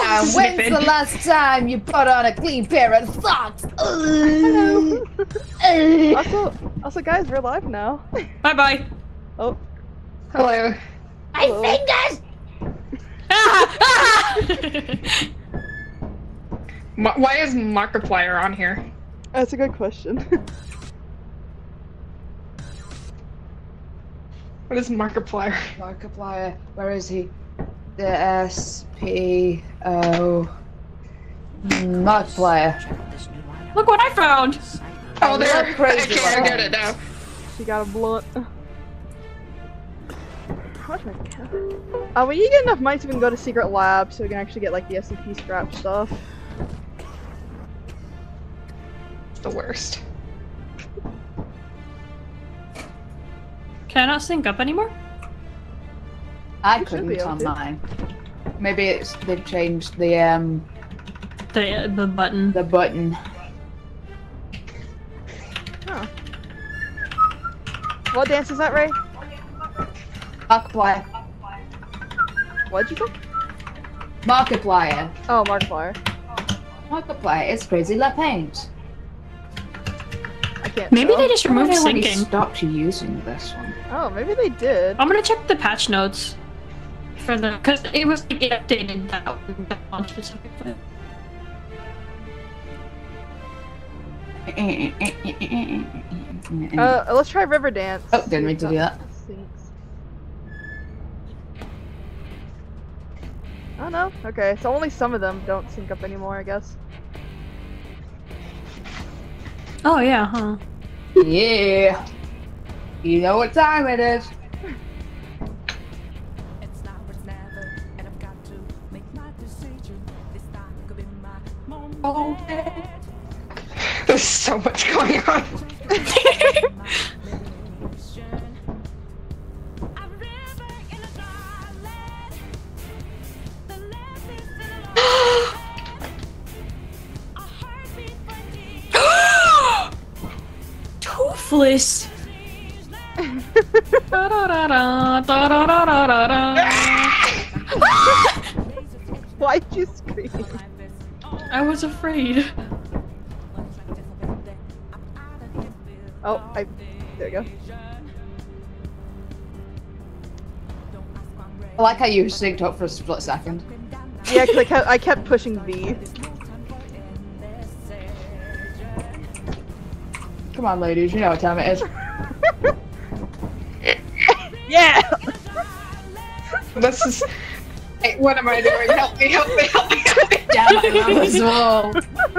on, when's the last time you put on a clean pair of socks? Hello. Also, guys, we're live now. Bye bye. Oh. Hello. Hello. My fingers! Why is Markiplier on here? That's a good question. What is Markiplier? Markiplier, where is he? The S-P-O... Markiplier. Look what I found! Oh, there! love crazy Okay, I ones. get it now. She got a blunt. How much am I get? We need to get enough money so we can go to secret lab so we can actually get like the SCP scrap stuff. It's the worst. Can I not sync up anymore? I You should couldn't be able on to. mine. Maybe they've changed the button. the button. Huh. What dance is that, Ray? Markiplier. What'd you say? Markiplier. Oh, Markiplier. Markiplier is crazy la paint. I can't Maybe tell. they just I removed wonder when he syncing. stopped using this one. Oh, maybe they did. I'm gonna check the patch notes for the because it was like, it updated that one specifically. Let's try River Dance. Oh, didn't mean to do that. Syncs. Oh no. Okay, so only some of them don't sync up anymore, I guess. Oh yeah, huh? Yeah. You know what time it is. It's now or it's never, and I've got to make my decision. This time could be my moment. There's so much going on. Toothless. Da-da-da-da-da-da-da-da. Why'd you scream? I was afraid. Oh, there you go. I like how you synced up for a split second. Yeah, because I kept pushing V. Come on, ladies, you know what time it is. Yeah! This is. Hey, what am I doing? Help me! Help me! Help me! Help me! Yeah, my mom as well.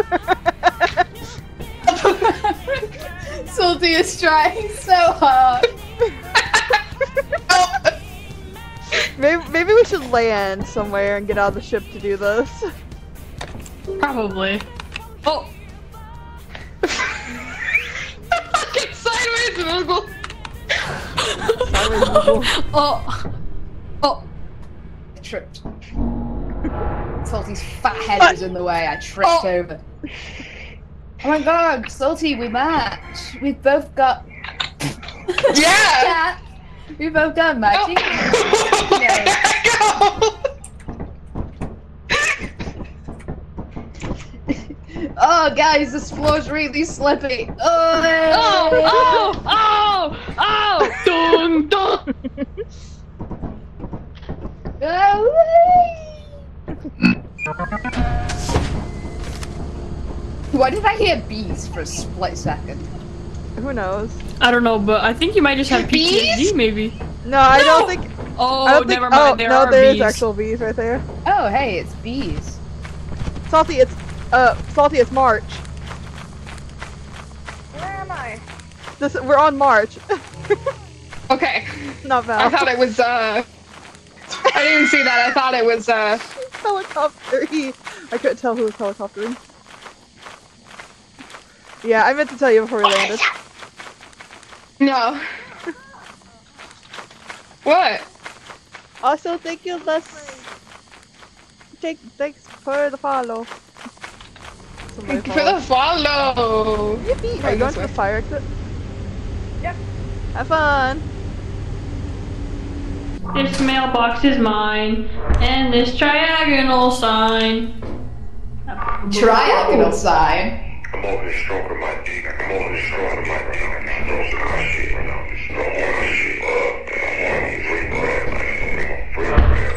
Salty is trying so hard. Maybe we should land somewhere and get out of the ship to do this. Probably. Oh. Fucking sideways Google. Oh. Oh! I tripped. Salty's fat head was in the way, I tripped over. Oh my god, Salty, we match! We've both got... Yeah! We both got matching. Oh guys, this floor's really slippy. Oh! Dun dun. Why did I hear bees for a split second? Who knows? I don't know, but I think you might just have Bees? PTSD, maybe. No, I don't think. Oh, I don't think, never mind. Oh, there no, are there bees. is actual bees right there. Oh, hey, it's bees. Salty, it's March. Where am I? We're on March. Okay. Not I Val. thought it was I didn't see that. I thought it was Helicopter. I couldn't tell who was helicoptering. Yeah, I meant to tell you before we landed. No. What? Also, thank you, thanks for the follow. Somebody For the follow. Yippee! Are you going to the fire exit? Yep. Have fun! This mailbox is mine, and this triagonal sign. Triagonal sign. I'm over here stroking my dick. I'm over here stroking my dick. I'm stroking my shit. I'm stroking my shit up. And I want to free bread. Free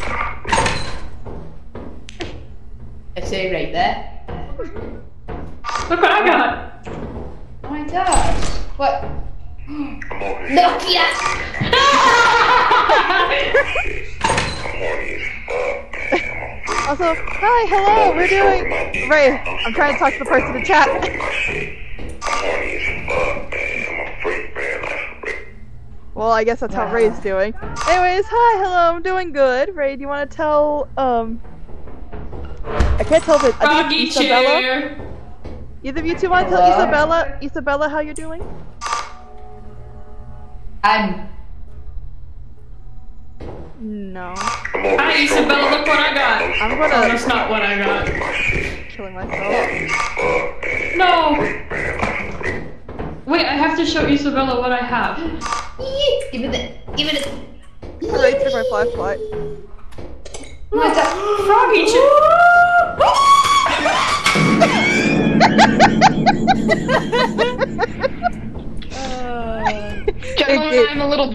bread. I say right there. Look what I got! Oh my gosh. What? I'm over here Nokia! I'm horny as fuck, man. Also, hi, hello, we're doing. Ray, I'm trying to talk to the person in chat. Stroking my shit. I'm horny as fuck, man. I'm a freak, man. Like, Well, I guess that's how Ray's doing. Anyways, hi, hello, I'm doing good. Ray, do you want to tell, I can't tell if it, I think Froggy it's Isabella. chair! Either of you two want to tell Isabella how you're doing? No. Hi Isabella, look what I got! I'm Oh, gonna that's not what I got. killing myself. No! Wait, I have to show Isabella what I have. Give it it. Give it it. Ray took my flashlight. What's up? Froggy Gentlemen, I'm a little.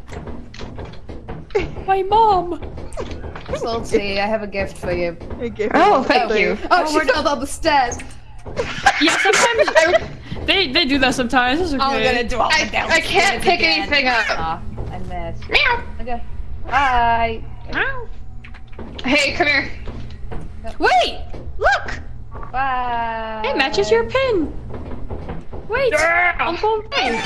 My mom! Salty, I have a gift for you. Hey, Gabe. Oh, thank you. Oh, she fell down the stairs. Yeah, sometimes they do that sometimes. It's okay. I'm gonna drop it down. I can't pick anything up. Ah, I missed. Meow. Okay. Bye. Hey, come here. Wait! Look! Bye. It matches your pin! Wait! I'm going pin!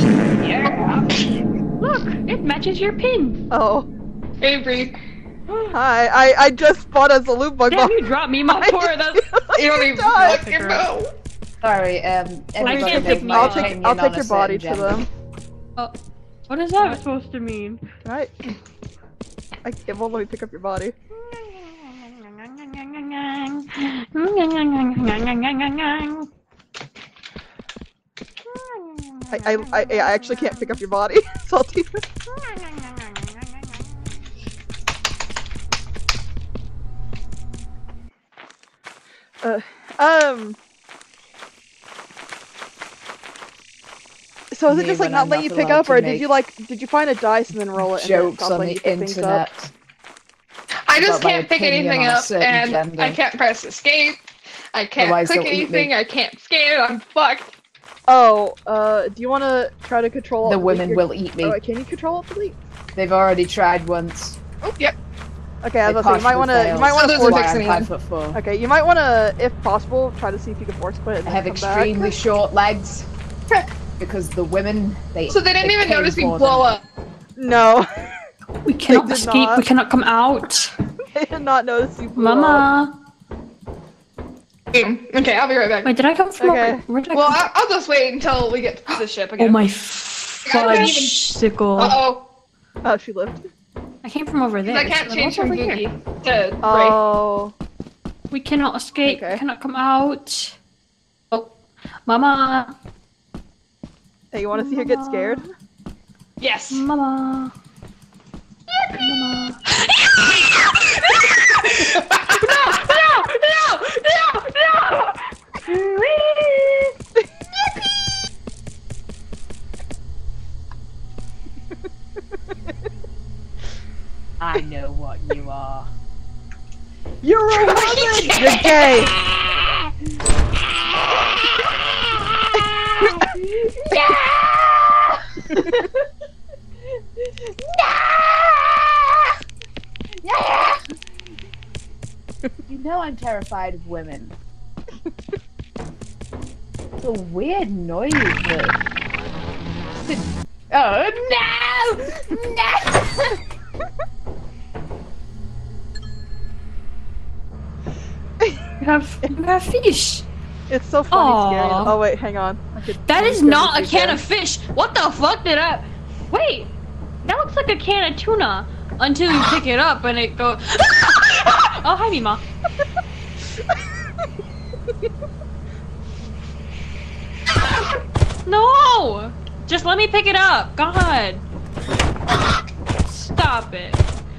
Look! It matches your pin! Oh. Avery. Hi, I just bought us a loot bug. Damn, you dropped me, my poor. That's... You don't even died. fucking know. Sorry, everybody can't make pick my me. opinion I'll on take a your body certain to gender. them. What is that supposed to mean? Can it won't let me pick up your body. I actually can't pick up your body. Salty. So is it just like not letting you pick up, or did you find a dice and then roll it and then Jokes stop on letting the you pick things up? internet. I just About my can't pick opinion anything on a up, certain and gender. I can't press escape. I can't Otherwise click they'll eat anything. me. I can't scan. I'm fucked. Oh, do you want to try to control? The women will eat me. Oh, wait, can you control it, delete? They've already tried once. Oh, yep. Okay, I They was about to say, you might want to, partially you might want So to those force. are That's why I'm fixing 5'4". Okay, you might want to, if possible, try to see if you can force quit. And I then have come extremely back. short legs because the women So they didn't even came notice me for blow them. up. No, We cannot did escape, not. we cannot come out! they did not notice you. blew up. Mama! Okay, I'll be right back. Wait, did I come from Okay. over? Where did I Well, come I'll just wait until we get to the ship Oh again. my I don't even- fudge-sicle. Uh-oh. Oh, she lived. I came from over there. I can't So change what's from over here? Vukii to Ray. Oh, We cannot escape, Okay. we cannot come out. Oh, Mama! hey, you want to see her get scared? Yes. Mama! Mama! I know what you are. You're a woman. You're gay. You know I'm terrified of women. It's a weird noise, though. Oh no! No! You have fish! It's so funny, scary. Aw. Oh wait, hang on. I could- That I'm is scared not a to can do of fish! What the fuck did I... Wait! That looks like a can of tuna until you pick it up and it goes... Oh, hi, Mima. No! Just let me pick it up. God. Stop. Stop it.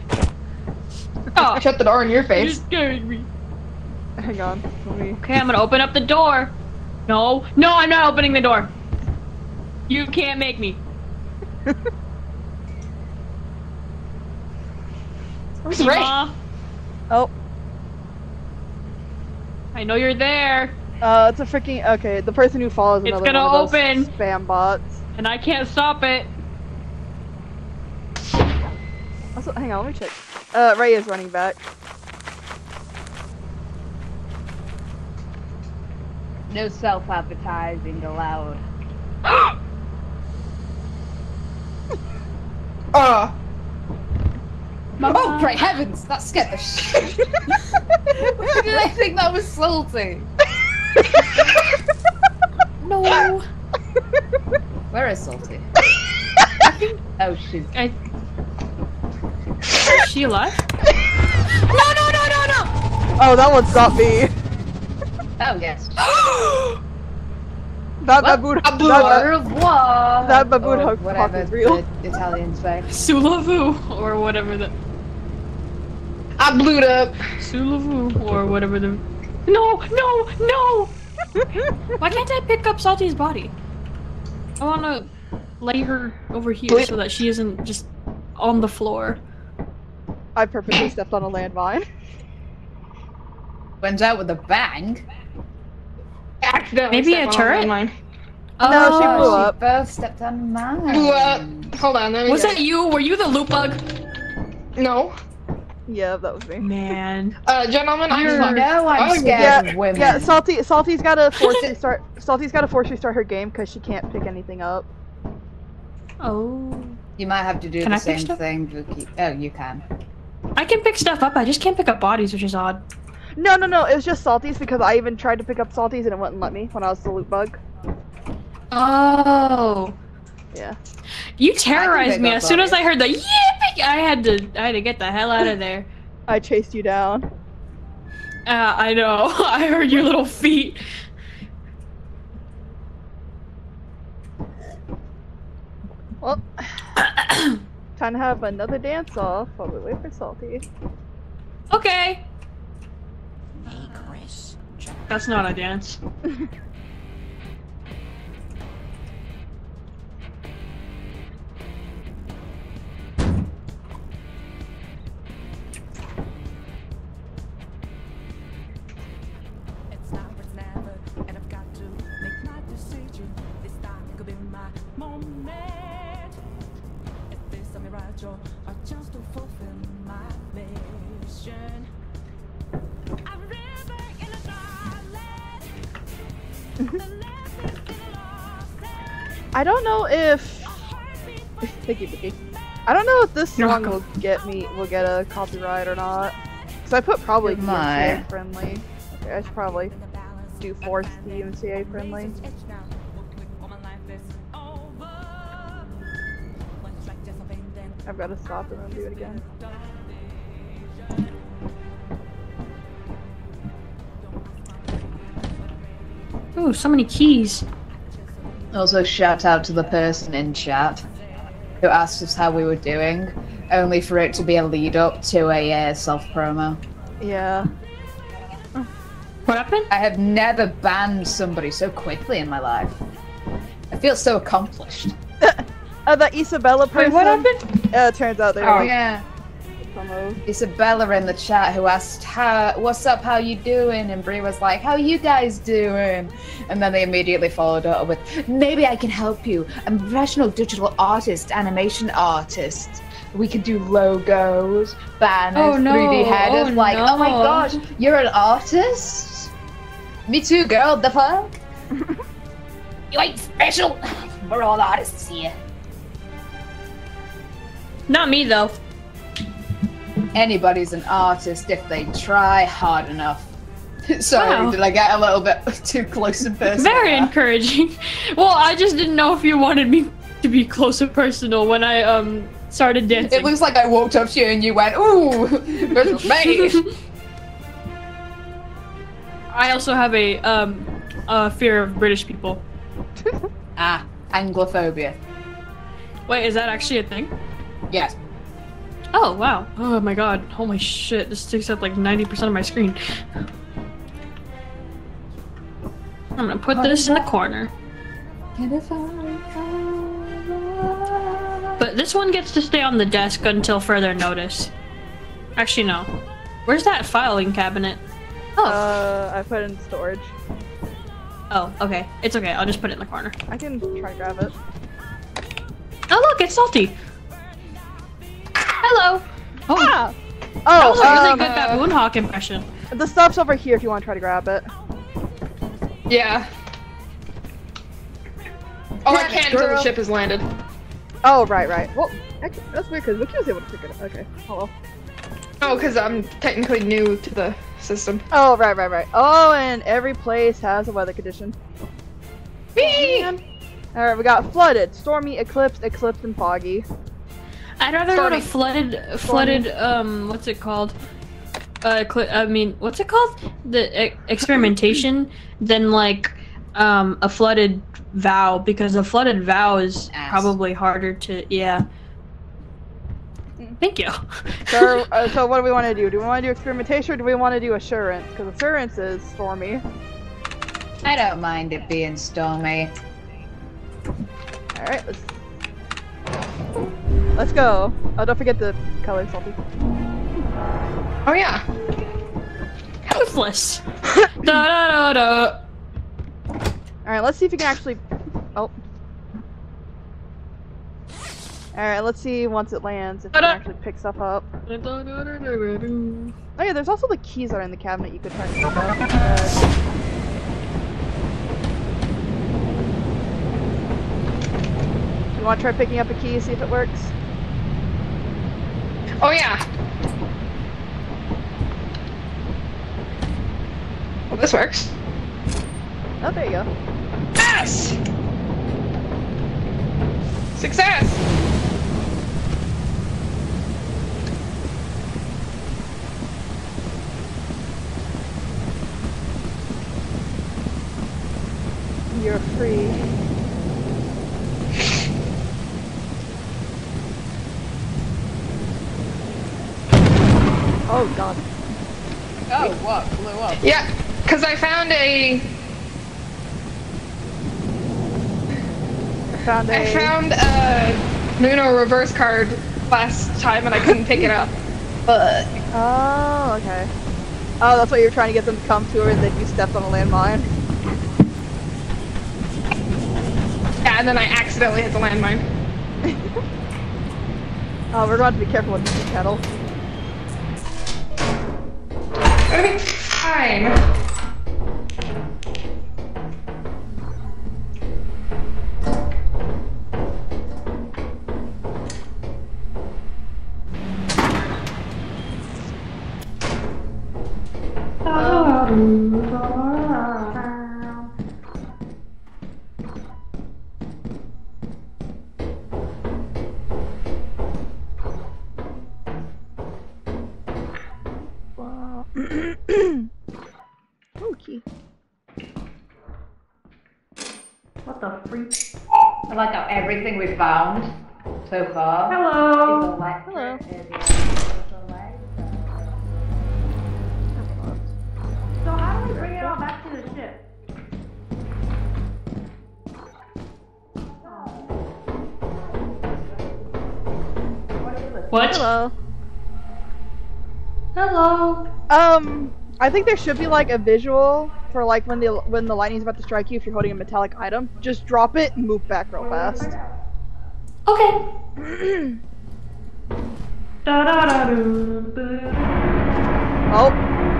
Oh, Shut the door in your you face. scared me. Hang on. Let me. Okay, I'm gonna open up the door. No, no, I'm not opening the door. You can't make me. Where's Ray? Oh. I know you're there, It's a freaking okay. The person who follows It's another gonna one of those open. spam bots. and I can't stop it. Also, hang on, let me check. Ray is running back. No self-advertising allowed. Oh, great heavens! That scared the shit. Why did I think that was salty? No. Where is salty? Oh, she's. Is she alive? No! Oh, that one's not me. Oh yes. That What? baboon. I blew that, up. Au revoir. that baboon Or hug whatever is real. the Italians say. Sulavu, or whatever the... I blew it up. Sulavu, or whatever the... No! Why can't I pick up Salty's body? I wanna lay her over here so that she isn't just on the floor. I purposely stepped on a landmine. Went out with a bang. Accidentally Maybe stepped a on turret? landmine. No, she blew up. Both stepped on mine. Blew up. Hold on, let me Was get that you? Were you the loot bug? it. No. Yeah, that was me. Man. Gentlemen, You I'm know I'm Oh, scared Yeah, of women. yeah. Salty's gotta force restart. Salty's gotta force restart her game because she can't pick anything up. Oh. You might have to do Can the I pick same stuff? thing, Vukii. Oh, you can. I can pick stuff up, I just can't pick up bodies, which is odd. No, it was just Salty's because I even tried to pick up Salty's and it wouldn't let me when I was the loot bug. Oh. Yeah. You terrorized pick me up as soon as I bodies. heard the yippee! I had to get the hell out of there. I chased you down. I know. I heard your little feet. Well, time to have another dance off while we wait for Salty. Okay. That's not a dance. It's now or it's never, and I've got to make my decision. This time could be my moment. If this a mirage or just to fulfill my mission. A river in a darkland. The left is in a lost land. I don't know if. Thank you, Vukii. I don't know if this You're song welcome. will get a copyright or not. Cause I put probably It might. DMCA friendly. Okay, I should probably do force DMCA friendly. I've got to stop and then do it again. Ooh, so many keys. Also, shout out to the person in chat who asked us how we were doing, only for it to be a lead up to a self-promo. Yeah. What happened? I have never banned somebody so quickly in my life. I feel so accomplished. That Isabella person. Wait, what happened? Turns out they Oh were yeah. promo. Isabella in the chat who asked, what's up, how you doing? And Brie was like, how you guys doing? And then they immediately followed up with, maybe I can help you. I'm a professional digital artist, animation artist. We can do logos, banners, Oh, no. 3D headers. Oh, like, oh my no. gosh, you're an artist? Me too, girl, the fuck? You ain't special. We're all artists here. Not me though. Anybody's an artist if they try hard enough. Sorry, Wow. did I get a little bit too close and personal? Very there? encouraging. Well, I just didn't know if you wanted me to be close and personal when I started dancing. It looks like I walked up to you and you went, ooh, this is me. I also have a fear of British people. Ah, Anglophobia. Wait, is that actually a thing? Yes. Oh, wow. Oh my god. Holy shit. This takes up like 90% of my screen. I'm gonna put this in the corner. But this one gets to stay on the desk until further notice. Actually, no. Where's that filing cabinet? Oh. I put it in storage. Oh, okay. It's okay. I'll just put it in the corner. I can try to grab it. Oh, look, it's salty. Hello. Oh, Ah! that was a really Oh, good baboon hawk impression. the stuff's over here if you want to try to grab it. Yeah. Oh, I can't until the Girl. ship has landed. Oh, right. Well, actually, that's weird because Vukii was able to pick it up. Okay. Oh, well. Oh, because I'm technically new to the system. Oh, right. Oh, and every place has a weather condition. Whee! Alright, we got flooded, stormy, eclipsed, and foggy. I'd rather go to Stormy. flooded, what's it called? What's it called? The experimentation than like, a flooded vow, because a flooded vow is probably harder to, yeah. Thank you. So, so what do we want to do? Do we want to do experimentation or do we want to do assurance? Because assurance is stormy. I don't mind it being stormy. Alright, let's go. Oh, don't forget the color, Salty. Oh, yeah. Toothless. Da da da da. Alright, let's see if you can actually... Oh. Alright, let's see once it lands if you can actually pick stuff up. Oh yeah, there's also the keys that are in the cabinet you could try to pick up. You want to try picking up a key, see if it works? Oh, yeah. Well, this works. Oh, there you go. Yes! Success! You're free. Oh god. Oh, what? Blew up. Yeah, because I found a Nuno reverse card last time and I couldn't pick it up. But Oh, okay. Oh, that's why you were trying to get them to come to her and then you stepped on a landmine. Yeah, and then I accidentally hit the landmine. Oh, we're going to be careful with this kettle. It'll be fine. Okay. What the freak? I like how everything we've found so far Hello. is electric. Hello. So how do we bring it all back to the ship? What? Hello. Hello. I think there should be like a visual for like when the lightning's about to strike you if you're holding a metallic item. Just drop it and move back real fast. Okay. Oh.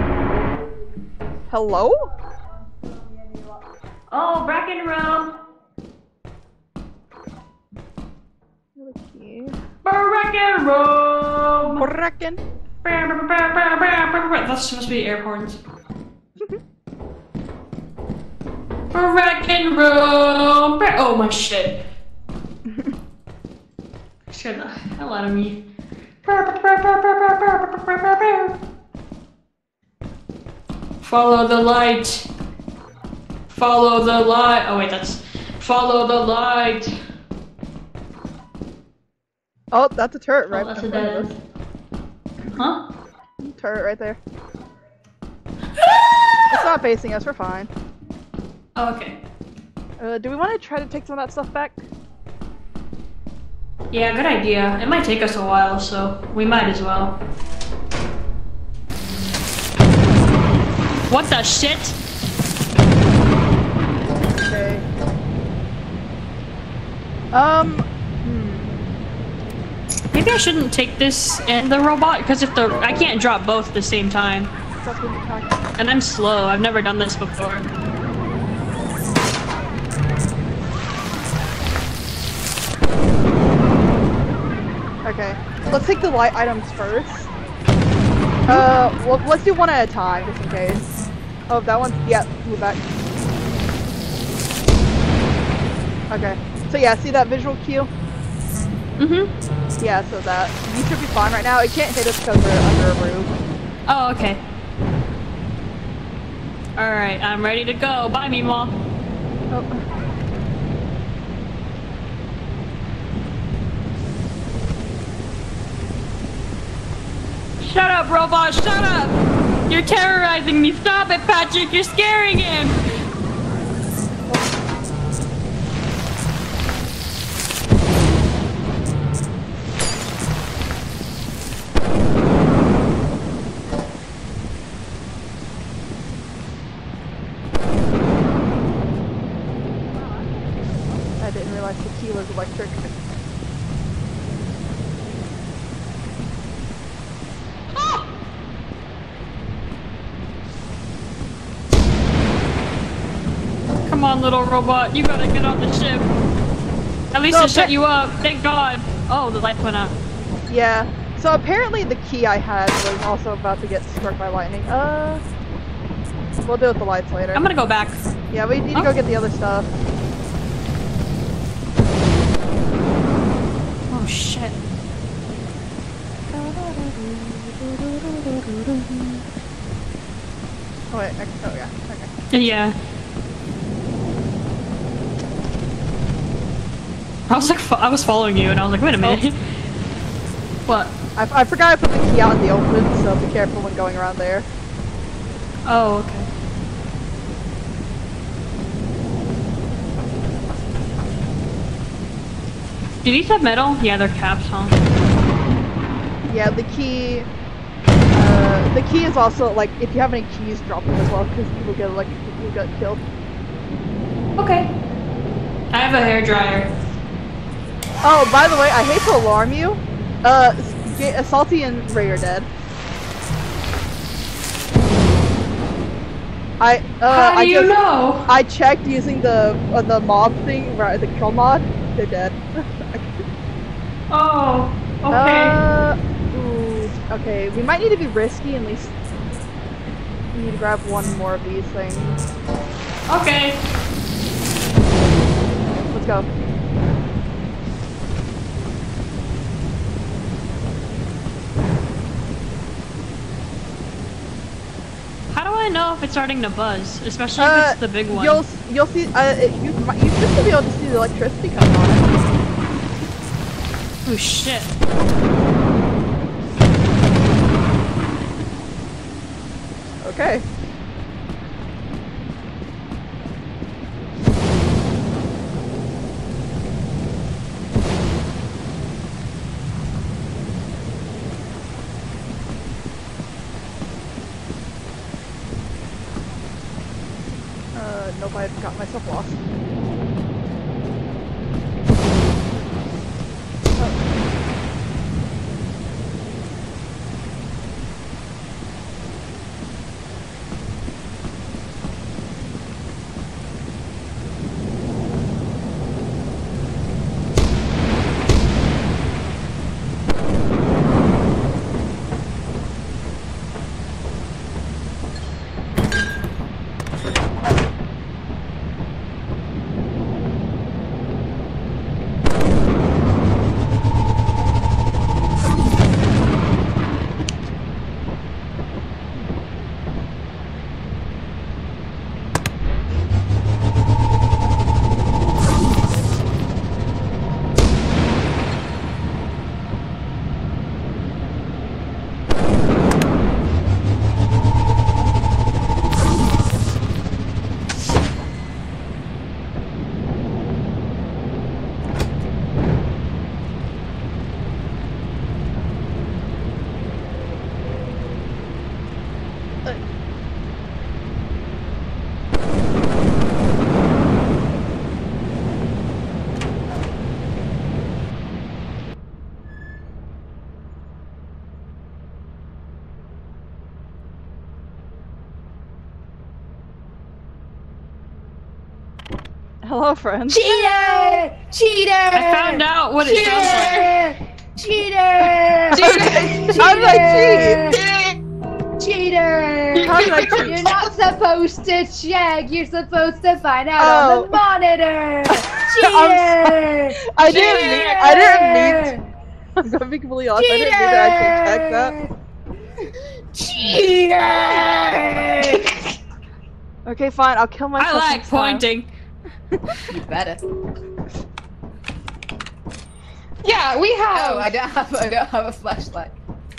Hello? Oh, back in room. Okay. Back in room. Reckon. That's supposed to be air horns. Wrecking room. Oh my shit. Scared the hell out of me. Follow the light. Follow the light. Oh wait, that's follow the light. Oh, that's a turret right Oh, that's in a front of dead. us. Huh? Turret right there. It's not facing us, we're fine. Oh, okay. Do we want to try to take some of that stuff back? Yeah, good idea. It might take us a while, so we might as well. What the shit? Okay. Maybe I shouldn't take this and the robot, because if I can't drop both at the same time. That's what we're talking about. And I'm slow, I've never done this before. Okay, let's take the light items first. Well, let's do one at a time, just in case. Oh, that one? Yeah, move back. Okay, so yeah, see that visual cue? Mm-hmm. Yeah, so that. You should be fine right now. It can't hit us because we're under a roof. Oh, okay. Alright, I'm ready to go. Bye, Meemaw. Oh. Shut up, robot, shut up! You're terrorizing me. Stop it, Patrick. You're scaring him. I didn't realize the key was electric. Come on, little robot. You gotta get on the ship. At least it shut you up. Thank God. Oh, the light went out. Yeah. So apparently the key I had was also about to get struck by lightning. We'll deal with the lights later. I'm gonna go back. Yeah, we need to go get the other stuff. Oh, shit. Oh wait, oh yeah, okay. Yeah. I was following you and I was like, wait a minute. What? I forgot I put the key out in the open, so be careful when going around there. Oh, okay. Do these have metal? Yeah, they're caps, huh? Yeah, the key is also, like, if you have any keys, drop them as well, because people get, like, people get killed. Okay. I have a hairdryer. Oh, by the way, I hate to alarm you. Salty and Ray are dead. How do you know? I checked using the mob thing, right? The kill mod. They're dead. Oh, okay. Okay, we might need to be risky. At least we need to grab one more of these things. Okay. Let's go. How do I know if it's starting to buzz? Especially if it's the big one. You'll see. You should be able to see the electricity coming on it. Oh shit. Okay. Nope, I've got myself lost. Hello, friend. Cheater! Cheater! I found out what it sounds like. Cheater! How did I cheat? Cheater! How did I cheat? You're not supposed to check. You're supposed to find out on the monitor. Cheater! I didn't need. I'm gonna be completely honest. I didn't need to actually check that. Cheater! Okay, fine. I'll kill myself. I like next time. pointing. You better. Yeah, we have. Oh, I don't have a flashlight.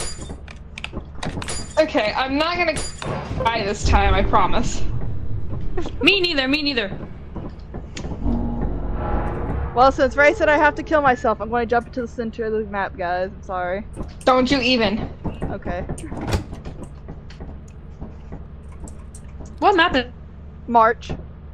Okay, I'm not gonna die this time, I promise. Me neither, me neither. Well, since Ray said I have to kill myself, I'm going to jump into the center of the map, guys. I'm sorry. Don't you even. Okay. What map is March.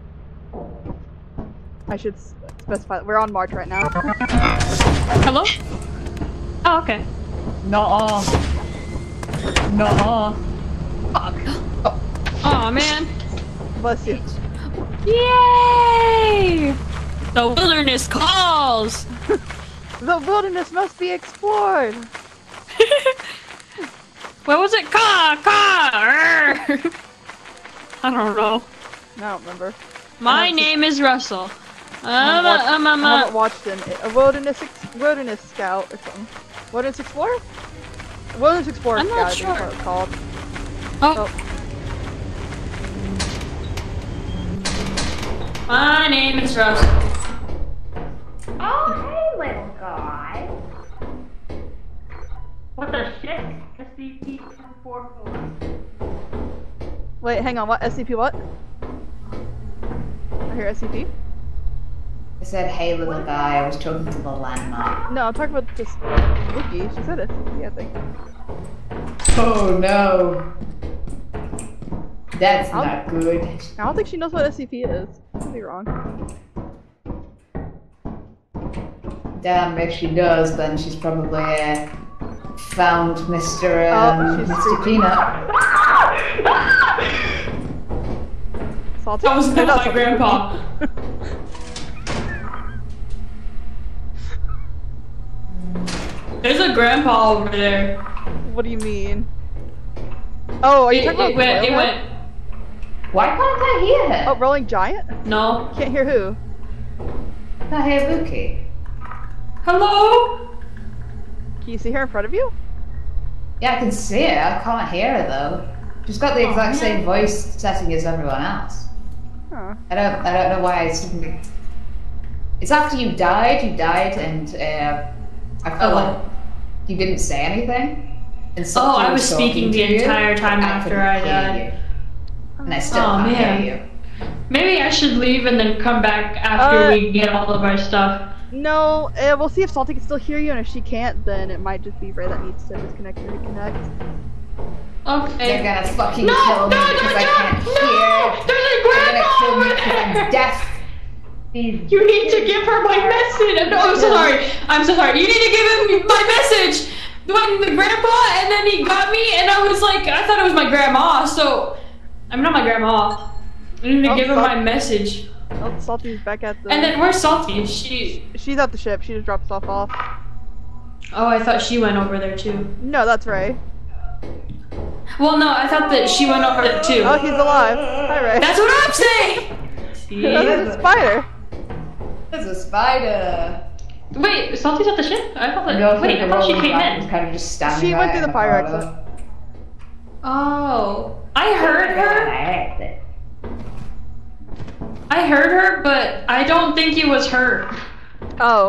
I should specify. We're on March right now. Hello? Oh, okay. Nuh-uh. Nuh-uh. Fuck. Oh man. Bless you. Yay! The wilderness calls! The wilderness must be explored! What was it? Caw! I don't know. I don't remember. My name is Russell. I haven't watched a wilderness scout or something. Wilderness explorer? Wilderness explorer I'm scout, not I think is sure. what it's called. Oh. My name is Russell. Oh, hey, little guy. What the shit? SCP-244. Wait, hang on. What? SCP what? I hear SCP? I said, hey little guy, I was talking to the landmark. No, I'm talking about this Vukii. She said SCP, I think. Oh no. That's not good. I don't think she knows what SCP is. I could be wrong. Damn, if she does, then she's probably found Mr. She's Mr. Peanut. Salty? That was No, not my Salty. grandpa. There's a grandpa over there. What do you mean? Oh, are you talking about It went. Whalehead? Why can't I hear her? Oh, Rolling Giant? No. Can't hear who? I can't hear Vukii. Hello? Can you see her in front of you? Yeah, I can see her. I can't hear her though. She's got the exact same voice setting as everyone else. Huh. I don't know why I suddenly. It's after you died, and I felt like you didn't say anything. And Oh, I was talking speaking to the you, entire time and after couldn't I hear died. you. And I still Oh, can't man. hear you. Maybe I should leave and then come back after we get all of our stuff. No, we'll see if Salty can still hear you, and if she can't, then it might just be Ray that needs to disconnect and reconnect. Okay. They're gonna fucking No, kill me no, because no, I can't hear. There's a They're grandma gonna kill me over because I'm there! deaf. You need to give her my message! No, I'm so sorry. I'm so sorry. You need to give him my message! When the grandpa, and then he got me, and I was like, I thought it was my grandma, so... I'm not my grandma. I need to give her my message. Oh, Salty's back at the... And then where's Salty? She's at the ship. She just dropped stuff off. Oh, I thought she went over there too. No, that's Ray. Well, no, I thought that she went over there too. Oh, he's alive. Hi, Ray. That's what I'm saying! See? There's a spider. There's a spider. Wait, Salty's at the ship? I thought that. No, wait, I thought she came was in. kind of just standing She right went through in the fire corridor. exit. Oh. I heard her. I heard her, but I don't think it was her. Oh.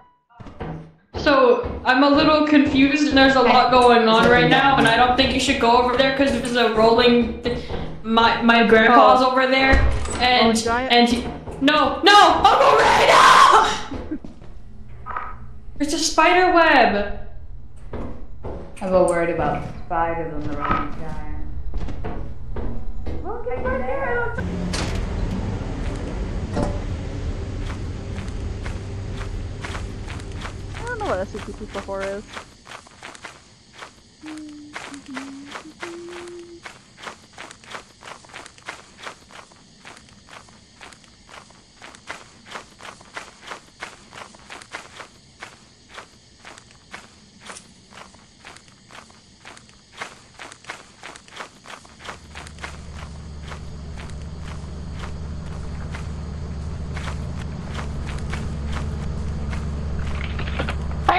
So, I'm a little confused and there's a lot going on right now, and I don't think you should go over there because there's a rolling... My grandpa's over there, and... No! I'll go right now! It's a spider web! I'm more worried about the spider than the rolling giant. Okay, right there. I don't know what SCP-244 is.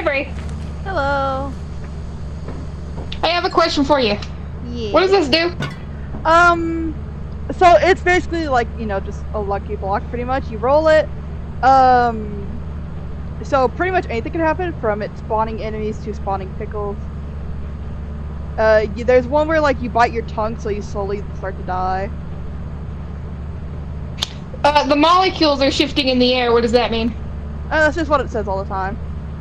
Bray. Hello. I have a question for you. Yeah. What does this do? So it's basically like, you know, just a lucky block pretty much. You roll it. So pretty much anything can happen from it spawning enemies to spawning pickles. There's one where like you bite your tongue so you slowly start to die. The molecules are shifting in the air. What does that mean? That's just what it says all the time.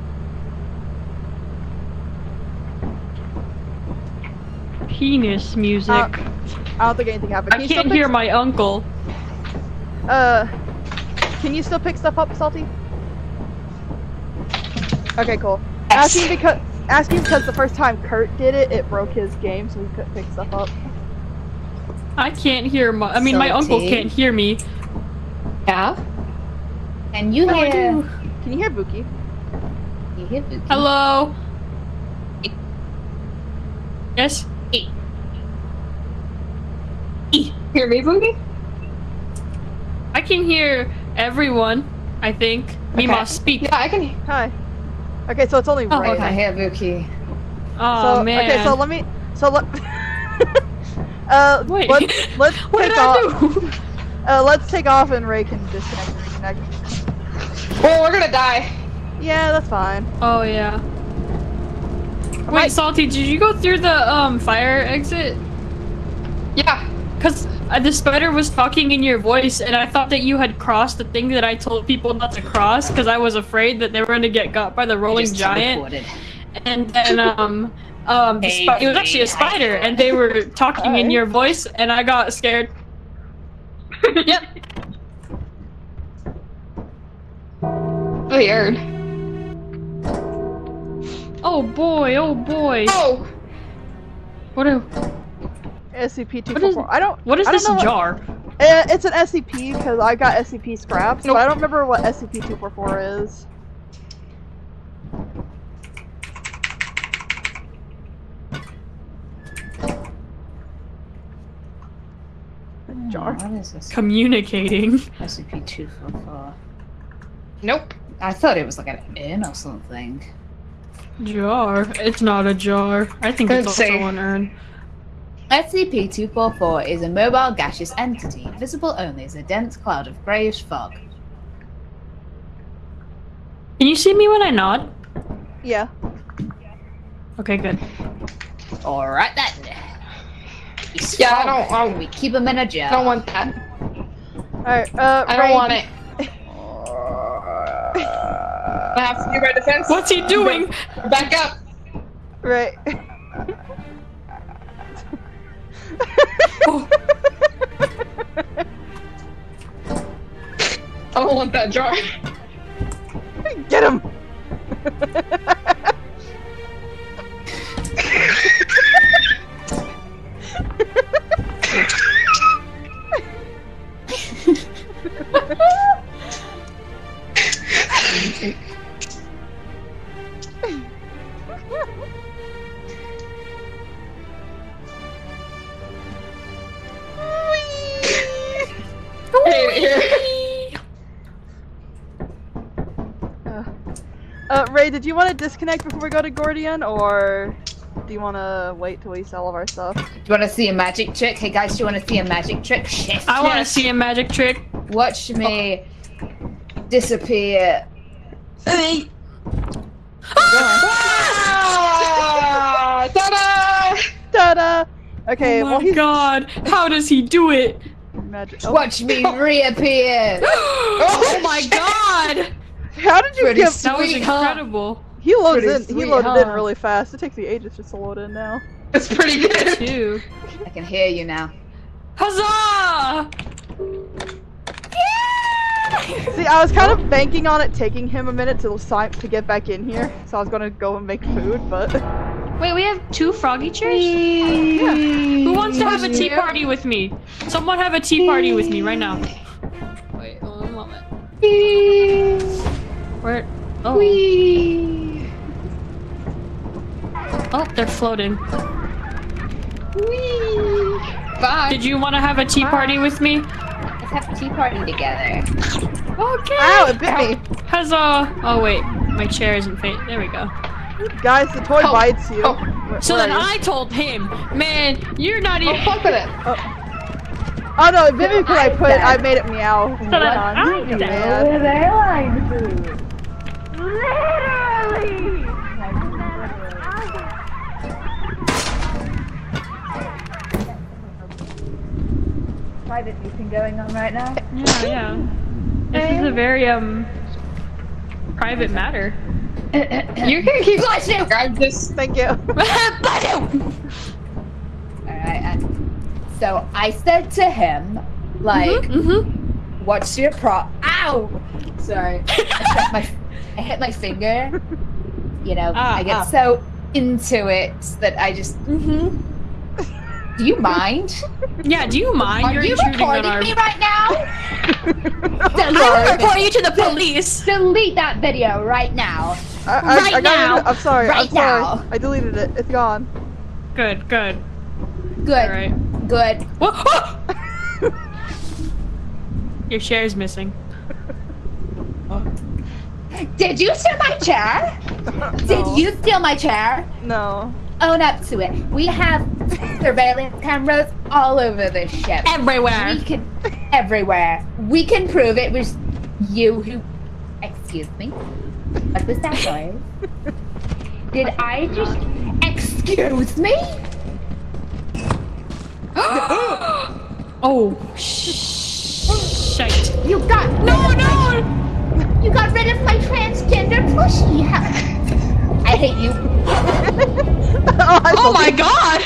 Penis music. I don't think anything happened. I can't hear my uncle. Can you still pick stuff up, Salty? Okay, cool. Asking because the first time Kurt did it, it broke his game, so he couldn't pick stuff up. I can't hear my. I mean, my uncle can't hear me. Yeah. And you hear? Can you hear Vukii? You hear Vukii? Hello. Yes. Hear me, Boogie? I can hear everyone. I think. Okay. Mima, speak. Yeah, I can. Hi. Okay, so it's only Ray. Okay, I hear Vukii. Oh so, man. Okay, so let me. Wait. Let's What take did I off. do? Let's take off, and Ray can disconnect and reconnect. Well, we're gonna die. Yeah, that's fine. Oh yeah. Wait, Salty, did you go through the fire exit? Yeah. Cause the spider was talking in your voice, and I thought that you had crossed the thing that I told people not to cross, because I was afraid that they were gonna get got by the rolling giant. And then it was actually a spider, and they were talking in your voice, and I got scared. Yep. Weird. Oh boy! Oh boy! Oh. What a. SCP-244. I don't. What is I don't this know jar? It's an SCP because I got SCP scraps, Nope. but I don't remember what SCP-244 is. Jar. What is this? Communicating. SCP-244. Nope. I thought it was like an urn or something. Jar. It's not a jar. I think it's also Couldn't say. an urn. SCP-244 is a mobile gaseous entity, visible only as a dense cloud of greyish fog. Can you see me when I nod? Yeah. Okay, good. Alright then. He's Yeah, fog. We keep him in a jar. I don't want that. Alright, I don't Ray, want it. I have to do my defense. What's he doing? Back up. Right. Oh. I don't want that jar. Get him! Here. Ray, did you want to disconnect before we go to Gordian, or do you want to wait till we sell all of our stuff? Do you want to see a magic trick? Hey guys, do you want to see a magic trick? Shift. I want to see a magic trick. Watch me disappear. Hey! Ah! Ta-da! Ta-da! Okay, Oh well my he's god, how does he do it? magic. Oh. Watch me reappear. Oh my god! How did you Pretty get? That was Sweet, huh? incredible. He loads Pretty in. He sweet, loaded in huh? really fast. It takes me ages just to load in now. It's pretty good. Too. I can hear you now. Huzzah! See, I was kind of banking on it taking him a minute to get back in here, so I was gonna go and make food, but Wait, we have 2 froggy chairs? yeah. Who wants to have a tea party with me? Someone have a tea party with me right now. Wait, hold on a moment. Where? Oh. Oh, they're floating. Bye. Did you want to have a tea party with me? Let's have a tea party together. Okay. Ow! It bit me. Huzzah! Oh wait. my chair isn't fit. There we go. Guys, the toy bites you. So then I told him, man, you're not even. Fuck with it. Oh no, maybe because I made it meow. So then I said, Man. Airline food. Literally. Private meeting going on right now. Yeah. This is a very private matter. You can keep watching. I'm just. Thank you. Alright, so I said to him, like, what's your Ow! Sorry. I hit my finger. You know, I get so into it that I just. Do you mind? Yeah, do you mind? Are you recording me right now? I'm reporting you to the police. Delete that video right now. I now. I'm sorry. Right I'm sorry. now. I deleted it. It's gone. Good, good. Good. Alright. Good. Your chair's missing. Did you steal my chair? Did you steal my chair? No. Own up to it. We have surveillance cameras all over this ship. Everywhere. Everywhere. We can prove it was you who. Excuse me. What was that noise? Did I just. Excuse me? Oh, shite. You got. No! You got rid of my transgender plushie. I hate you. Oh my god!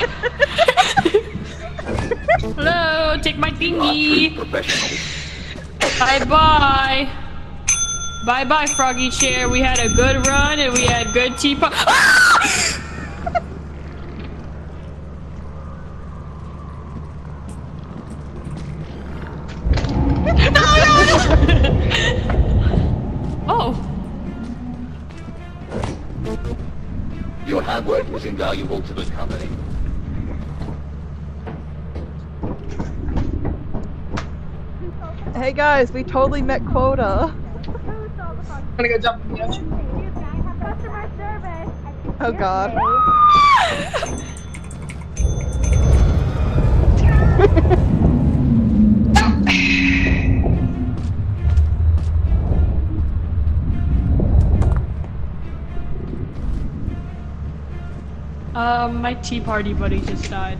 Hello, take my thingy. Bye bye. Bye bye, Froggy Chair. We had a good run and we had good teapot. No! Oh. Your hard work was invaluable to the company. Hey guys, we totally met quota. I'm gonna go jump in the ocean. Customer service. Oh god. My tea party buddy just died.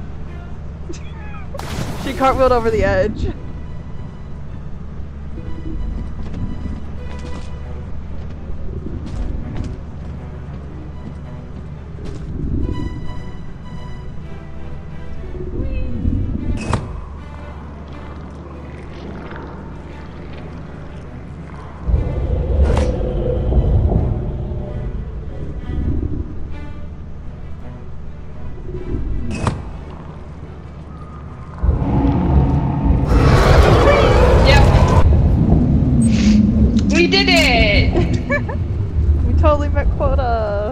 She cartwheeled over the edge. We did it! We totally met quota.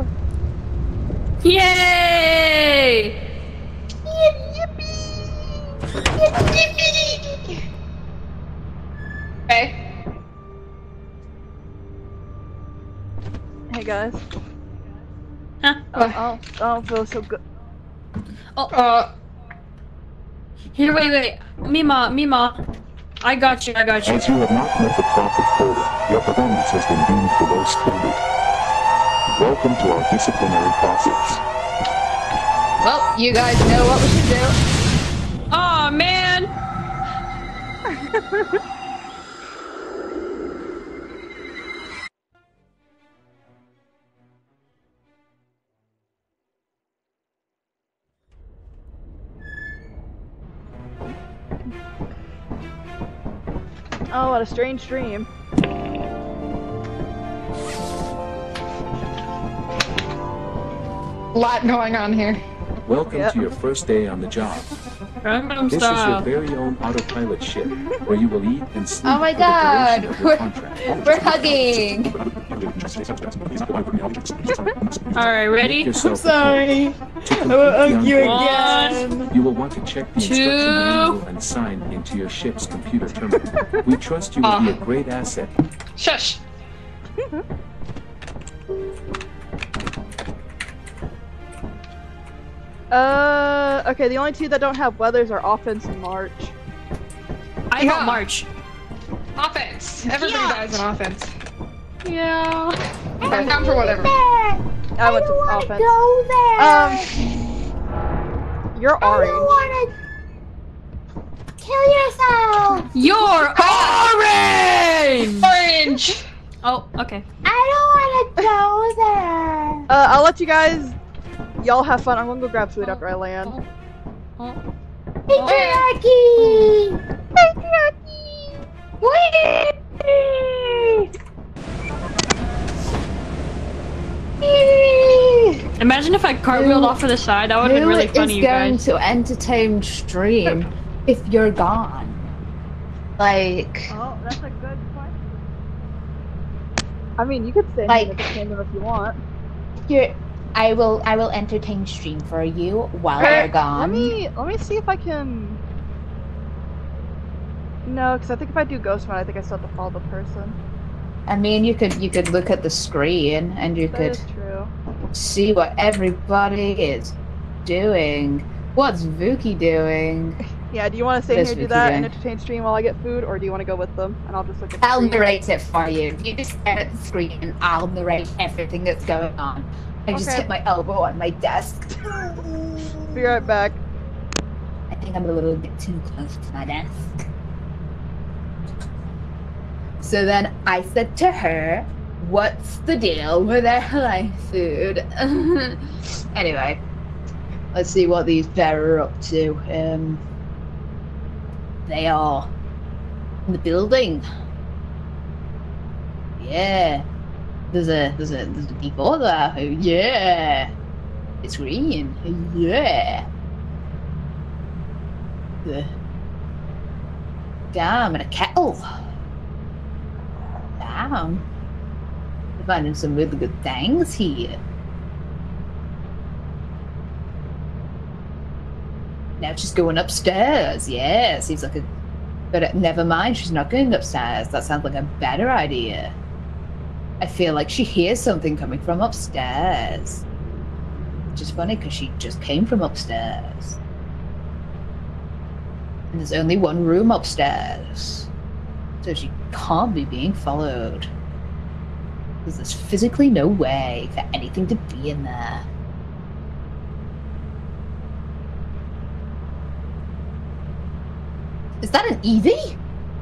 Yay! Okay. Hey guys. Huh? I don't feel so good. Here, wait. Mima. I got you. As you have not met the profit quota, your performance has been deemed below standard. Welcome to our disciplinary process. Well, you guys know what we should do. Aw, man! Oh, what a strange dream. A lot going on here. Welcome to your first day on the job. Gangnam This is your style. very own autopilot ship, where you will eat and sleep Oh my for the god! duration of your contract. We're hugging! Alright, ready? Make yourself Sorry. To complete the you onboarding again. You will want to check the instruction manual and sign into your ship's computer terminal. We trust you will be a great asset. Shush. Okay, the only two that don't have weathers are offense and march. I got March. Offense. Everybody dies on offense. Yeah. I'm down for whatever. I went to offense. You're orange. Kill yourself! You're orange! Orange! Oh, okay. I don't want to go there. I'll let you guys. Y'all have fun. I'm gonna go grab food after I land. Patriarchy! Imagine if I cartwheeled off to the side. That would have been really funny, you guys. Who is going to entertain stream if you're gone? Like... Oh, that's a good question. I mean, you could stay in the kingdom if you want. I will entertain stream for you while you're gone. Let me see if I can. No, because I think if I do ghost mode, I think I still have to follow the person. I mean, you could look at the screen and you could see what everybody is doing. What's Vukii doing? Yeah, do you want to stay here, do that, and entertain stream while I get food, or do you want to go with them and I'll just look at the I'll screen? narrate it for you. You just stare at the screen and I'll narrate everything that's going on. I just hit my elbow on my desk. Be right back. I think I'm a little bit too close to my desk. So then I said to her, what's the deal with airline food? Anyway, let's see what these pair are up to. They are in the building. Yeah. There's a D4 there. Oh, yeah. It's green. Yeah. Damn, and a kettle. Damn. We're finding some really good things here. Now she's going upstairs. Yeah, seems like a... But never mind, she's not going upstairs. That sounds like a better idea. I feel like she hears something coming from upstairs. Which is funny because she just came from upstairs. And there's only one room upstairs. So she can't be being followed. Because there's physically no way for anything to be in there. Is that an Eevee?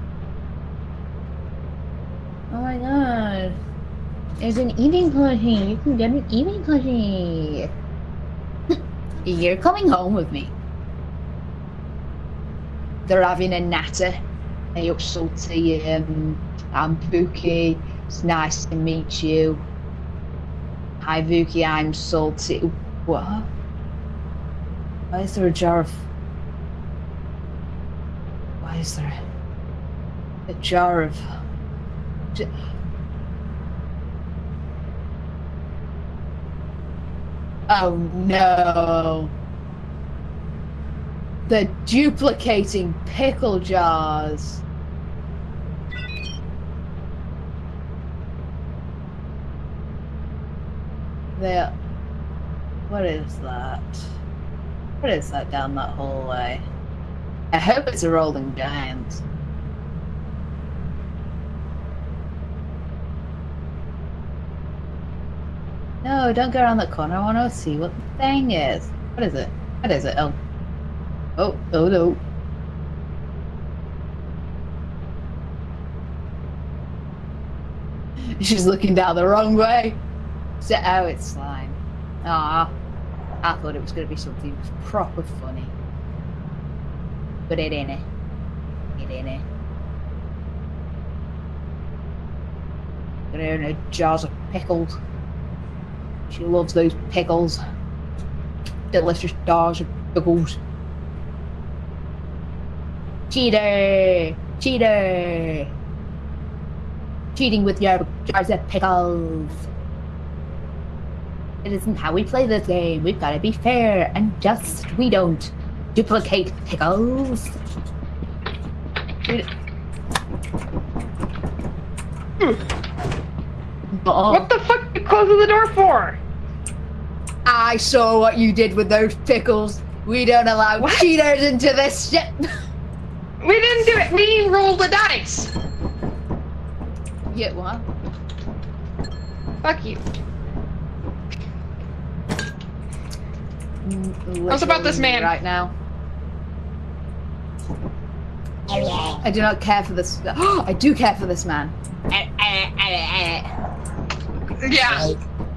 Oh my god. There's an Eevee plushie. You can get an Eevee plushie. You're coming home with me. They're having a natter. Hey up, Salty. I'm Vukii. It's nice to meet you. Hi, Vukii. I'm Salty. What? Why is there a jar of... Why is there a jar of... Oh no! They're duplicating pickle jars! They're... What is that? What is that down that hallway? I hope it's a rolling giant. No, don't go around that corner. I want to see what the thing is. What is it? What is it? Oh. Oh, oh no. She's looking down the wrong way. So, oh, it's slime. Ah, I thought it was going to be something proper funny. But it ain't it. It ain't it. Got her in her jars of pickles. She loves those pickles. Delicious jars of pickles. Cheater! Cheater! Cheating with your jars of pickles. It isn't how we play this game. We've got to be fair and just. We don't duplicate pickles. What the fuck are you closing the door for? I saw what you did with those pickles. We don't allow cheaters into this ship. We didn't do it. We rolled the dice. Yeah, what? Fuck you. What's about this man right now? I do not care for this. I do care for this man. Yeah.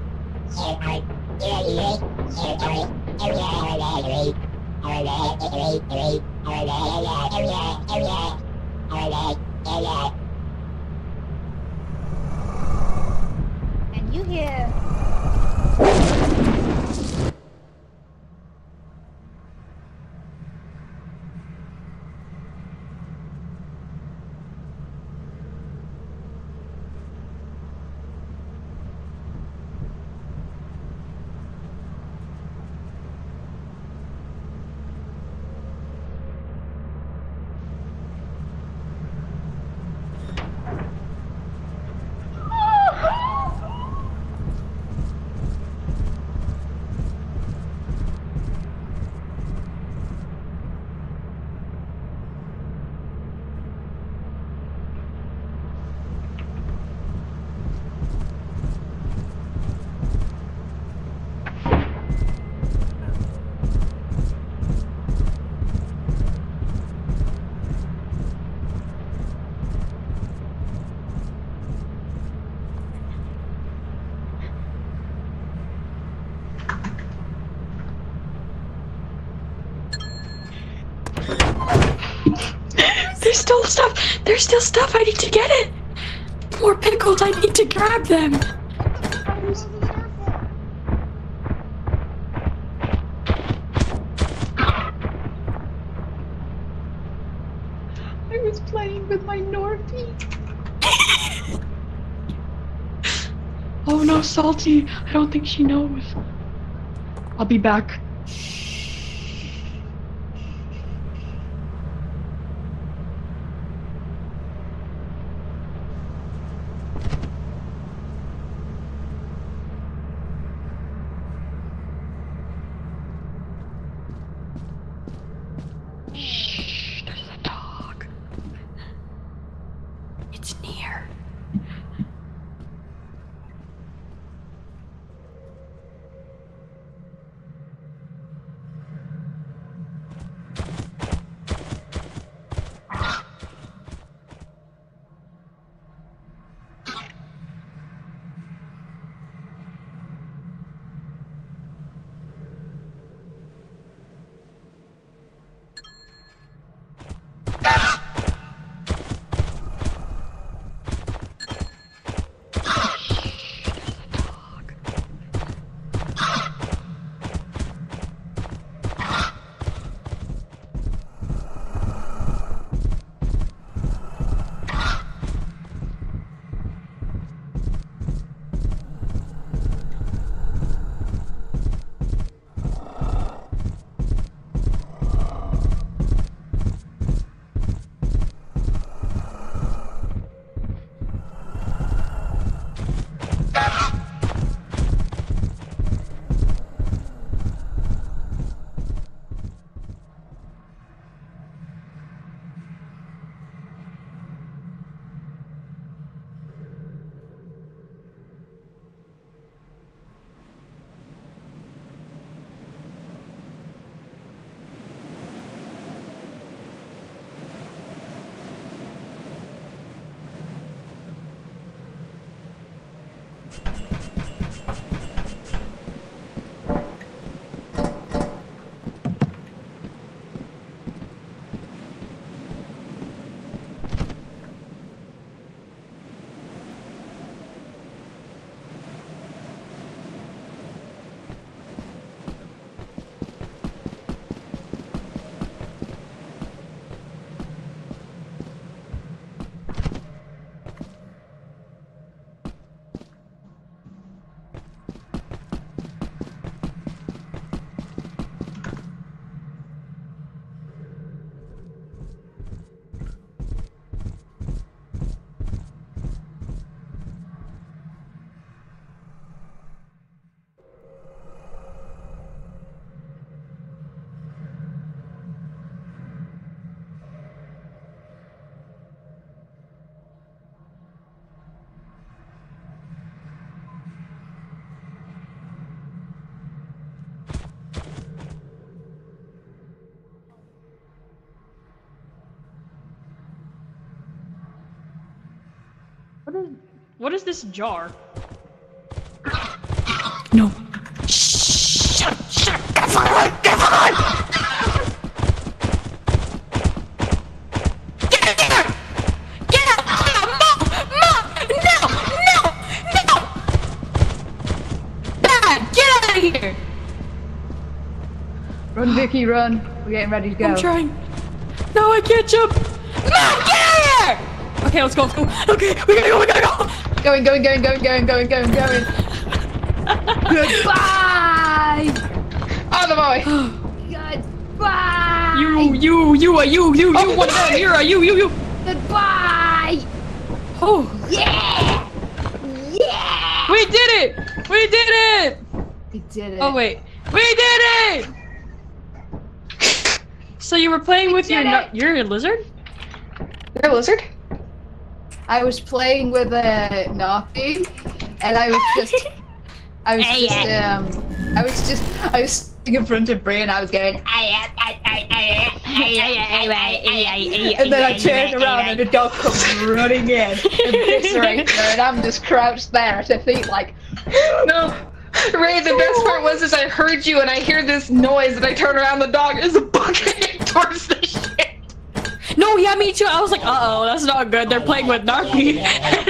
And you hear? There's still stuff. I need to get it. More pickles. I need to grab them. I was playing with my Norpy. Oh no, Salty. I don't think she knows. I'll be back. What is this jar? No. Shut up! Get the fuck away! Get the fuck away! Get in there! Get out! Mom! No! Dad, get out of here! Run, Vukii, run. We're getting ready to go. I'm trying. No, I can't jump. Mom, get out of here! Okay, let's go. Okay, we gotta go. Going. Goodbye! Out of the way! Goodbye! You one down here, you. Goodbye! Oh. Yeah! We did it! We did it. Oh, wait. We did it! So you were playing with you're a lizard? You're a lizard? I was playing with a Nazi, and I was sitting in front of Brie, and I was going, and then I turned around and a dog comes running in and eviscerates her, and I'm just crouched there at her feet like, No. Ray, the best part was I heard you and I hear this noise and I turn around, the dog is bucketing towards the shit. No, yeah, me too. I was like, uh-oh, that's not good. They're playing with Narpy.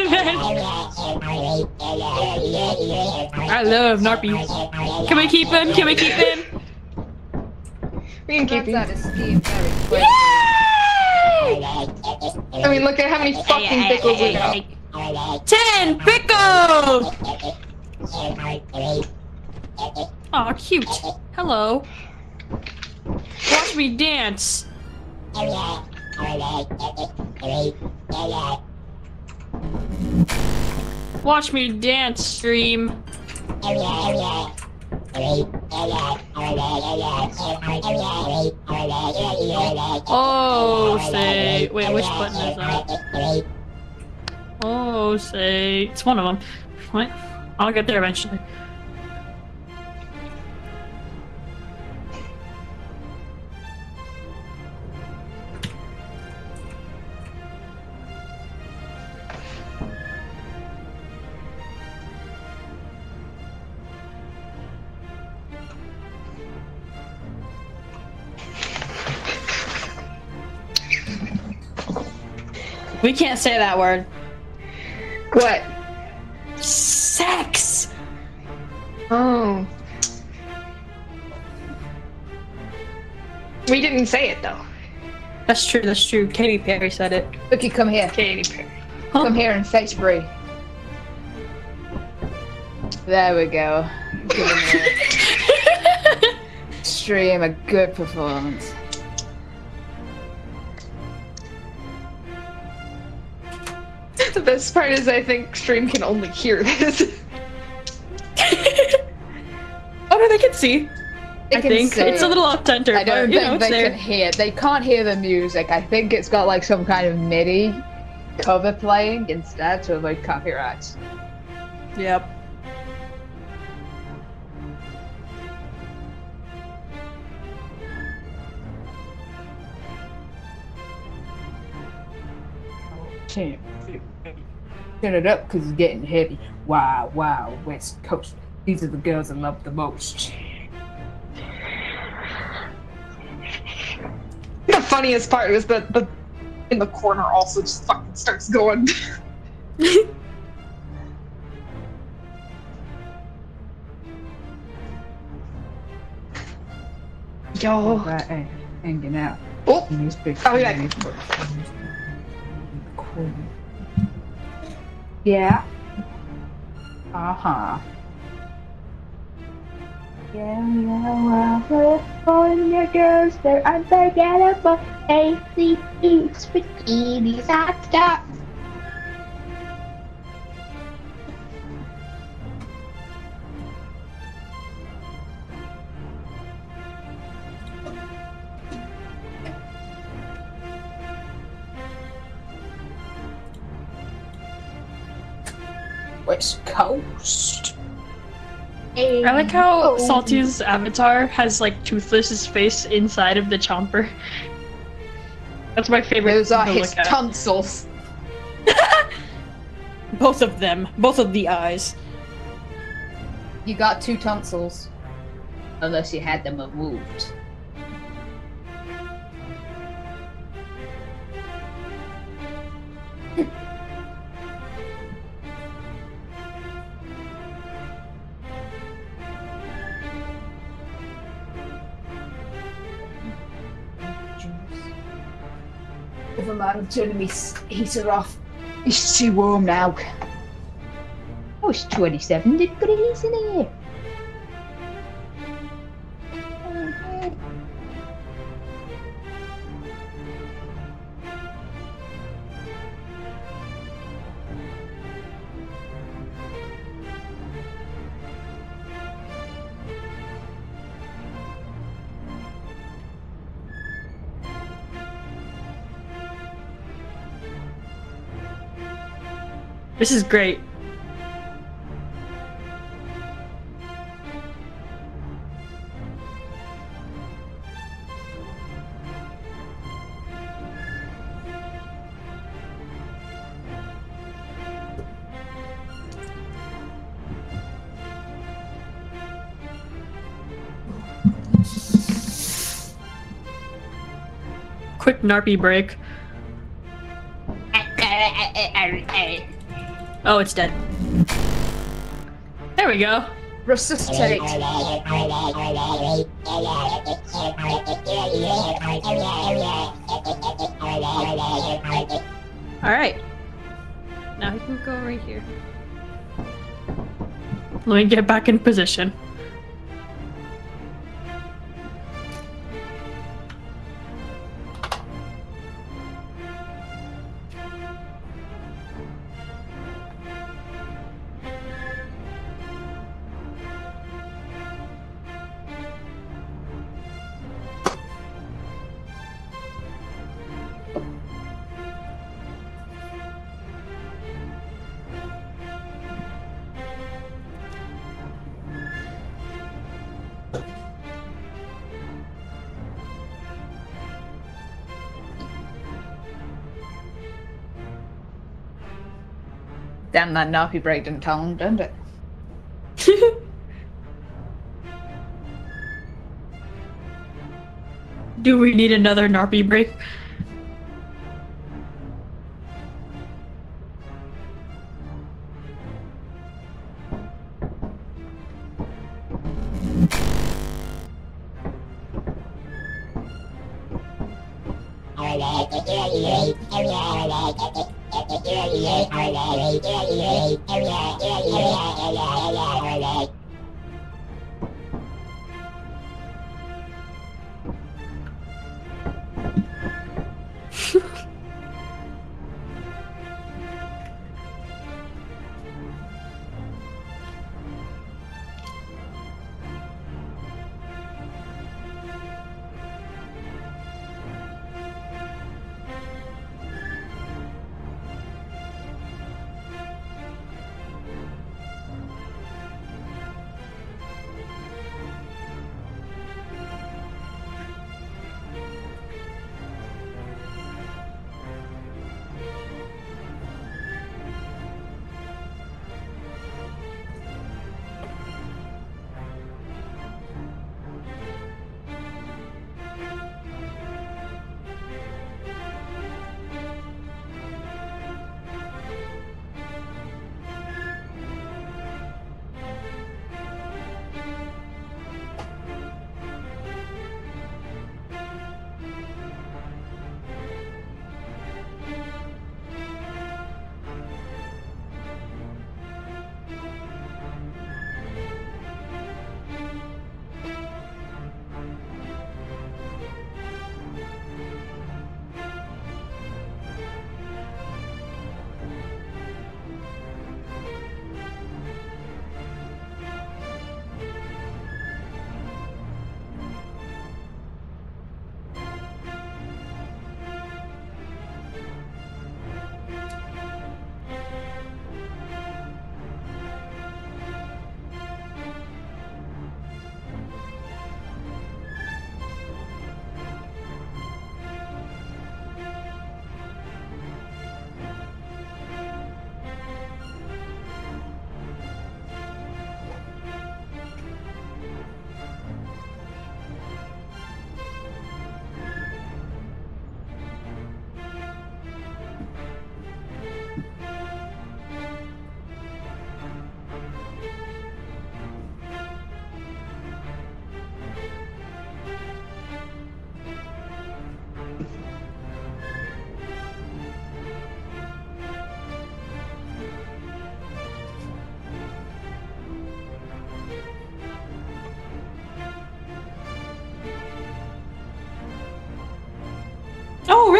I love Narpy. Can we keep him? We can keep him. out of steam very quickly. I mean, look at how many fucking pickles we got. 10 pickles! Aw, cute. Hello. Watch me dance. Watch me dance, stream. Oh, say. Wait, which button is that? Oh, say. It's one of them. What? I'll get there eventually. We can't say that word. What? Sex! Oh. We didn't say it though. That's true. Katy Perry said it. Vukii, come here. Katy Perry. Huh? Come here and face Brie. There we go. Stream a good performance. The best part is I think stream can only hear this. Oh no, they can see. I think see. it's a little off center. I don't but, think they can hear. They can't hear the music. I think it's got like some kind of MIDI cover playing instead to avoid copyrights. Yep. Turn it up because it's getting heavy. Wow, West Coast. These are the girls I love the most. The funniest part was that the in the corner also just fucking starts going. Yo. Right, hanging out. Oh. I'll be back. Yeah. Uh-huh. Yeah, California girls, they're unforgettable. ACEs, bikinis, hot stuff. West Coast. I like how Salty's avatar has like Toothless's face inside of the chomper. That's my favorite. Those are to his look at. tonsils. both of them. Both of the eyes. You got 2 tonsils. Unless you had them removed. Never mind, I'm turning my heater off. It's too warm now. Oh, it's 27 degrees in here. This is great. Quick narpy break. Oh, it's dead. There we go. Resuscitate. Alright. Now he can go right here. Let me get back in position. Damn, that nappy break didn't tell him, didn't it? Do we need another narpy break?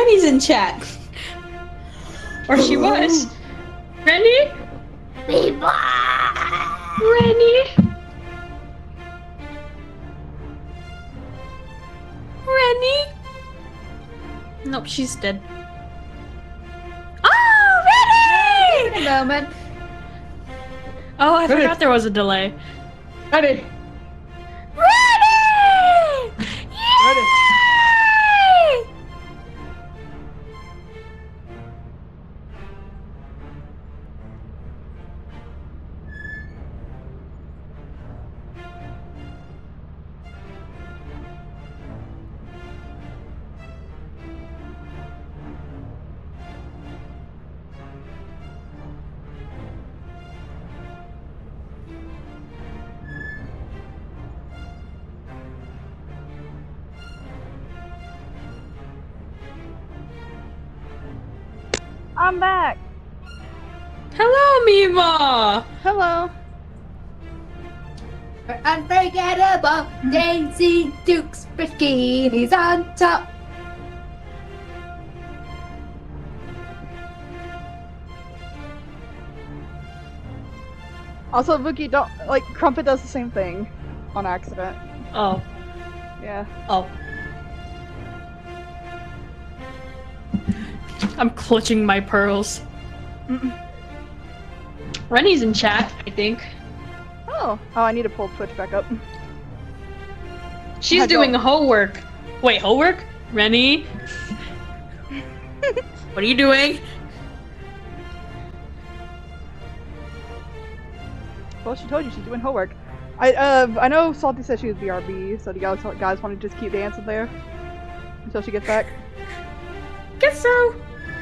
Reni's in chat. Or she was. Reni? Reni? Reni? Nope, she's dead. Oh, Reni! Wait a moment. Oh, I forgot there was a delay. Ready? Reni! Ready. I'm back. Hello, Mima! Hello. For unforgettable Daisy Duke's bikinis on top. Also, Vukii, don't like Crumpet does the same thing on accident. Oh. Yeah. Oh. I'm clutching my pearls. Reni's in chat, I think. Oh, I need to pull Twitch back up. She's doing homework. Wait, homework? Reni? What are you doing? Well, she told you she's doing homework. I know Salty said she was BRB, so do you guys want to just keep dancing there until she gets back? Guess so.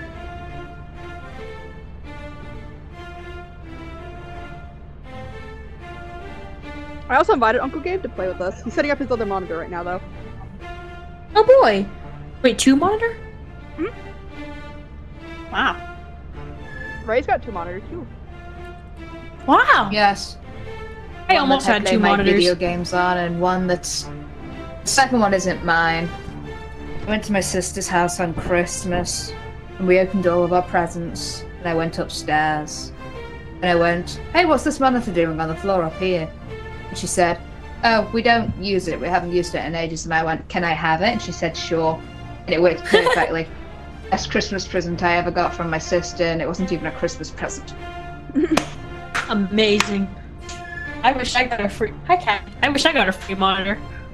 I also invited Uncle Gabe to play with us. He's setting up his other monitor right now, though. Oh boy. Wait, 2 monitor? Hmm? Wow. Ray's got 2 monitors too. Wow. Yes. I One almost that had play 2 my monitors. video games on, and one that's. The second one isn't mine. I went to my sister's house on Christmas, and we opened all of our presents, and I went upstairs. And I went, "Hey, what's this monitor doing on the floor up here?" And she said, "Oh, we don't use it. We haven't used it in ages." And I went, "Can I have it?" And she said, "Sure." And it worked perfectly. Best Christmas present I ever got from my sister, and it wasn't even a Christmas present. Amazing. I wish I got a free. Hi, Cat. I wish I got a free monitor.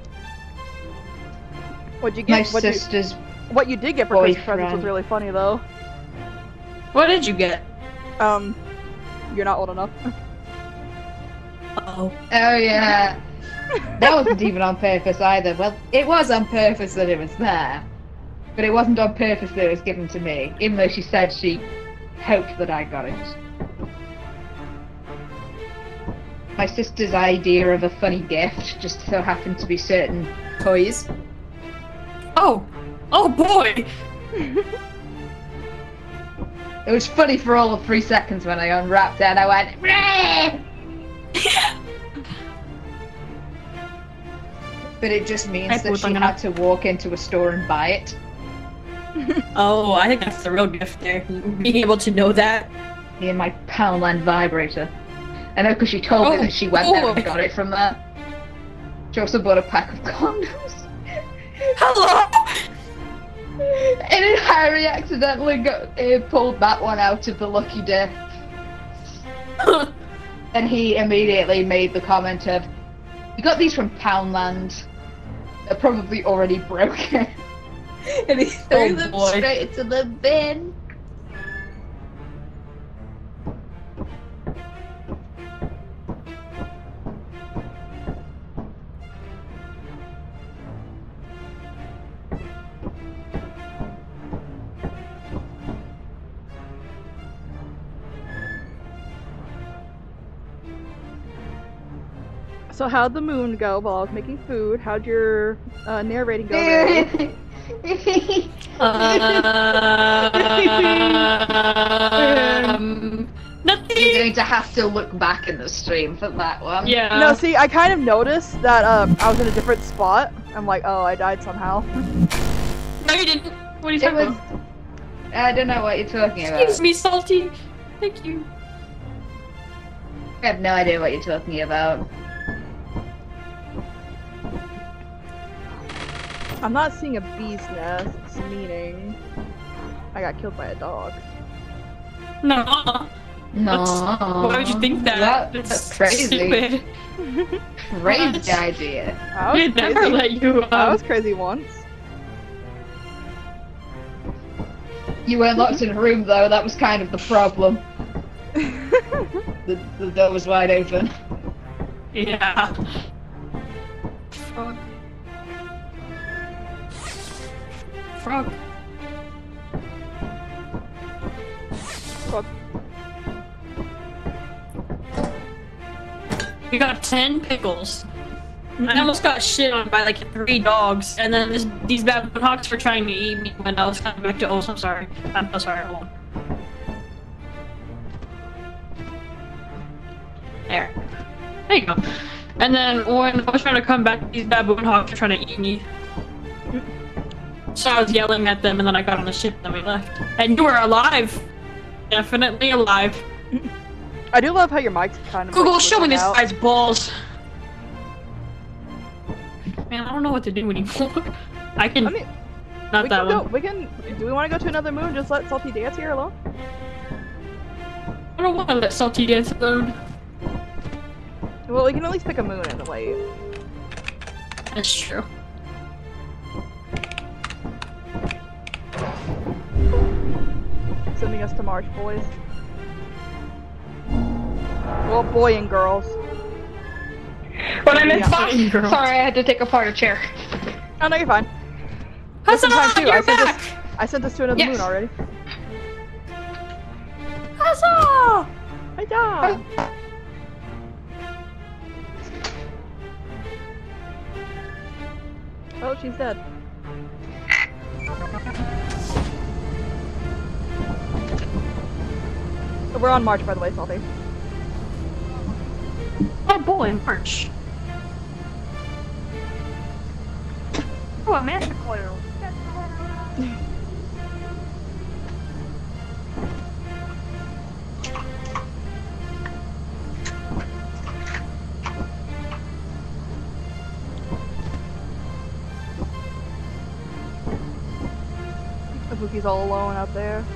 What'd you get? My sister's What you did get for Christmas presents was boyfriend. really funny, though. What did you get? You're not old enough. Uh-oh. Oh yeah. That wasn't even on purpose either. Well, it was on purpose that it was there. But it wasn't on purpose that it was given to me, even though she said she hoped that I got it. My sister's idea of a funny gift just so happened to be certain toys. Oh! Oh boy! It was funny for all of 3 seconds when I unwrapped it and I went, "Rah!" But it just means that she had to walk into a store and buy it. Oh, I think that's the real gift there. Being able to know that. Me and my Poundland vibrator. I know because she told me that she went there and got it from there. She also bought a pack of condoms. Hello! And then Harry accidentally pulled that one out of the lucky dip. And he immediately made the comment of, "You got these from Poundland. They're probably already broken." And he threw them straight into the bin. So how'd the moon go while I was making food? How'd your narrating go there? Nothing. You're going to have to look back in the stream for that one. Yeah. No, see, I kind of noticed that I was in a different spot. I'm like, oh, I died somehow. No, you didn't. What are you talking about? I don't know what you're talking about. Excuse me, Salty. Thank you. I have no idea what you're talking about. I'm not seeing a bee's nest, meaning I got killed by a dog. No. No. Why would you think that? That's crazy. Stupid. Crazy idea. I was We'd never crazy. let you. I was crazy once. You were locked in a room though, that was kind of the problem. The door was wide open. Yeah. Frog. Frog. Fuck. We got 10 pickles. I almost got shit on by like 3 dogs, and then these baboon hawks were trying to eat me when I was coming back to. Oh, I'm sorry. I'm so sorry. Hold on. There you go. And then when I was trying to come back, these baboon hawks were trying to eat me. So I was yelling at them, and then I got on the ship, and then we left. And you were alive. Definitely alive. I do love how your mic's kind of. Google, like, show me this out. guy's balls. Man, I don't know what to do anymore. I can. I mean, not we that can go. one. We can. Do we want to go to another moon? Just let Salty dance here alone. I don't want to let Salty dance alone. Well, we can at least pick a moon and wait. That's true. Sending us to March, boys. Well, boy and girls. What I missed, Yeah. Bob? Sorry, I had to take apart a chair. Oh no, you're fine. Huzzah! Time too. You're back! I sent this to another Yes. moon already. Huzzah! Hi, dog. Oh, she's dead. We're on March, by the way, Salty. Oh boy, March. Oh, a master coil. Vukii's all alone out there.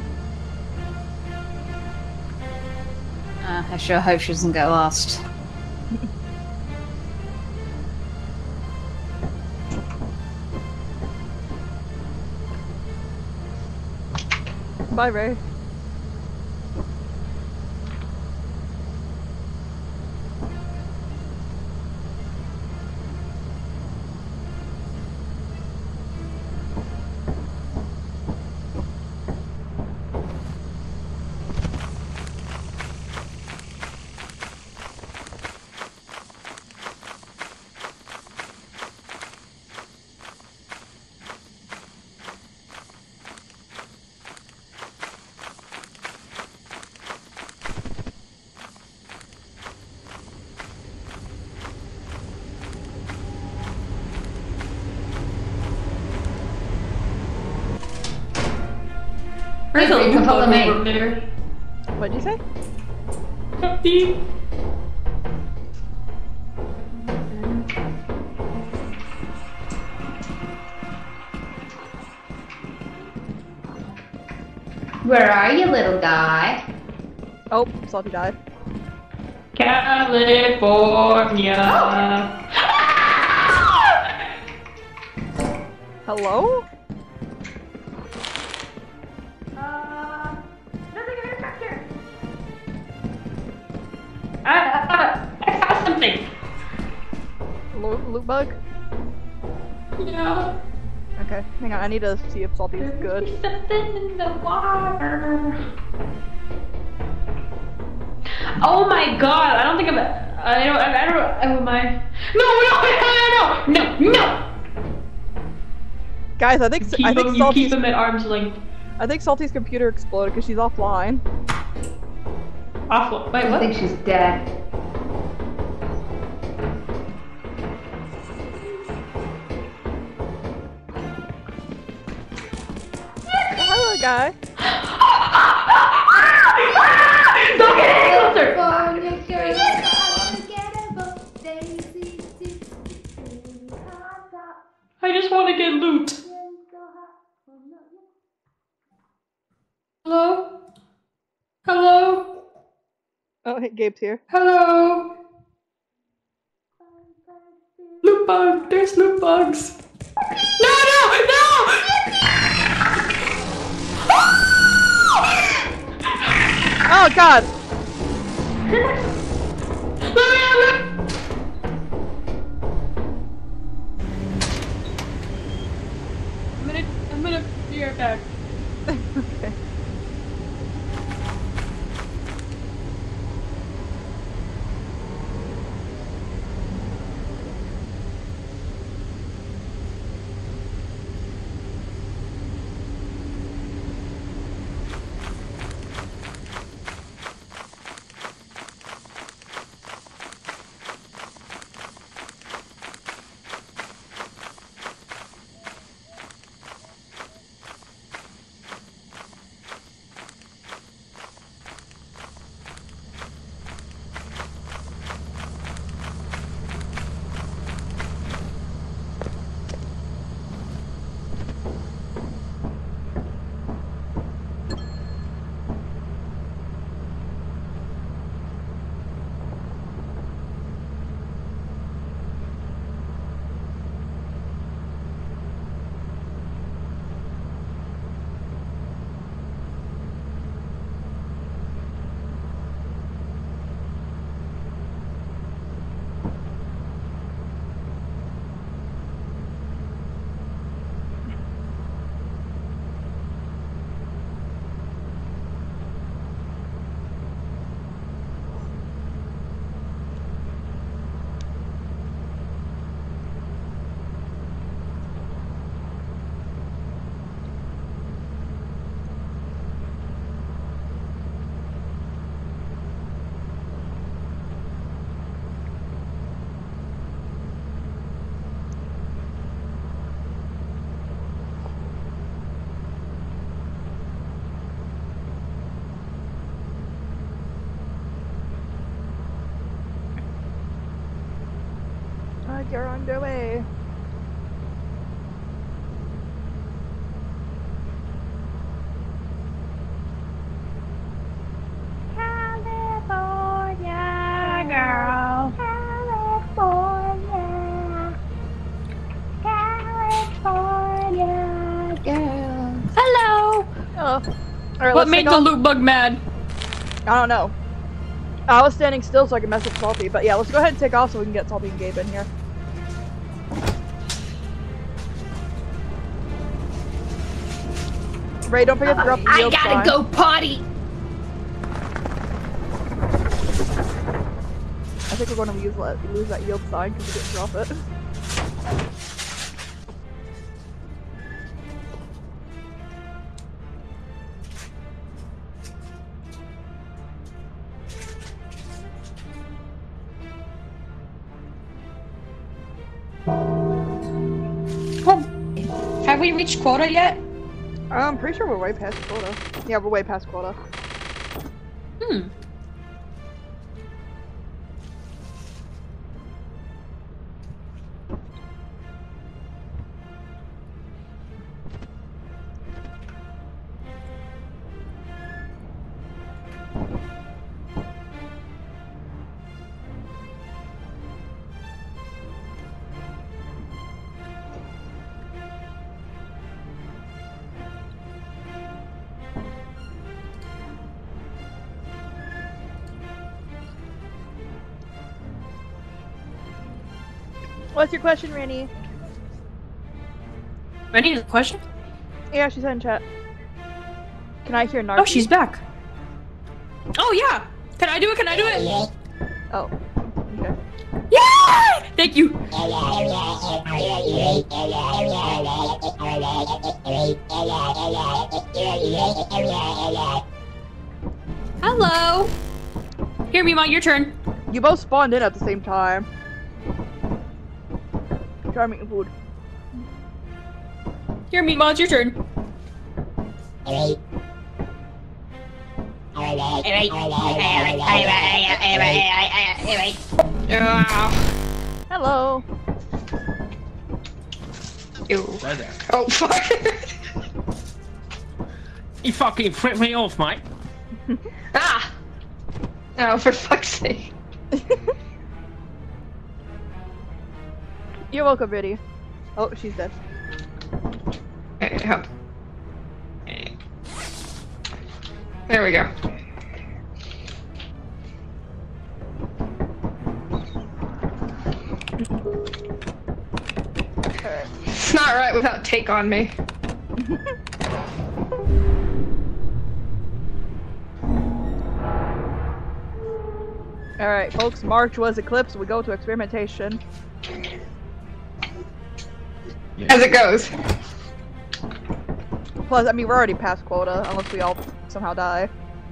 I sure hope she doesn't get lost. Bye, Ray. There's Hey, a you can follow me. over there. What'd you say? Beep. Where are you, little guy? Oh, Salty died. California. Hello? Nothing in your picture. I saw something. Loot bug? Yeah. Okay, hang on, I need to see if Salty's good. Something in the water. Oh my god! I don't think I'm. I don't. Am I? No! Guys, I think Keep him, you keep Salty's him at arm's length. I think Salty's computer exploded because she's offline. Awful. Wait, I what? think she's dead. How do I that guy. Don't get any closer! I just want to get loot. Hello? Hello? Oh, hey, Gabe's here. Hello? Loot bug! There's loot bugs! No, no, no! Oh god! I'm gonna be right back. Okay. You're underway. California girl. California girl. Hello. Oh. Alright, What made the loot bug mad? I don't know. I was standing still so I could mess with Salty, but yeah, let's go ahead and take off so we can get Salty and Gabe in here. Ray, don't forget to drop the yield sign. I gotta go potty! I think we're going to lose that yield sign because we didn't drop it. Have we reached quota yet? I'm pretty sure we're way past quota. Yeah, we're way past quota. Hmm. What's your question, Reni? Reni has a question? Yeah, she said in chat. Can I hear Narky? Oh, she's back. Oh, yeah! Can I do it? Can I do it? Oh, okay. Yeah! Thank you! Hello! Here, Mima, your turn. You both spawned in at the same time. Try making food. Here, Mima, it's your turn. Hello. Ew. There, there. Oh, fuck. You fucking flipped me off, mate. Ah! Oh, for fuck's sake. You're welcome, Reni. Oh, she's dead. Okay, help. There we go. It's not right without take on me. Alright, folks, March was eclipsed. We go to experimentation. As it goes. Plus, I mean, we're already past quota, unless we all somehow die.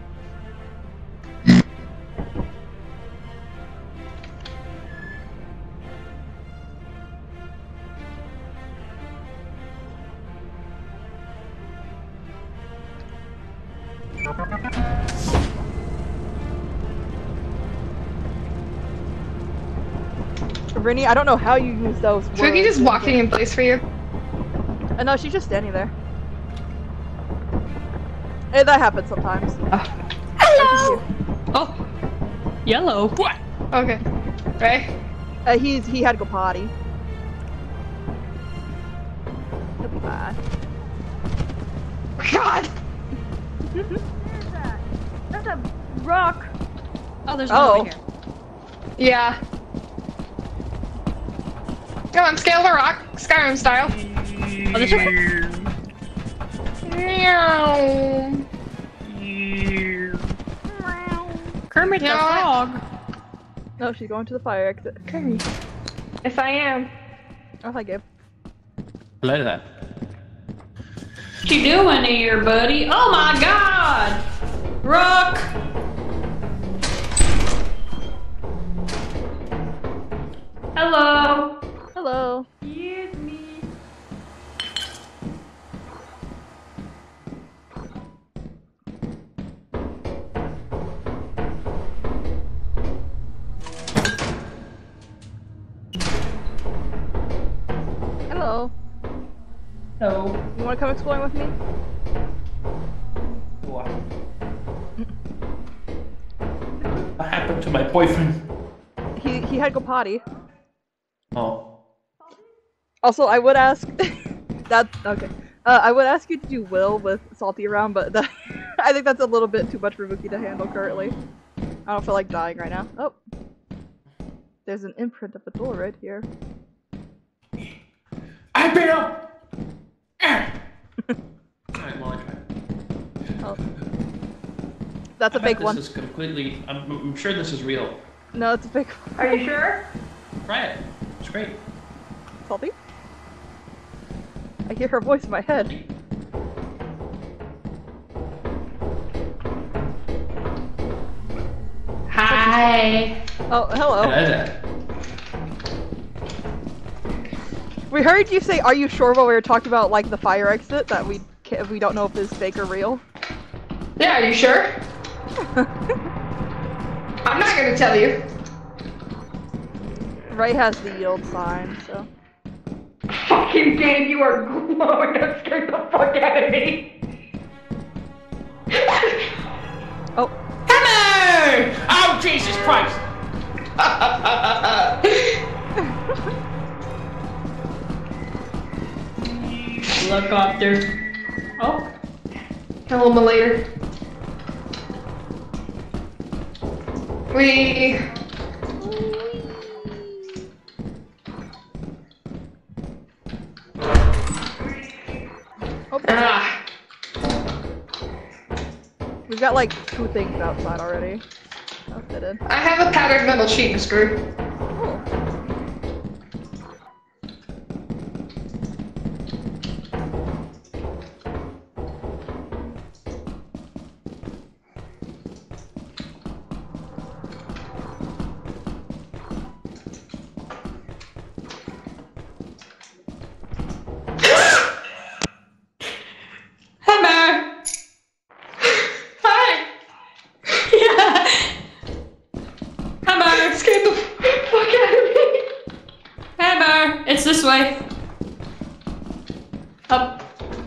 Reni, I don't know how you use those words. Vukii just walking in place for you? No, she's just standing there. Hey, that happens sometimes. Hello! Oh. Yellow. What? Okay. Right? He had to go potty. He'll be fine. God! That's a rock! Oh, there's one over here. Yeah. Come on, scale the rock, Skyrim style. Oh, there's one. Meow. Kermit the Frog. No, she's going to the fire exit. Okay. Yes, I am. Oh, hi, Gabe. Hello there. What you doing here, buddy? Oh my god! Rook! Hello! Hello. Here's me. Hello. Hello. You want to come exploring with me? What? What happened to my boyfriend? He had to go potty. Oh. Also, I would ask that. Okay. I would ask you to do Will with Salty around, but that, I think that's a little bit too much for Vukii to handle currently. I don't feel like dying right now. Oh, there's an imprint of a door right here. I've been up. Alright, well, I tried. Oh, that's a big one. This is completely. I'm sure this is real. No, it's a big one. Are you sure? Try it. It's great. Salty? I hear her voice in my head. Hi. Oh, hello. Hello there. We heard you say, "Are you sure?" while we were talking about like the fire exit that we don't know if it's fake or real. Yeah, are you sure? I'm not gonna tell you. Ray has the yield sign, so. Fucking Gabe, you are glowing. That scared the fuck out of me. Oh. Hello! Oh, Jesus Christ! Helicopter. Oh. Hello, my later. We. Ah. We've got like 2 things outside already. Outfitted. I have a patterned metal sheet and screw. Cool. Hammer. Up.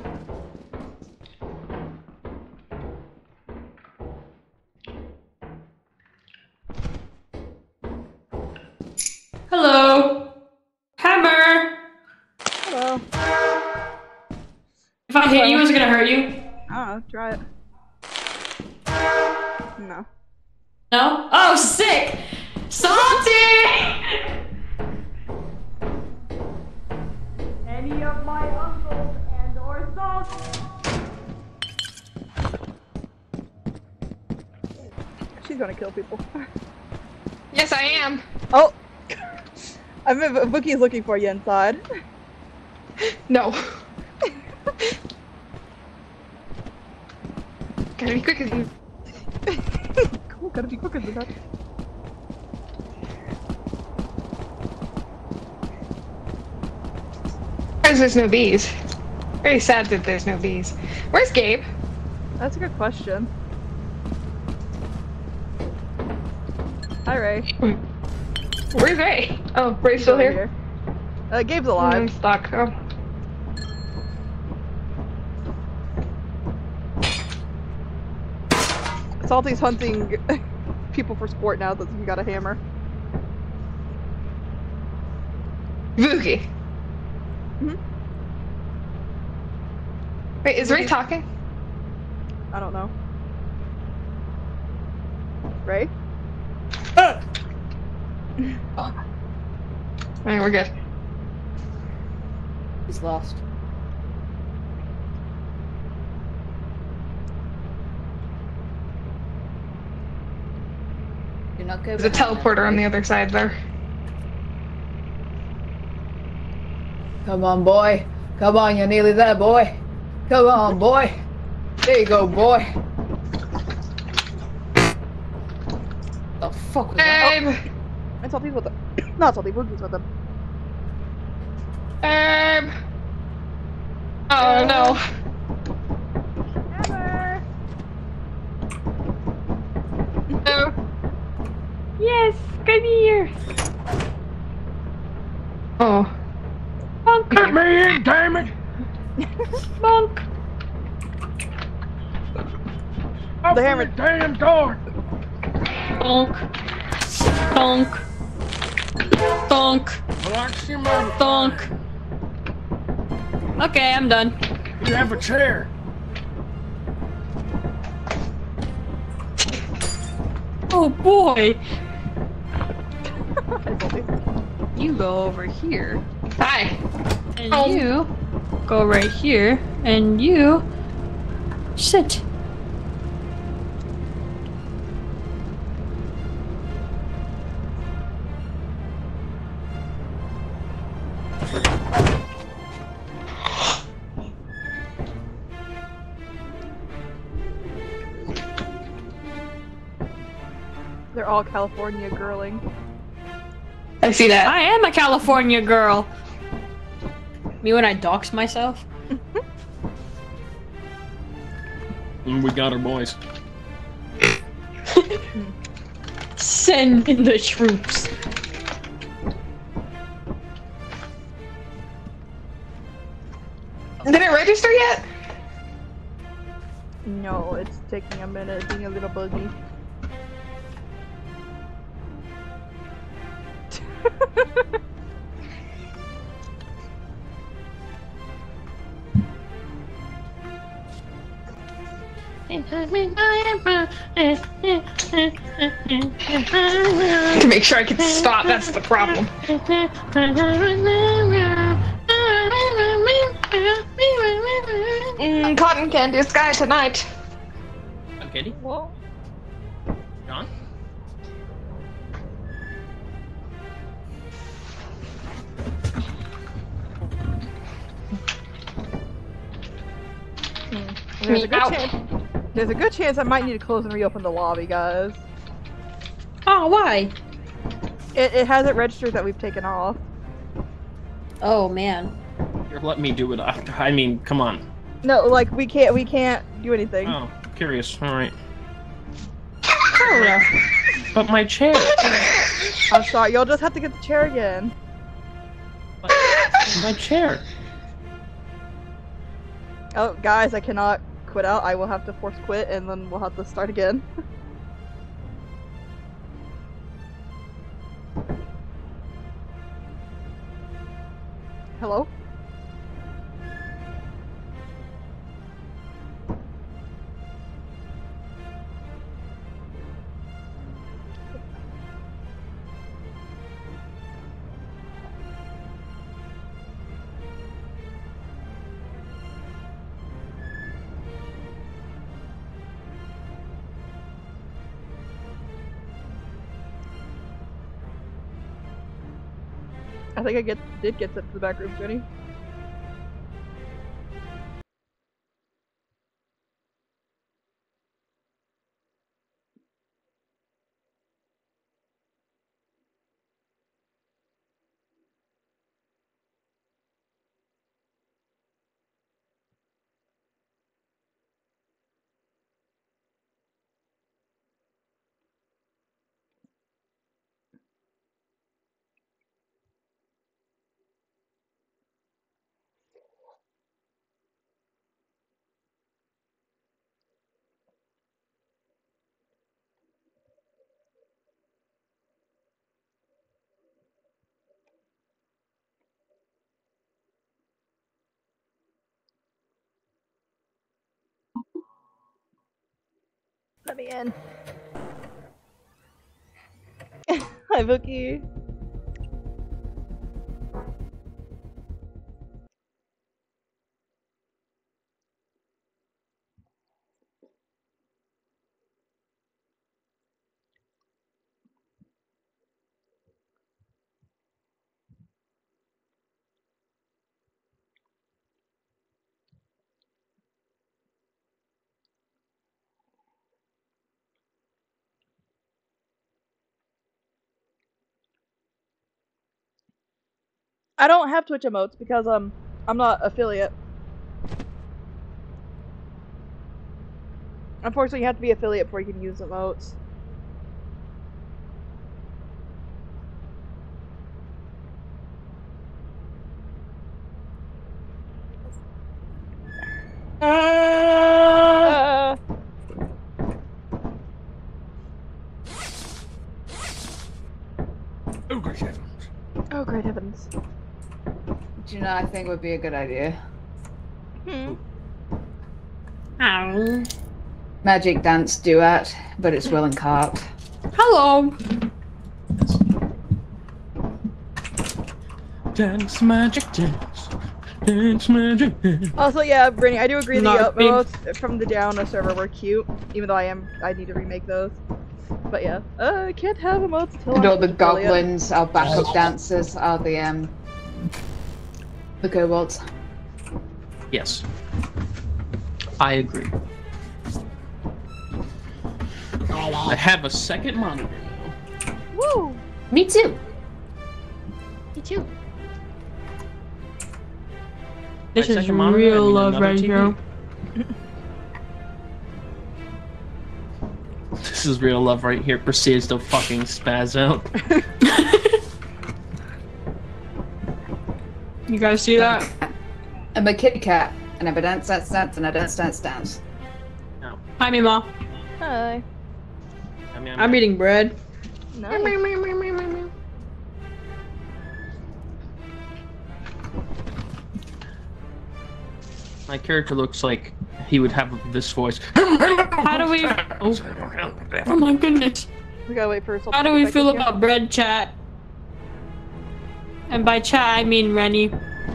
Hello. Hammer. Hello. If I hit you, is it gonna hurt you? Oh, try it. No. No? Oh, sick! Salty! Any of my uncles and or salty. She's gonna kill people. Yes, I am. Oh! I mean, Vukii's looking for you inside. No. Gotta be quicker than Cool, gotta be quicker than that. There's no bees. Very sad that there's no bees. Where's Gabe? That's a good question. Hi, Ray. Where's Ray? Oh, Ray's still over here? Gabe's alive. I'm stuck. Oh. Salty's hunting people for sport now that he got a hammer. Vukii. Hmm? Wait, is Ray talking? I don't know. Ray? Alright, we're good. He's lost. Do not go. There's a behind that teleporter on tree. the other side there. Come on, boy. Come on, you're nearly there, boy. Come on, boy. There you go, boy. The fuck was that? Gabe! And Salty's with them. Not Salty, Vukii's with them. Gabe! Oh no. Hammer! No. Yes, come here. Oh. Bonk. Let me in, damn it! Bonk. Open hammer- the damn door! Bonk. Bonk. Bonk. Relax your mother. Bonk. Okay, I'm done. You have a chair. Oh boy. Hi, Salty. You go over here. Hi. And Oh. you go right here. And you sit. They're all California girling. I see that. I am a California girl. Me when I dox myself? We got our boys. Send in the troops. Did it register yet? No, it's taking a minute, being a little buggy. To make sure I can stop, that's the problem. Cotton candy sky tonight. Kitty? Whoa. John? There's a good Out. chance. There's a good chance I might need to close and reopen the lobby, guys. Oh, why? It hasn't registered that we've taken off. Oh man. You're letting me do it. I mean, come on. No, like we can't do anything. Oh, curious. Alright. Oh, But my chair. I'm sorry, you'll just have to get the chair again. My chair. Oh, guys, I cannot quit out. I will have to force quit, and then we'll have to start again. Hello? I think I did get sent to the back room, Jenny. Let me in. Hi, Vukii. I don't have Twitch emotes because I'm not affiliate. Unfortunately, you have to be affiliate before you can use emotes. Oh, great heavens. Oh, great heavens. Do you know, I think would be a good idea. Ow. Magic dance duet, but it's Will and Cart. Hello. Dance magic dance. Dance magic dance. Also, yeah, Reni, I do agree the Not being- upvotes from the Down server were cute, even though I need to remake those. But yeah, I can't have emotes till And I'm all the affiliate. goblins, our backup dancers, are the kobolds. Yes. I agree. I have a second monitor now. Woo! Me too. Me too. My This is second monitor, I real mean love another right TV. here. This is real love right here. Proceeds to fucking spaz out. You guys see that? I'm a kitty cat, and I dance, dance, dance, and I dance, dance, dance. No. Hi, Mima. Hi. I mean, I'm eating bread. Nice. my character looks like he would have this voice. How do we? Oh my goodness. We gotta wait for a How do we feel about bread chat? And by chat, I mean Reni.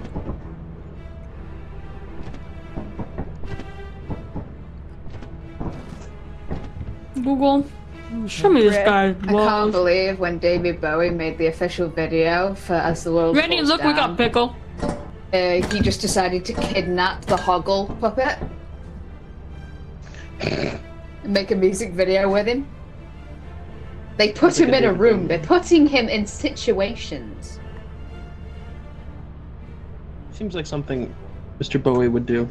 Google, show me this guy's I can't balls. believe when David Bowie made the official video for As the World Reni, Falls look, we Down, got pickle. he just decided to kidnap the Hoggle puppet and make a music video with him. They put him in a room. They're putting him in situations. Seems like something Mr. Bowie would do.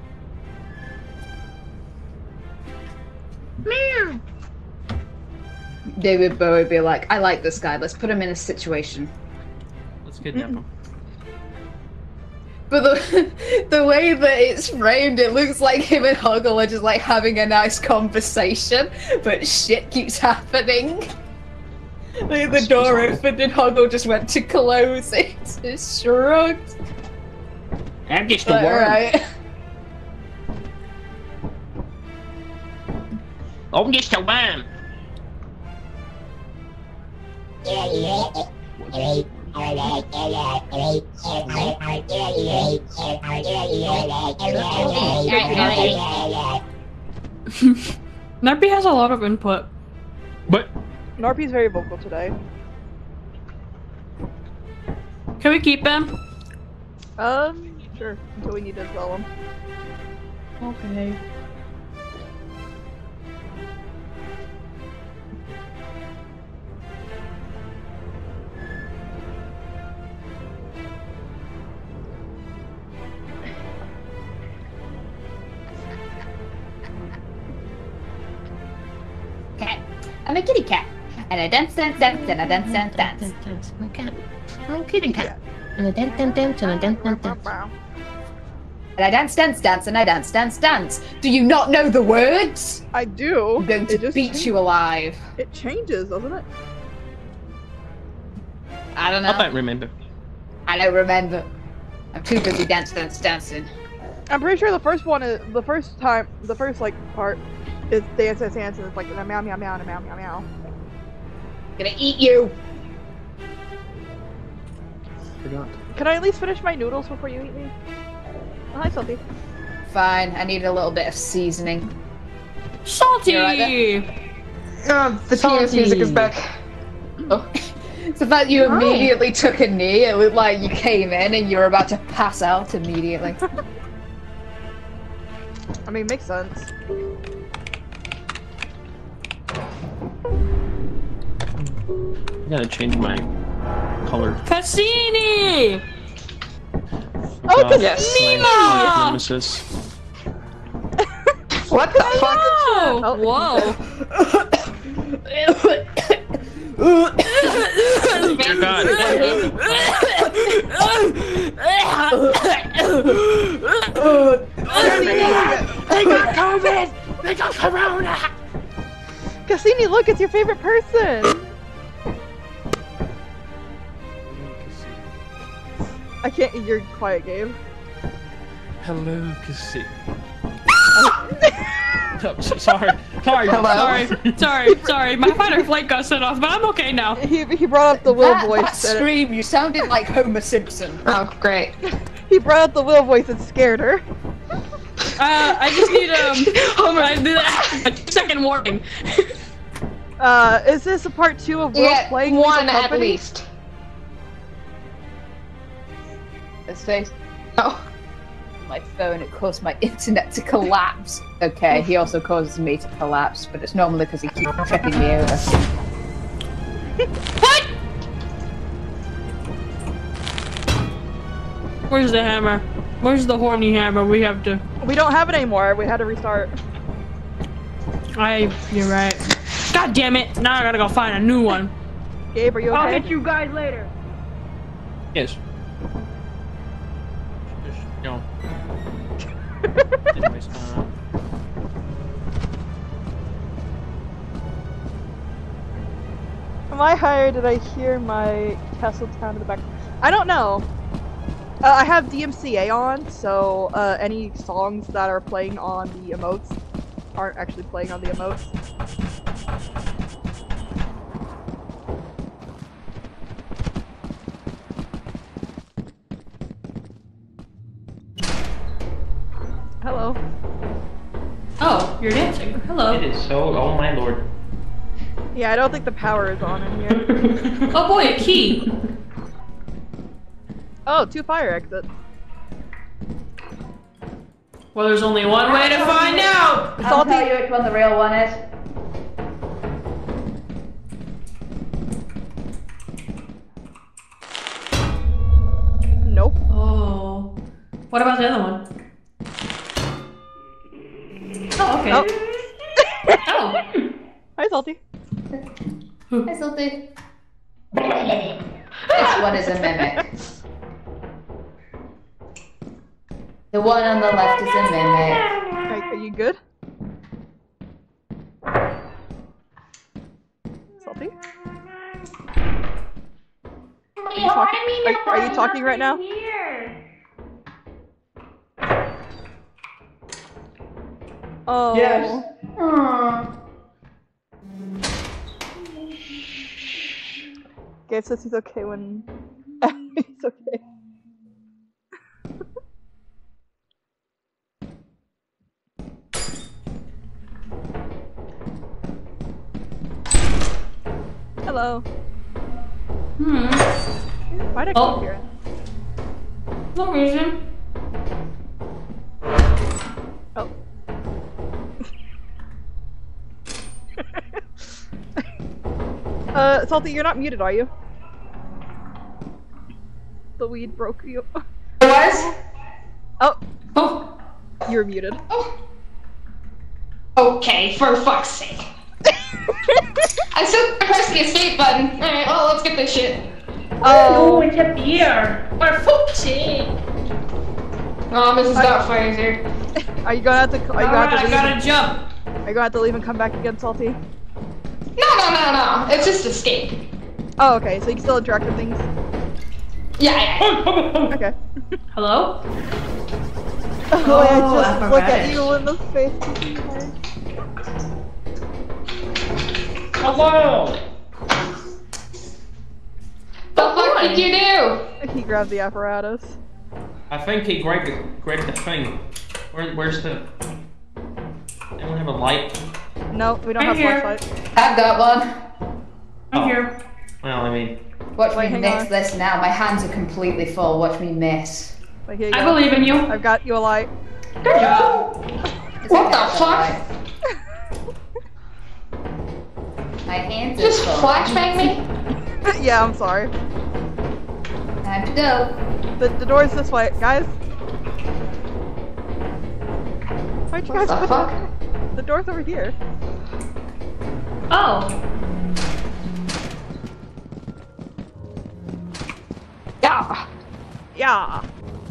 David Bowie would be like, I like this guy. Let's put him in a situation. Let's kidnap him. But the way that it's framed, it looks like him and Huggle are just like having a nice conversation, but shit keeps happening. Like the door opened and Huggle just went to close it. Just shrugged. I'm just a worm. Right. I'm just a worm. Narpi has a lot of input. But Narpi's very vocal today. Can we keep him? Sure. Until we need to sell him. Okay. Cat. I'm a kitty cat. And I dance, dance, dance, and I dance, dance, dance. I'm a cat. I'm a kitty cat. And I dance, dance, dance, and I dance, dance, dance. And I dance, dance, dance, and I dance, dance, dance. Do you not know the words? I do. I'm going to beat you alive. It changes, doesn't it? I don't know. I don't remember. I don't remember. I'm too busy dancing. I'm pretty sure the first one is the first like part is dance, dance, dance, and it's like a meow, meow, meow, and a meow, meow, meow. Gonna eat you. Forgot. Can I at least finish my noodles before you eat me? Oh, hi, Salty. Fine. I need a little bit of seasoning. Salty! You right Oh, the penis music is back. Oh. It's the fact you immediately took a knee. It looked like you came in and you were about to pass out immediately. I mean, makes sense. I gotta change my color. Cassini! Oh, Cassini! My nemesis. What the fuck? Oh, whoa! Dear God. They got COVID! They got corona! Cassini, look, it's your favorite person! I can't. You're quiet, Gabe. Hello, Cassini. Sorry. My fight or flight got set off, but I'm okay now. He brought up the Will That voice. scream, you sounded like Homer Simpson. Oh, great. He brought up the Will voice and scared her. I just need a second warning. Is this a part 2 of Will playing one Lethal at Company? least. His face. Oh. My phone, it caused my internet to collapse. Okay, he also causes me to collapse, but it's normally because he keeps tripping me over. What? Where's the hammer? Where's the horny hammer? We have to. We don't have it anymore. We had to restart. You're right. God damn it! Now I gotta go find a new one. Gabe, are you okay? I'll hit you guys later. Yes. No. Anyways, Am I high or did I hear my castle town in the back? I don't know. I have DMCA on, so any songs that are playing on the emotes aren't actually playing on the emotes. Hello. Oh, you're dancing. Hello. it is so. Oh my lord. Yeah, I don't think the power is on in here. Oh boy, a key. Oh, 2 fire exits. Well, there's only one way to find out. I'll tell you which one the real one is. Nope. Oh. What about the other one? Oh, okay. Oh. Hi, Salty. Hi, Salty. This one is a mimic. The one on the left is a mimic. Are you good? Salty? Are you talking right now? Oh. Yes. Gabe says he's okay when he's okay. Hello. Why'd I come here? No reason. Oh. Salty, you're not muted, are you? The weed broke you. Was? Oh. You're muted. Okay, for fuck's sake. I still pressed the escape button. Alright, well, let's get this shit. Oh, it's a beer. For fuck's sake. Oh, Mrs. Doubtfire's here. Are you gonna have to? Are you gonna have to leave? I gotta jump. Are you gonna have to leave and come back again, Salty? No. It's just escape. Oh, okay. So you can still interact with things. Yeah. Okay. Hello? Oh, I just look at you in the face. Hello! The fuck did you do? He grabbed the apparatus. I think he grabbed the thing. Where's the... Anyone have a light? No, we don't have flashlight. I've got one. I'm here. Well, I mean... Watch me hang miss on. this now. My hands are completely full. Watch me miss. Wait, here you I go. believe in you. I've got you a light. Good job. What the fuck? My hands are Just full. flashbang me? Yeah, I'm sorry. Time to go. The door's this way, guys. Why'd you What guys the put fuck? The door's over here. Oh. Yeah. Yeah.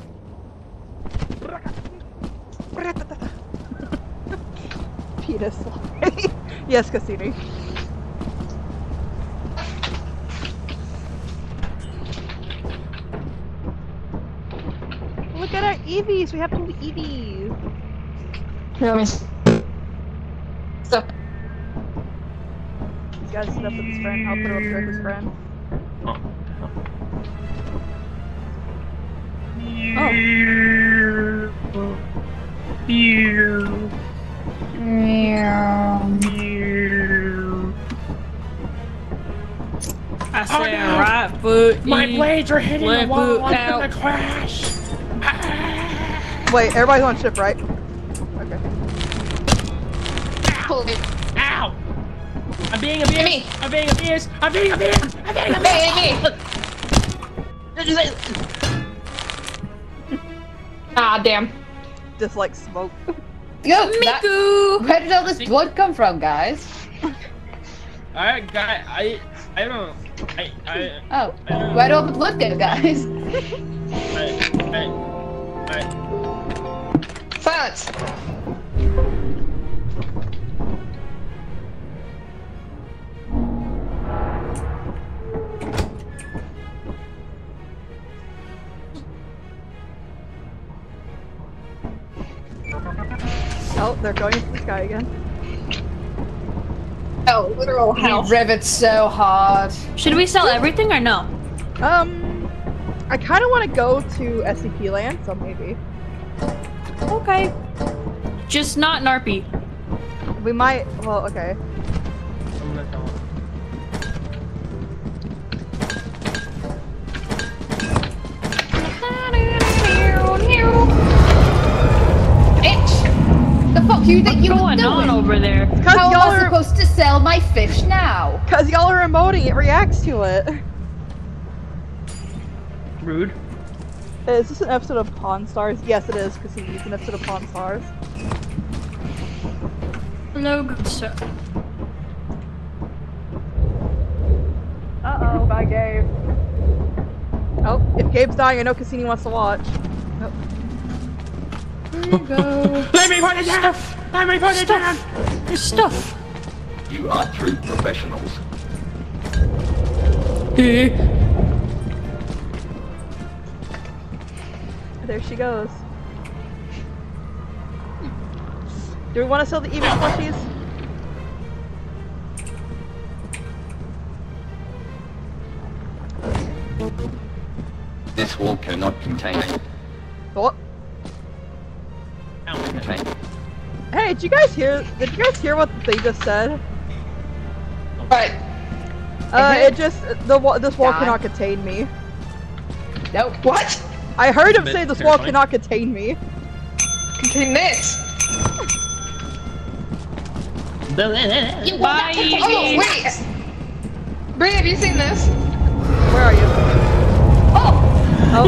Penis. Yes, Cassini. Look at our EVs. We have 2 EVs. Here, let me see. So, He's got stuff with his friend. I'll put him up there with his friend. I said right foot. My in, blades are hitting the left wall. foot I'm out. gonna crash. Wait, everybody's on ship, right? Okay. holy. Ow! I'm being abused. Me. I'm being abused. I'm being abused. I'm being abused. Me. Ah, damn. Just like smoke. Yo, Miku! where did all this blood come from, guys? I don't. Oh, where'd all the blood go, guys? Silence. Oh, they're going into the sky again. Oh, literal We hell. rivet so hard. Should we sell everything or no? I kind of want to go to SCP land, so maybe. Okay. Just not Narpy. We might, well, okay. The fuck you think you were What's going on doing? over there? Cause How am y'all I are, supposed to sell my fish now? cause y'all are emoting, it reacts to it. Rude. Is this an episode of Pawn Stars? Yes, it is, because it's an episode of Pawn Stars. Hello, good sir. Uh-oh, bye Gabe. Oh, if Gabe's dying, I know Cassini wants to watch. Oh. go. Let me put it down! Let me put it down! There's stuff. You are true professionals. There she goes. Do we want to sell the evil plushies? This wall cannot contain. What? Contain. Hey, did you guys hear what the thing just said? What? It just this wall cannot contain me. Nope. What? I heard him say Bit this wall terrifying. cannot contain me. Contain this. Bye. Oh wait. Brie, have you seen this? Where are you? Oh. Oh.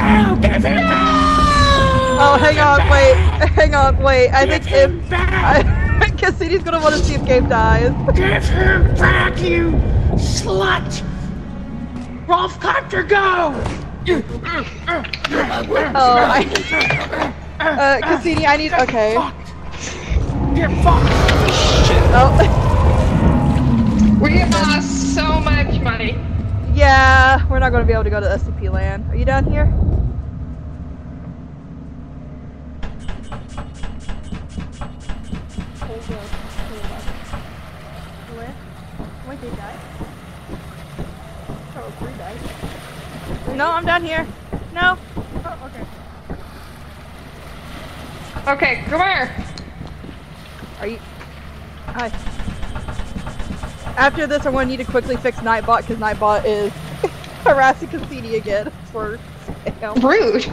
Oh, hang on, wait. I think Cassini's gonna want to see if Gabe dies. Give him back, you slut! Rolf Copter, go! Cassini, I need. Okay. You're fucked! Oh. We lost so much money. Yeah, we're not gonna be able to go to SCP land. Are you down here? Wait, did he die? Oh, Bree died. No, I'm down here. No. Oh, okay. Okay, come here. Are you? Hi. After this, I'm gonna need to quickly fix Nightbot because Nightbot is harassing Cassini again for spam. Rude.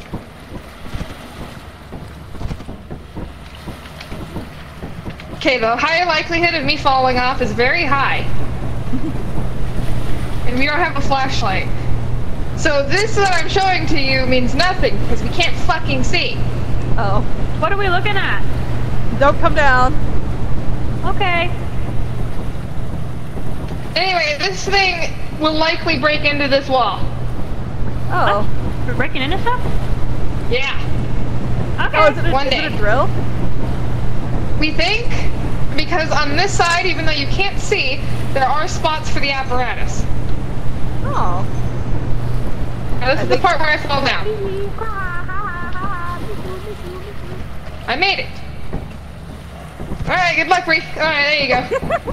Okay, the higher likelihood of me falling off is very high. And we don't have a flashlight. So this that I'm showing to you means nothing because we can't fucking see. Oh. What are we looking at? Don't come down. Okay. Anyway, this thing will likely break into this wall. Oh. We're breaking into stuff? Yeah. Okay. Oh, is it One is day. it a drill? We think, because on this side, even though you can't see, there are spots for the apparatus. Oh. Now this is the part where I fall down. I made it. Alright, good luck, Bree. Alright, there you go.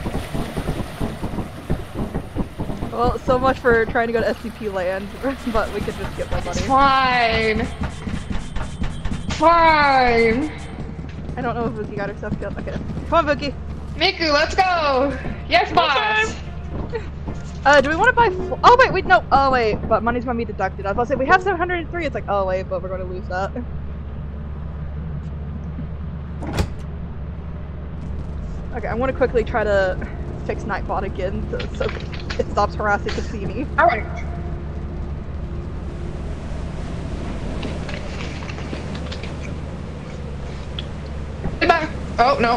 Well, so much for trying to go to SCP land, but we could just get more money. Fine. Fine. I don't know if Vukii got her stuff killed. Okay. Come on, Vukii. Miku, let's go. Yes, boss. Do we want to buy? Oh wait, no. Oh wait, but money's gonna be deducted. I was about to say we have 703. It's like, oh wait, but we're gonna lose that. Okay, I want to quickly try to fix Nightbot again so it stops harassing Cassini. All right. Goodbye. Oh no.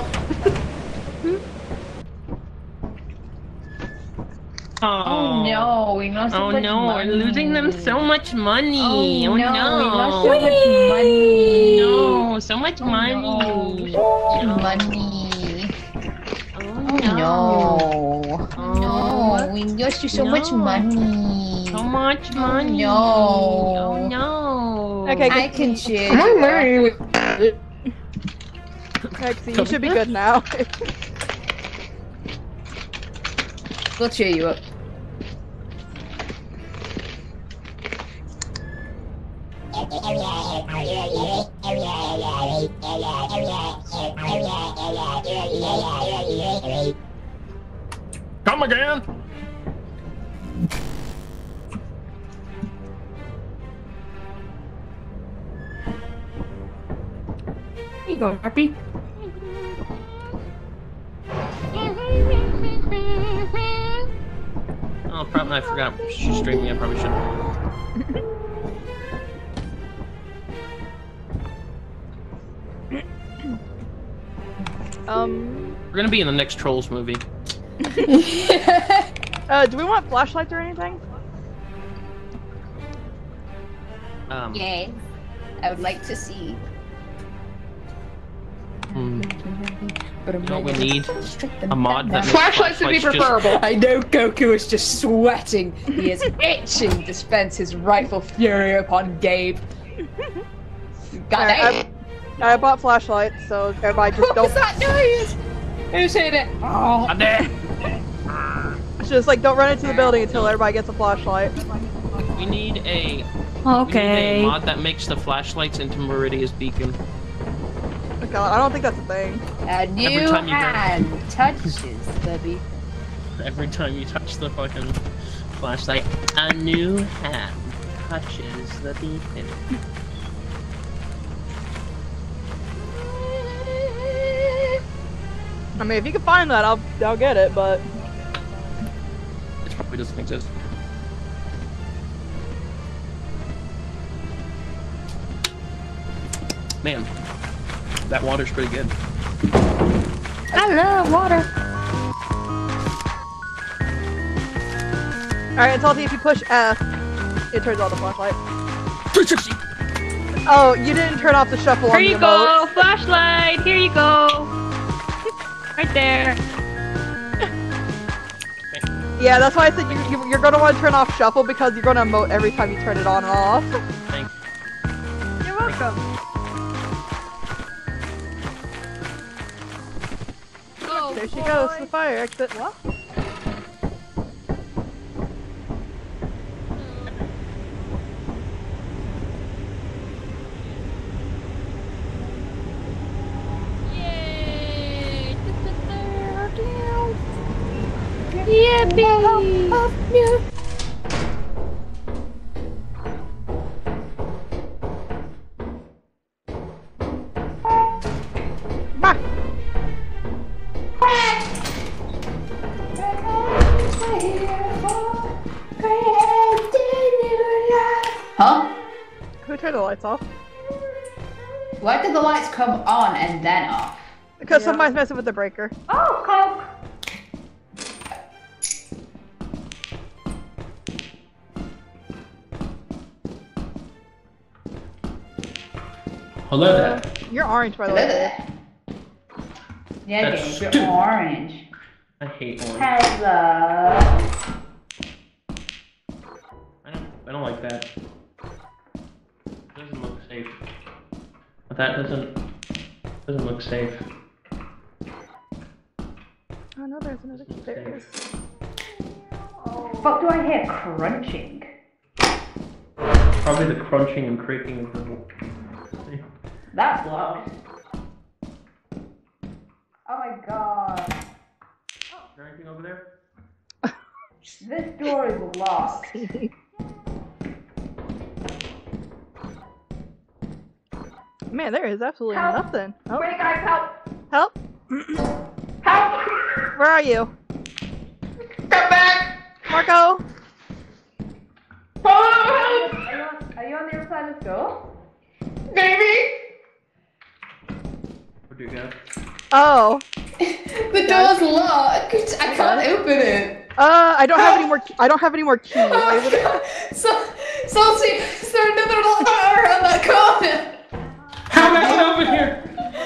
Oh no, we lost so Oh much no, money. we're losing them so much money. Oh, Oh no, no. we lost so much money. No, so much money. No. Money. Oh No. No, we lost so much money. So much money. No. Oh no. Okay, I can cheer I'm you up. worried. Okay, Cassini, you should be good now. We'll cheer you up. Come again. Here you go, Happy. Oh, probably I forgot. She's streaming. I probably should. We're gonna be in the next Trolls movie. Do we want flashlights or anything? Yes. I would like to see. You know what we need? A mod that makes Flashlights would be just- preferable. I know Goku is just sweating. He is itching to spend his rightful fury upon Gabe. God Alright, I bought flashlights, so everybody just What don't. was that noise? Who's hit it? Oh. I'm dead. It's just like don't run into the building until everybody gets a flashlight. We need a Okay. mod that makes the flashlights into Meridia's beacon. Oh God, I don't think that's a thing. A new time you go- hand touches the beacon. Every time you touch the fucking flashlight, a new hand touches the beacon. I mean, if you can find that, I'll get it, but It probably doesn't exist. Man, that water's pretty good. I love water. alright, Salty, if you push F, it turns on the flashlight. 360. Oh, you didn't turn off the shuffle Here on the you remote. go, flashlight. Here you go. Right there. Yeah, that's why I said you're gonna want to turn off shuffle because you're gonna emote every time you turn it on and off. Thank You're welcome. Oh, There she goes to the fire exit. What? Bah! Huh? Who turned the lights off? Why did the lights come on and then off? Because somebody's messing with the breaker. Oh, Coke! Hello there. You're orange, by the Hello way. there. Yeah, That's Gabe, stupid. you're orange. I hate orange. Hello. I don't like that. It doesn't look safe. But that doesn't look safe. Oh no, there's another key. There it is. Fuck do I hear crunching? Probably the crunching and creaking of the. That's loud. Oh my god. Is there anything over there? This door is locked. Man, there is absolutely Help. nothing. Oh, Wait, guys, help! help! Help! Where are you? Come back! Marco! Oh, Are you on the other side of the door? baby! What do you got? Oh. The door's locked. I can't open it. I don't have any more. I don't have any more keys. I Oh would've- god. Salty, is there another lock door around that corner? How am I get over here?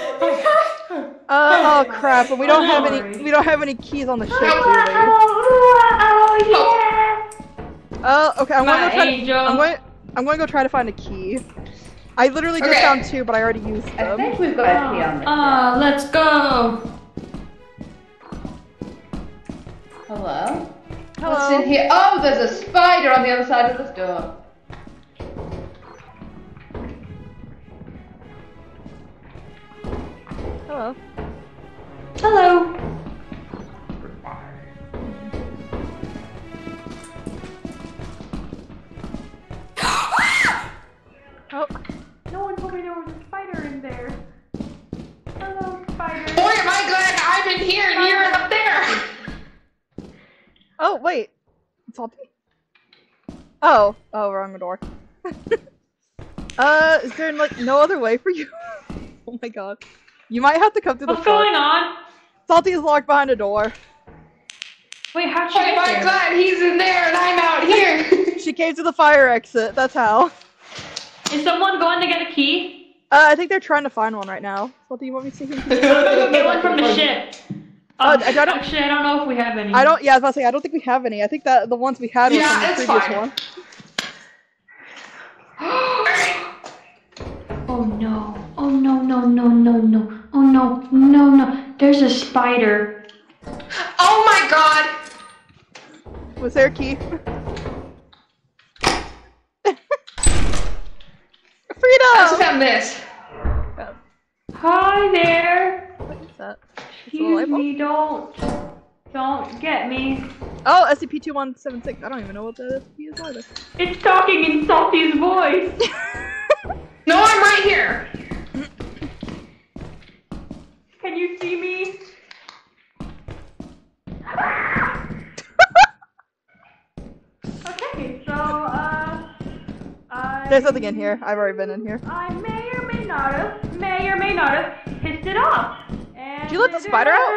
Oh crap! But we don't have any. We don't have any keys on the ship, do we? Oh yeah. Oh, okay. I'm My going to try. angel. I'm going to go try to find a key. I literally just Okay. found two, but I already used I them. think we've got a key on this. Let's go. Hello? Hello. What's in here? Oh, there's a spider on the other side of this door. Hello. Hello. Oh. No one told me there was a spider in there. Hello, spider. Boy, am I glad I'm in here and you're up there! Oh wait. It's salty. Oh. Oh, wrong door. Is there like no other way for you? Oh my god. You might have to come through the What's front. going on? Salty is locked behind a door. Wait, how'd she Boy, am get I there? glad he's in there and I'm out here! She came to the fire exit. That's how. Is someone going to get a key? I think they're trying to find one right now. So do you want me to see him? Let's go get one from the ship. Actually, I don't know if we have any. Yeah, I was about to say, I don't think we have any. I think that the ones we had were from the previous one. Oh no. Oh no, no, no, no, no. Oh no, no, no. There's a spider. Oh my god! Was there a key? Freedom! I just found this. Hi there. What is that? Excuse me, don't get me. Oh, SCP-2176. I don't even know what that SCP is either. It's talking in Salty's voice. No, I'm right here. Can you see me? Okay, so there's nothing in here. I've already been in here. I may or may not have pissed it off. And Did you let the spider out?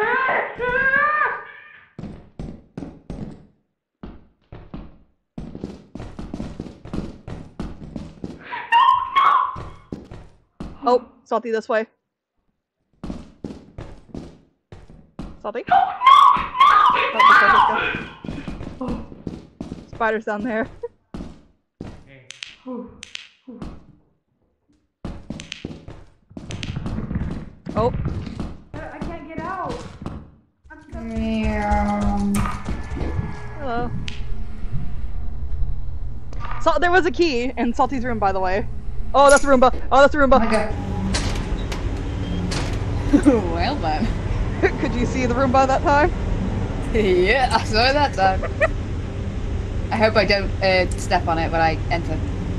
Oh, Salty, this way. Salty? Oh, spider's down there. Oh. I can't get out. Hello. There was a key in Salty's room, by the way. Oh, that's a Roomba. Oh, that's a Roomba. Well then. Could you see the Roomba that time? Yeah, I saw it that time. I hope I don't step on it when I enter.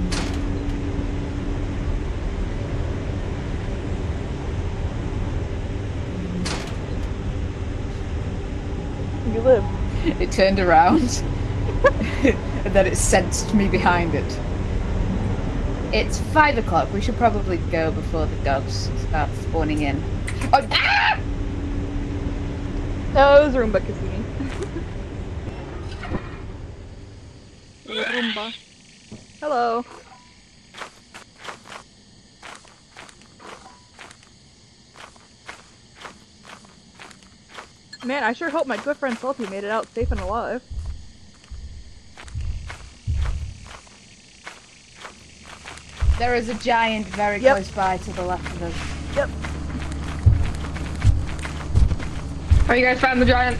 You live. It turned around, and then it sensed me behind it. It's 5 o'clock. We should probably go before the dogs start spawning in. Oh, ah! No, it was Roomba, Cassini. Roomba. Hello. Man, I sure hope my good friend Salty made it out safe and alive. There is a giant very close by to the left of us. Yep. Oh, you guys found the giant?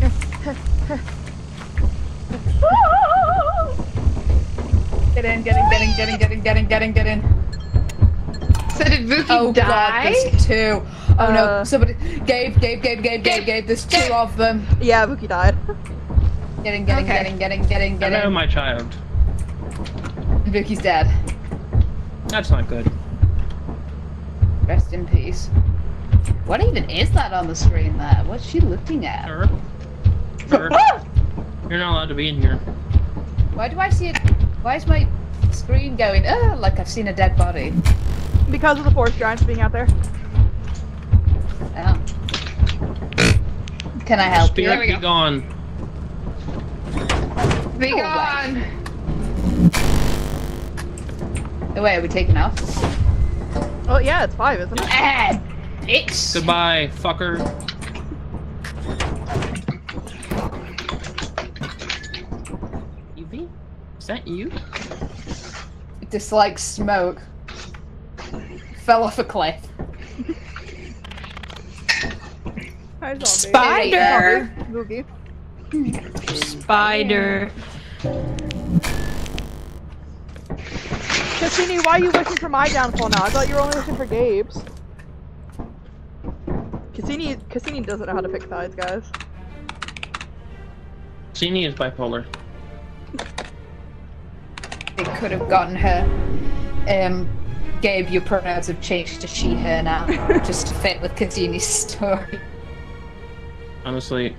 Get in, get in, get in, get in, get in, get in, get in, get in. So did Vukii die? God, there's 2. Oh no, somebody. Gabe, there's 2 of them. Yeah, Vukii died. Get in, get in, get in, get in, get in, get in. Hello, my child. Vukii's dead. That's not good. Rest in peace. What even is that on the screen there? What's she looking at? Sir? Sir? You're not allowed to be in here. Why do I see it? Why is my screen going, like I've seen a dead body? Because of the forest giants being out there. Oh. Can I help you? Spirit, be gone. Be gone! Oh wait, are we taking off? Oh yeah, it's 5, isn't it? Bitch! Goodbye, fucker. Evie? Is that you? Dislikes smoke. Fell off a cliff. Hi, zombie. Spider! Vukii. Spider. Cassini, why are you wishing for my downfall now? I thought you were only wishing for Gabe's. Cassini doesn't know how to pick sides, guys. Cassini is bipolar. It could have gotten her. Gabe, your pronouns have changed to she, her now, just to fit with Cassini's story. Honestly,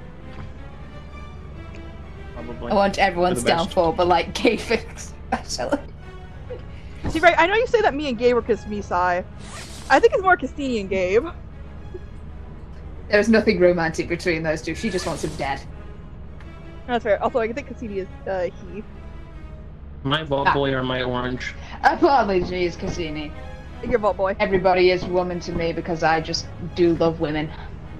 probably. I want everyone's downfall, but like Gabe especially. See, right, I know you say that me and Gabe were because me, Sai. I think it's more Cassini and Gabe. There's nothing romantic between those two. She just wants him dead. That's fair. Also, I think Cassini is he. My ball boy or my orange? Apologies, Cassini. Your vote, boy. Everybody is woman to me because I just do love women.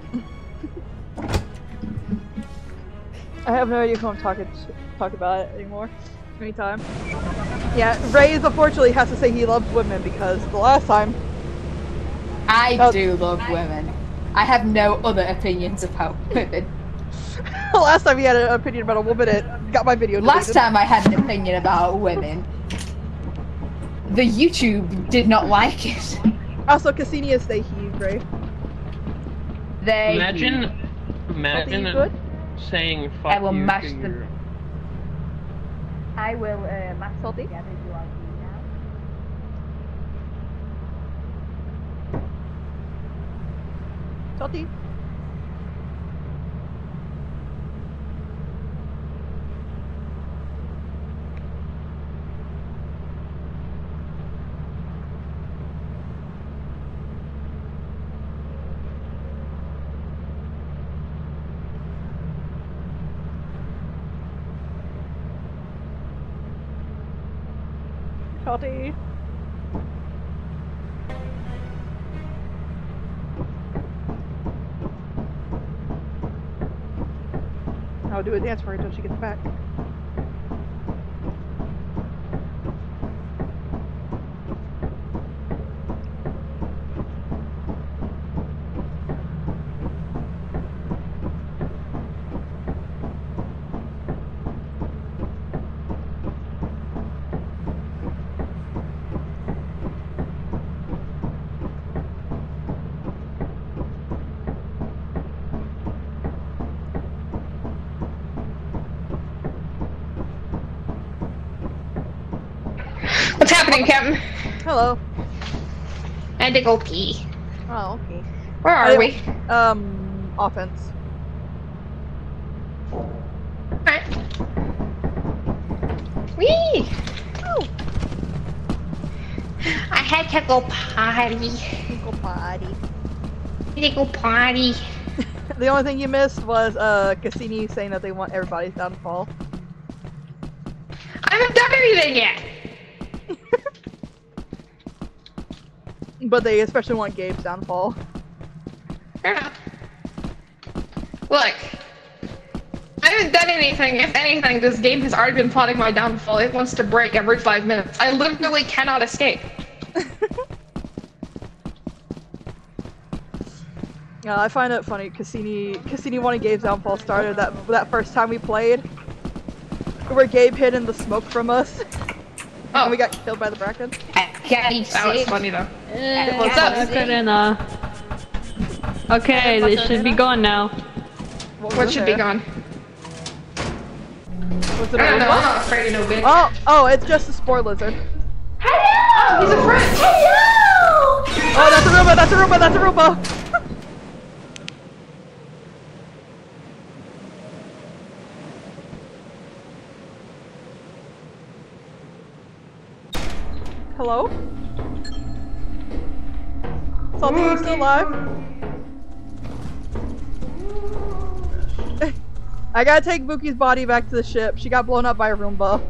I have no idea who I'm talking about it anymore. Anytime. Yeah, Ray unfortunately has to say he loves women because the last time. I do love women. I have no other opinions about women. The last time he had an opinion about a woman, it got my video deleted. Last time I had an opinion about women, the YouTube did not like it. Also, Cassinius, they heave, Ray. They Imagine saying fuck I will you mash to them. your... I will mash salty. Salty. Salty. I'll do a dance for her until she gets back. What's happening, Captain? Hello. I had to go pee. Oh, okay. Where are we? Offense. Alright. Whee! Oh. I had to go potty. Go potty. I had to go potty. The only thing you missed was Cassini saying that they want everybody's downfall. I haven't done anything yet! But they especially want Gabe's downfall. Fair enough. Look. I haven't done anything. If anything, this game has already been plotting my downfall. It wants to break every 5 minutes. I literally cannot escape. Yeah, I find it funny. Cassini wanted Gabe's downfall started that first time we played, where Gabe hid in the smoke from us, and we got killed by the Bracken. That was funny though. What's up? Okay, this should be gone now. What should be gone? Was it I don't know. I'm not afraid of no bitch. Oh, it's just a spore lizard. Hello! He's a friend. Hello! Oh, that's a Roomba! That's a Roomba! That's a Roomba! Hello? Salty, you still alive? I gotta take Vukii's body back to the ship. She got blown up by a Roomba.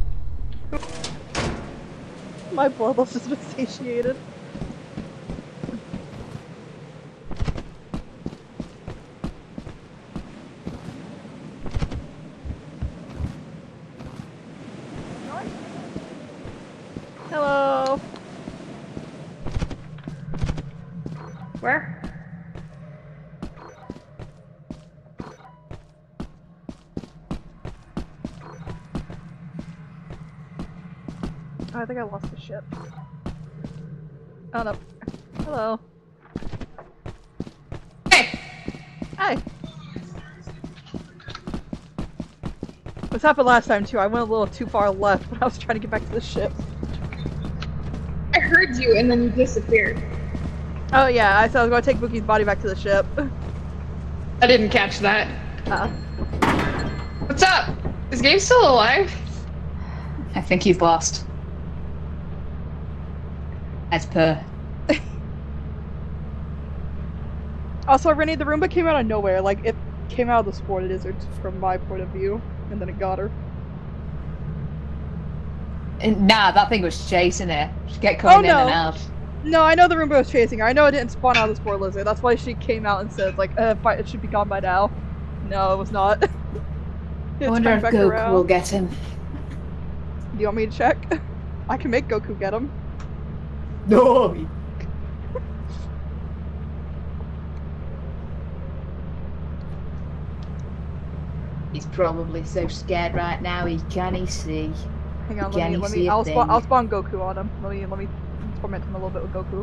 My bloodlust has been satiated. Hello. Where? Oh, I think I lost the ship. Oh no. Hello. Hey! Hi! This happened last time too. I went a little too far left when I was trying to get back to the ship. I heard you and then you disappeared. Oh yeah, I said I was going to take Vukii's body back to the ship. I didn't catch that. What's up? Is Gabe still alive? I think he's lost. As per. Also, Reni, the Roomba came out of nowhere. Like, it came out of the spore lizards from my point of view, and then it got her. Nah, that thing was chasing her. She kept coming in and out. No, I know the Roomba was chasing her. I know it didn't spawn out of the spore lizard. That's why she came out and said, like, it should be gone by now. No, it was not. I wonder if Goku will get him. Do you want me to check? I can make Goku get him. No! He's probably so scared right now he can't see. Hang on, let me I'll spawn Goku on him. Let me torment him a little bit with Goku.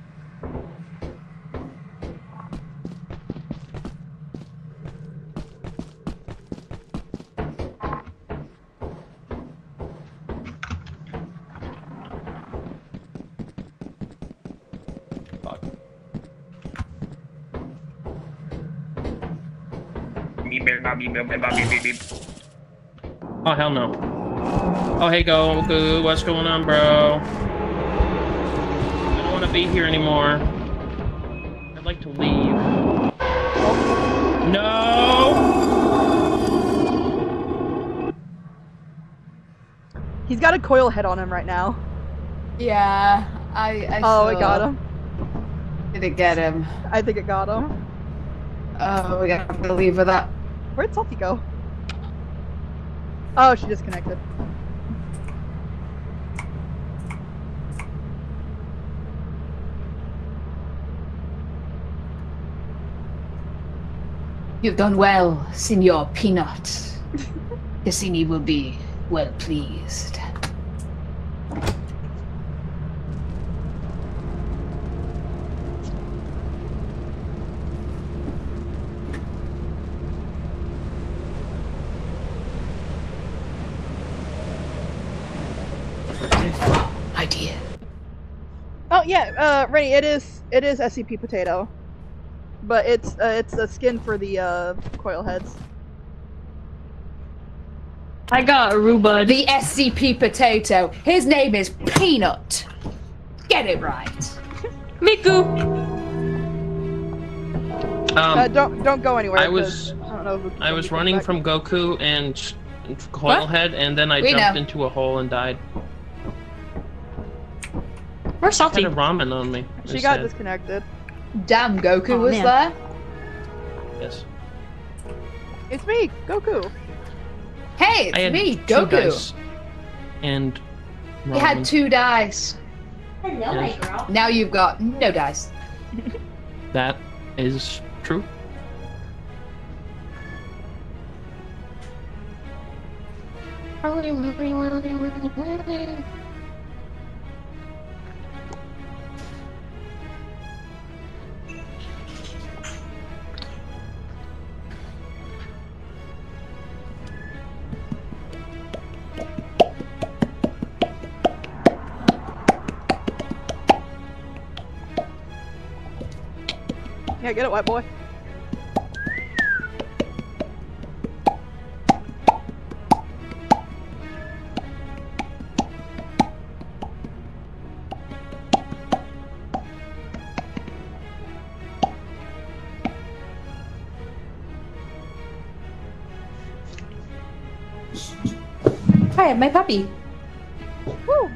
Oh, hell no. Oh, hey, Goku, what's going on, bro? I don't want to be here anymore. I'd like to leave. No! He's got a coil head on him right now. Yeah, I saw. It got him. Did it get him? I think it got him. Oh, we gotta believe with that. Where'd Salty go? Oh, she disconnected. You've done well, Signor Peanut. Cassini will be well pleased. Idea. Oh yeah, Reni, it is SCP potato, but it's a skin for the coil heads. I got Aruba. The SCP potato. His name is Peanut. Get it right. Miku. Don't go anywhere. I was running from Goku and Coilhead, and then I jumped into a hole and died. Where's Salty? Had a ramen on me. She got disconnected. Damn, Goku was there? Yes. It's me, Goku. Hey, it's me, Goku. And you had 2 dice. Hello, my girl. Now you've got no dice. That is true. Yeah, get it, white boy. Hi, my puppy. Woo!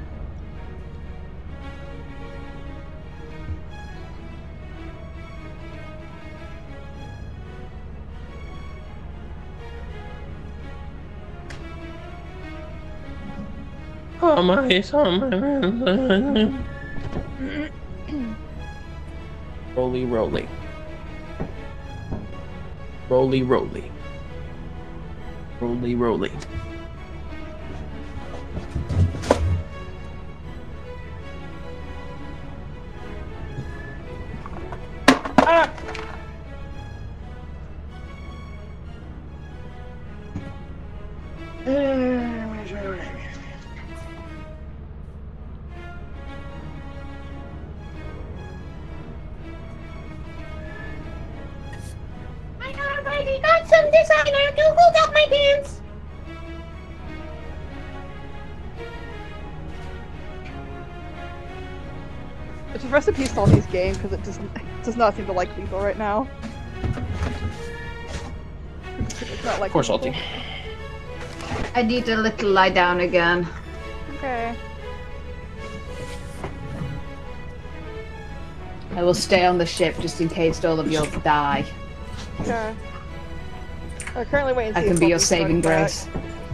Oh my. Roly, roly. Roly, roly. Roly, roly. Ah! I already got some designer to hold up my pants. It's a recipe Salty's game because it does not seem to like lethal right now. It's not like Poor Salty. I need a little lie down again. Okay. I will stay on the ship just in case all of you die. Okay. Currently waiting to I see can if be your Salty's saving back. grace.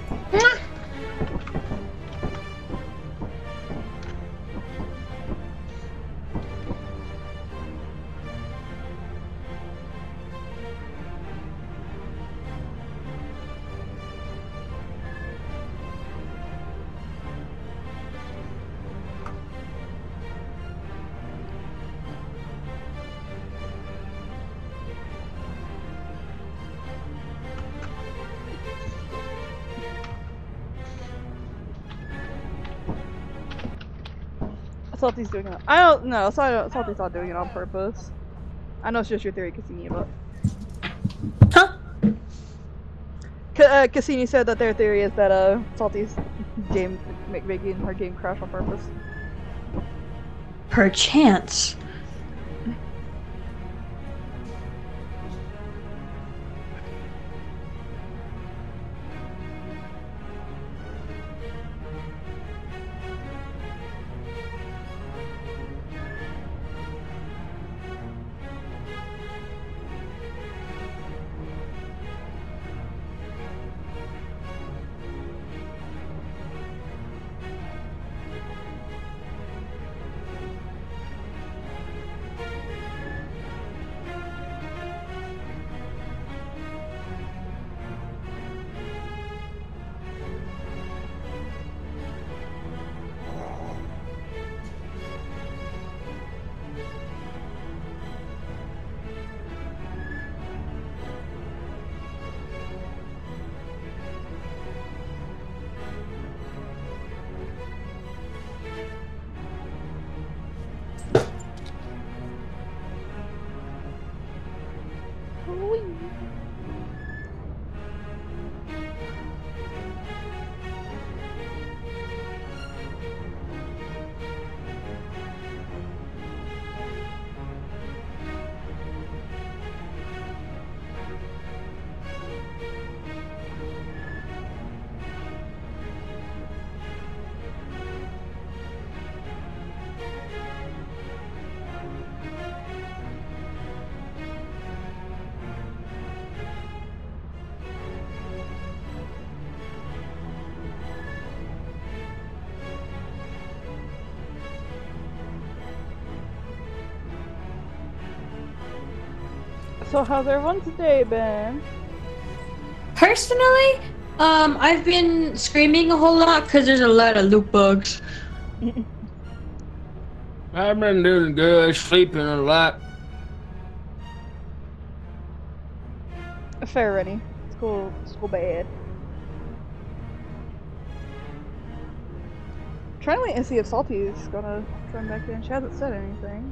Salty's doing it. I don't know. Salty's not doing it on purpose. I know it's just your theory, Cassini, but. Huh? Cassini said that their theory is that Salty's making her game crash on purpose. Perchance. So how's everyone's day been? Personally, I've been screaming a whole lot because there's a lot of loot bugs. I've been doing good, sleeping a lot. Fair, Reni. School bad. Trying to wait and see if Salty's gonna join back in. She hasn't said anything.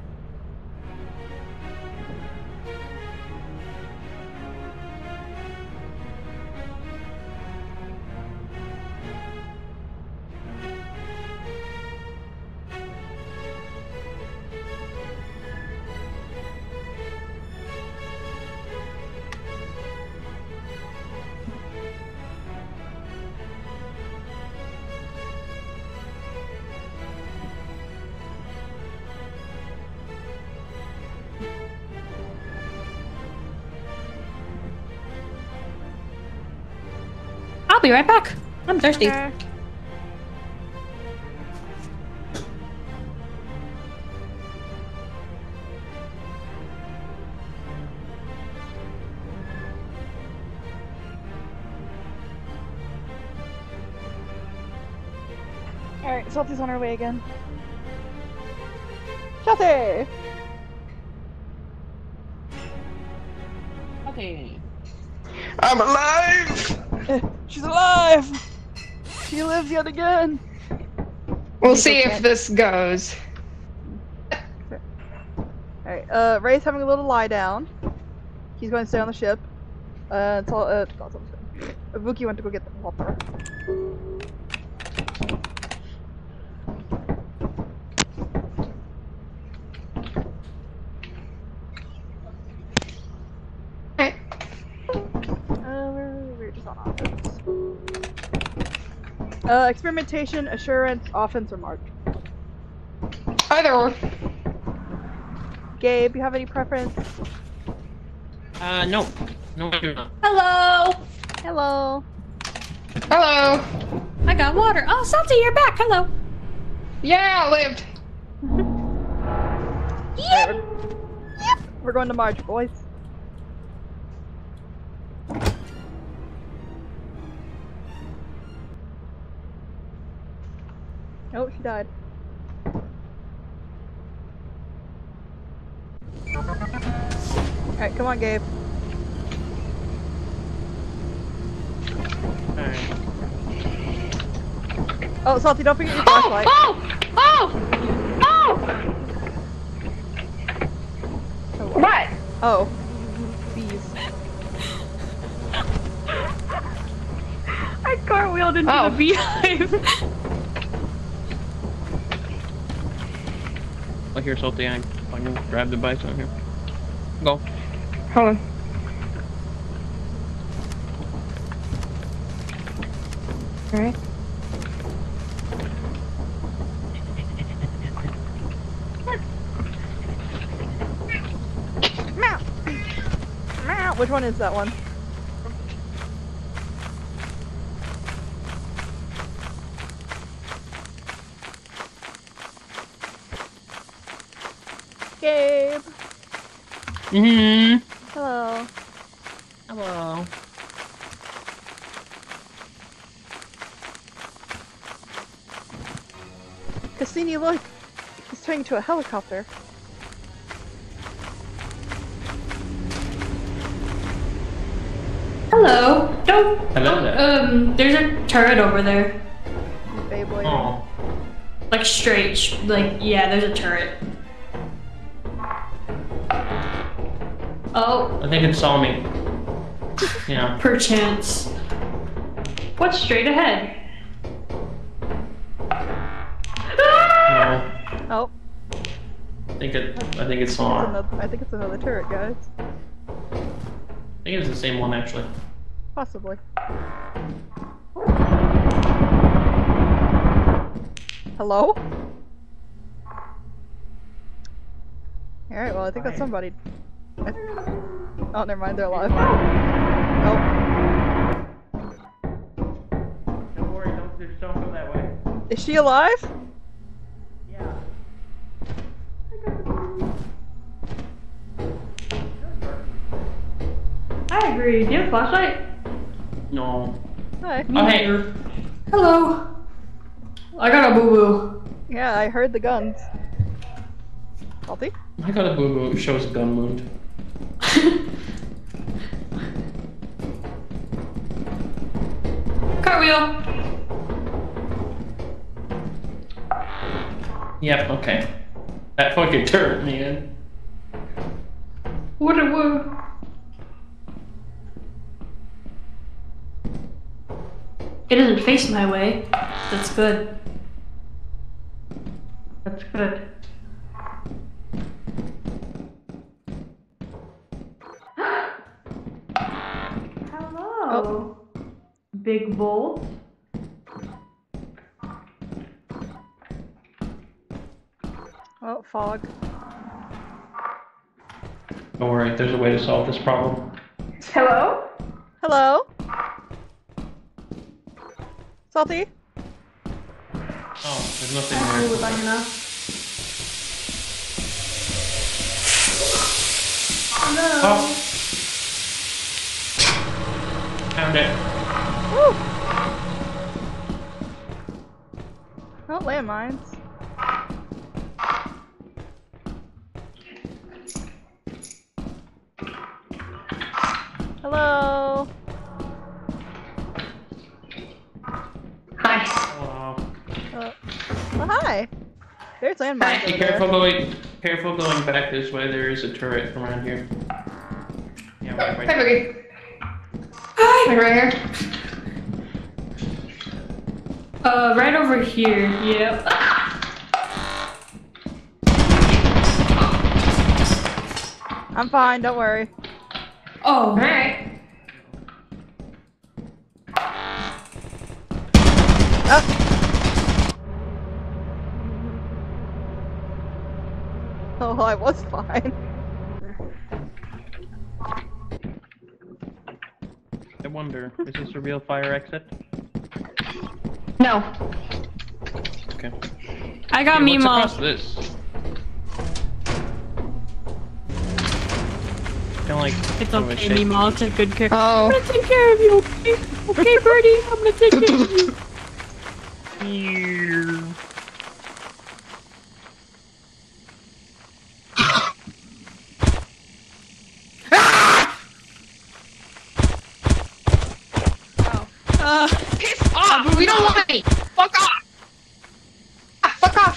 I'll be right back. I'm thirsty. Okay. Alright, Salty's on her way again. Salty! Okay. I'm alive! She's alive! She lives yet again! We'll see if this goes. Alright, Ray's having a little lie down. He's going to stay on the ship. Vukii went to go get the helper. We're just on offense. Experimentation, assurance, offense, or march. Either or. Gabe, you have any preference? No. No, I do not. Hello. Hello. Hello. I got water. Oh, Salty, you're back. Hello. Yeah, I lived. Yep. We're going to March, boys. Oh, she died. Alright, come on, Gabe. Alright. Oh, Salty, don't forget your flashlight. What? Oh. Bees. I cartwheeled into the beehive. Look here, Salty. I can grab the bison on here. Go. Hold on. Alright. Meow. Meow. Which one is that one? Gabe. Hello. Hello. Cassini, look! He's turning to a helicopter. Hello. Don't. Hello there. There's a turret over there. Beyblade. Oh. Like straight. Like, yeah, there's a turret. Oh. I think it saw me. Yeah. Perchance. What's straight ahead? No. Oh. I think it saw. I think it's another turret, guys. I think it was the same one actually. Possibly. Hello? Alright, well I think that's somebody. Oh, never mind, they're alive. Oh. Don't worry, don't go that way. Is she alive? Yeah. I agree. Do you have a flashlight? No. Hi. Oh, hey. Hello. I got a boo-boo. Yeah, I heard the guns. Salty? I got a boo-boo. It shows a gun wound. Cartwheel. Yep, okay. That fucking turret, man. What a woo. It doesn't face my way. That's good. That's good. Hello. Oh. Big bolt. Oh, fog. Don't worry, there's a way to solve this problem. Hello? Hello? Salty? Oh, there's nothing Oh, there. bang enough. Oh. Found it. Woo! Oh, landmines. Hello? Hi. Hello. Oh, hi. There's landmines Be over careful going back this way. There is a turret around here. Yeah, right. Hi, Vukii. Hi. Right here. Right over here. Yep. I'm fine, don't worry. Oh. Alright. Oh. Oh, I was fine. I wonder, is this a real fire exit? No. Okay. I got What's Mima. across this? Kinda like It's of a okay, shape. Mima. It's a good character. Oh. I'm gonna take care of you, okay? Okay, Birdie, I'm gonna take care of you. Piss off! We don't want any! Fuck off! Fuck off!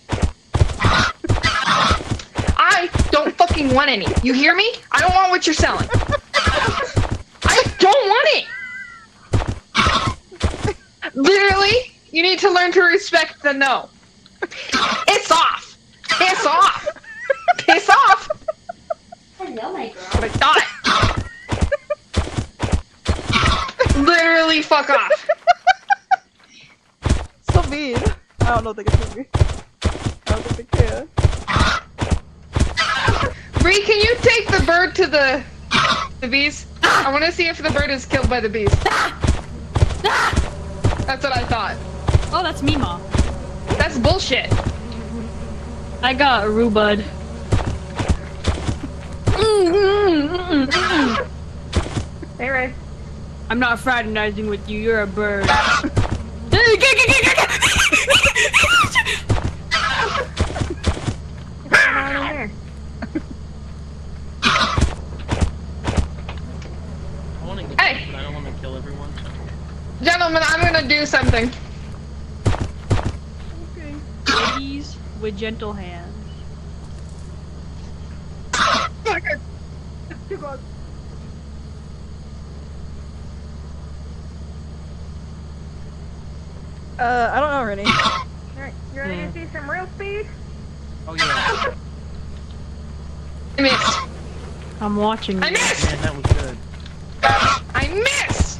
I don't fucking want any. You hear me? I don't want what you're selling. I don't want it! Literally, you need to learn to respect the no. It's off! Piss off! Piss off! Hello, my girl. I thought. Literally, fuck off. So mean. I don't know if they can see me. I don't think they can. Bree, can you take the bird to the bees? I want to see if the bird is killed by the bees. That's what I thought. Oh, that's Mima. That's bullshit. I got Rubud. Hey, Ray. I'm not fraternizing with you. You're a bird. I want to get Hey. but I don't want to kill everyone. Gentlemen, I'm gonna do something. Okay. Ladies with gentle hands. I don't know, Reni. You ready to see some real speed? Oh yeah. I missed. I'm watching I you. missed! Man, that was good. I missed!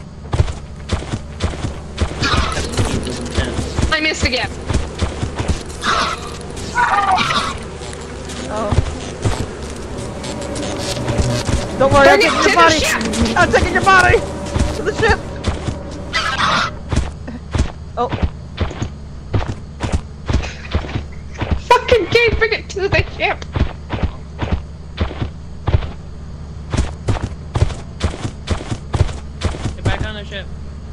Intense. I missed again. Oh. Don't worry, I'm Bring it taking to your the body! ship! I'm taking your body! To the ship! Oh. Fucking Gabe, bring it to the ship! Get back on the ship.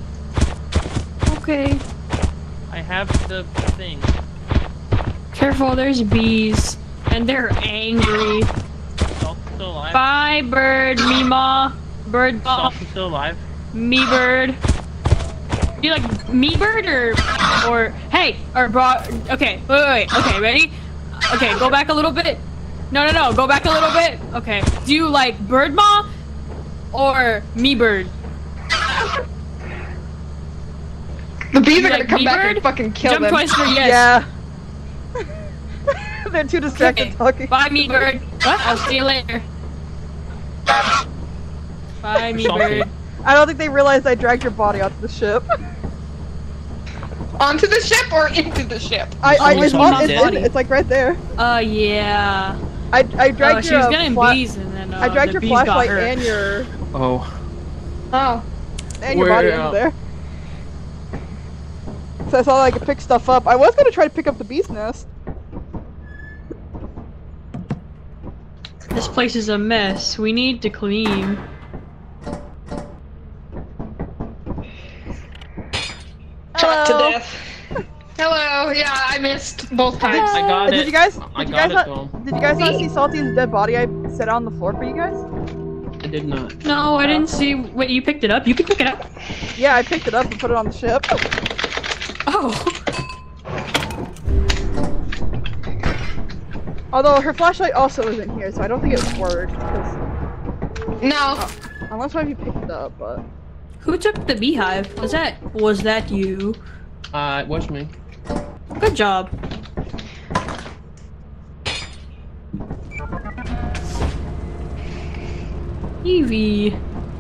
Okay. I have the thing. Careful, there's bees. And they're angry. Salt's still alive. Bye, bird, Mima. Bird ball. Salt's still alive. Me bird. Do you like me bird or hey or bro? Okay, wait. Okay, ready? Okay, go back a little bit. No, go back a little bit. Okay. Do you like bird ma or me bird? The bees are like gonna come back bird? and fucking kill Jump them. twice for yes. Yeah. They're too distracted Okay. talking. Bye, me bird. What? I'll see you later. Bye, me Salty. bird. I don't think they realized I dragged your body onto the ship. Onto the ship or into the ship? It's Mima's in, body. it's like right there. Yeah. I dragged She your was getting bees and then I dragged the your bees got flashlight hurt. and your Oh. Oh. your body Where, into there. So I thought I could pick stuff up. I was gonna try to pick up the bee's nest. This place is a mess. We need to clean. Shot to Hello. death. Hello, yeah, I missed both times. I got it. Did you guys? I Did you got guys it not? though. Did you guys not see Salty's dead body? I set on the floor for you guys. I did not. No, I didn't see. Wait, you picked it up? You could pick it up. Yeah, I picked it up and put it on the ship. Oh. Although her flashlight also isn't here, so I don't think it worked. No. Unless maybe you picked it up, but. Who took the beehive? Was that you? It was me. Good job. Evie.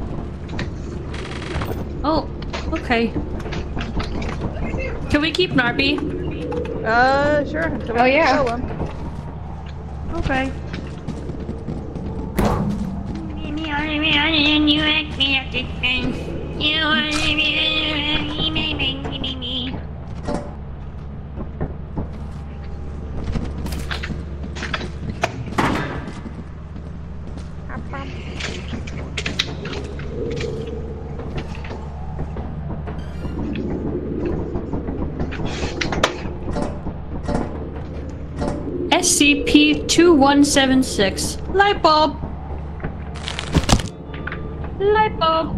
Oh, okay. Can we keep Narby? Sure. Until we Oh, yeah. kill him. Okay. SCP-2176. Light bulb. Light bulb.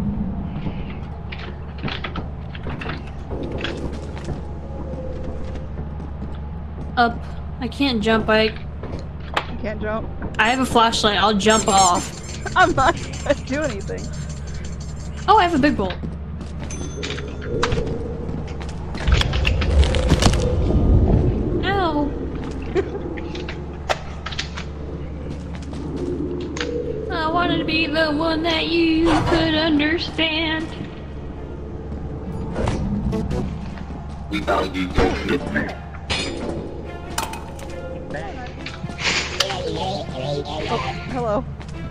Up. I can't jump. You can't jump. I have a flashlight. I'll jump off. I'm not gonna do anything. Oh, I have a big bolt. Ow. I wanted to be the one that you could understand. We value your commitment. Oh, hello.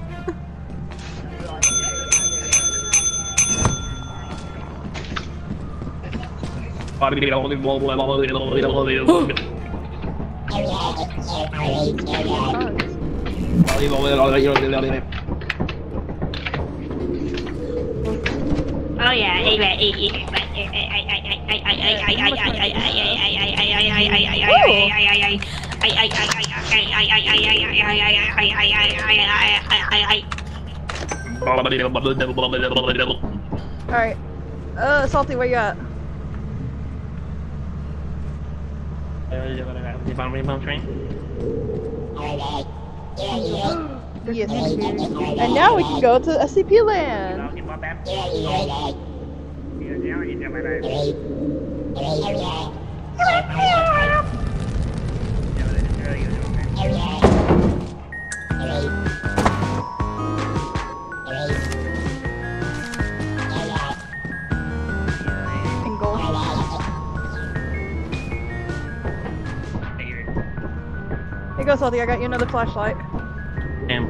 Oh yeah, Alright. Salty, where you at? Yes, and now we can go to SCP land. Here you go, Salty. I got you another flashlight. Damn.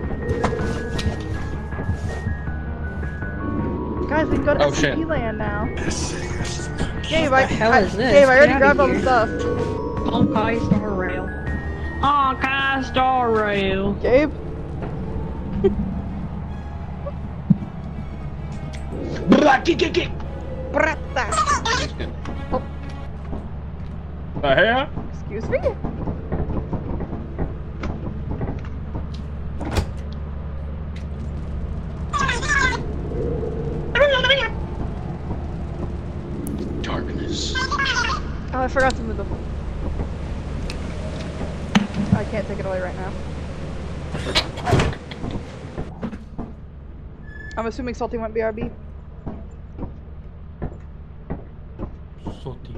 Guys, we can go to SCP land now. Gabe, I already grabbed all the stuff. Okay, Star Rail. Okay, Star Rail. Gabe? The hell? Excuse me? Darkness. Oh, I forgot to move the phone. I can't take it away right now. I'm assuming Salty went BRB. Salty.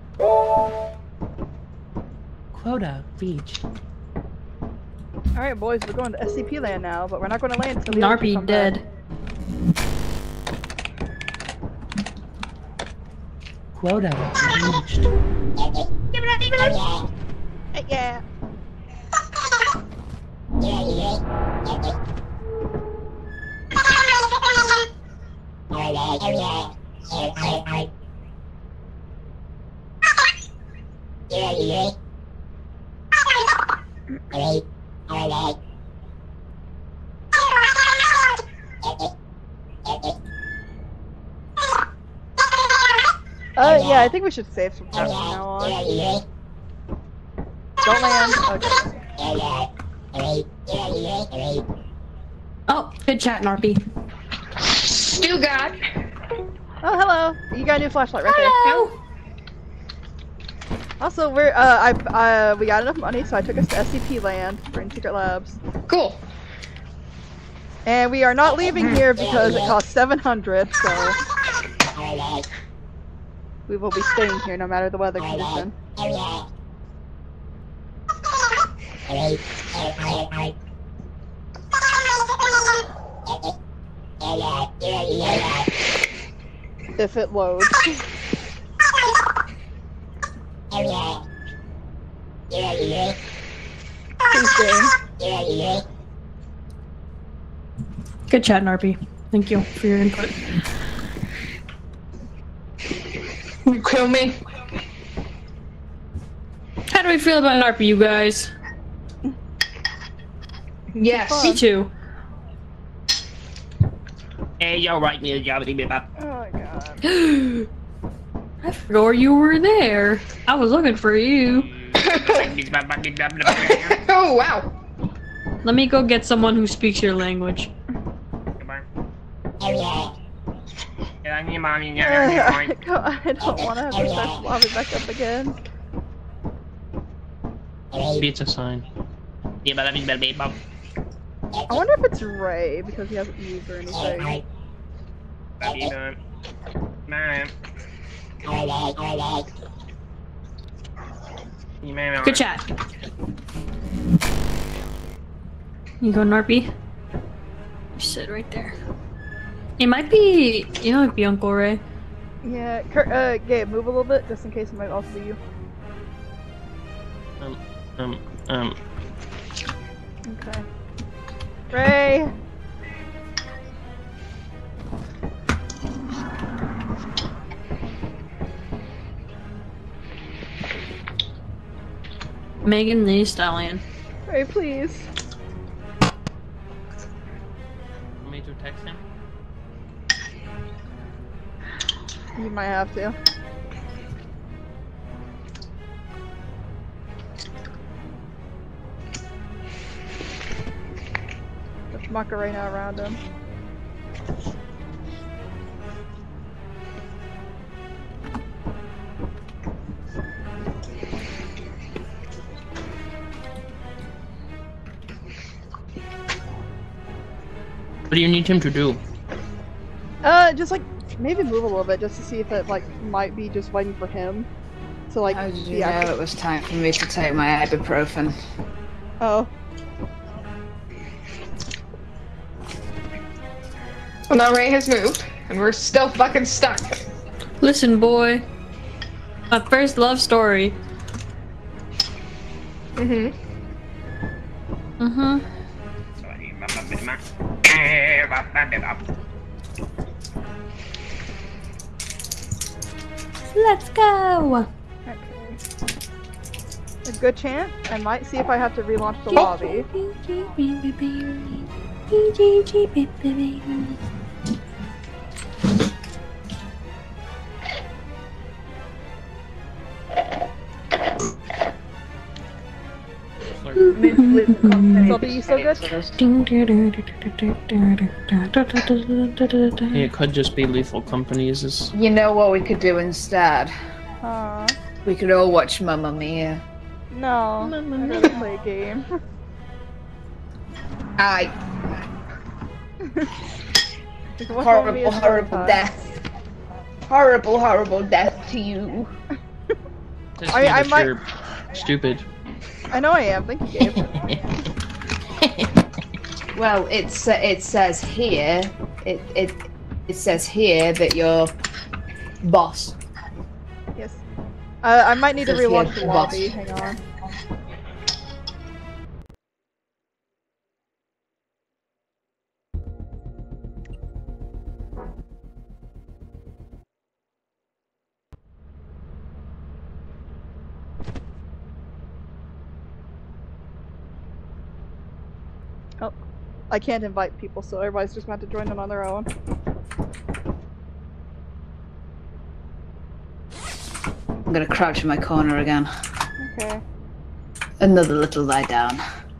Quota reached. Alright, boys, we're going to SCP land now, but we're not going to land until the Narpy dead. Quota reached. Yeah. Yeah, I think we should save some crap from now on. Don't land. Okay. Oh, good chat, Narpy. Stu God. Oh, hello. You got a new flashlight right Hello. there. Also, we got enough money, so I took us to SCP land for in secret labs. Cool. And we are not leaving here because it costs 700, so we will be staying here no matter the weather condition. If it loads. Please, game. Good chat, Narpy. Thank you for your input. You kill me. How do we feel about Narpy, you guys? Yes. Me too. Hey, yo, right me, Oh my god. I forgot you were there. I was looking for you. Oh wow. Let me go get someone who speaks your language. I don't want to have to start lobby back up again. Pizza sign. I wonder if it's Ray because he hasn't moved or anything. Good chat. You go, Narpy. You sit right there. It might be, you know, it'd be Uncle Ray. Yeah, Gabe, move a little bit just in case it might also be you. Okay. Ray! Megan Thee Stallion. Ray, please. Want me to text him? You might have to. There's Macarena around him. What do you need him to do? Just like maybe move a little bit just to see if it like might be just waiting for him to like. How did you know it was time for me to take my ibuprofen? Oh. Well, now Ray has moved, and we're still fucking stuck. Listen, boy. My first love story. Mm-hmm. Mm-hmm. Let's go! Okay. A good chance. I might see if I have to relaunch the lobby. So be so good? It could just be Lethal Company's. You know what we could do instead? We could all watch Mamma Mia. No. I'd rather play a game. Horrible, horrible death. Horrible, horrible death to you. I might. You're stupid. I know I am. Thank you, Gabe. Well, it says here. It says here that you're boss. Yes. I might need to Says here, relaunch the boss. lobby. Hang on. Oh, I can't invite people, so everybody's just going to have to join in on their own. I'm gonna crouch in my corner again. Okay. Another little lie down.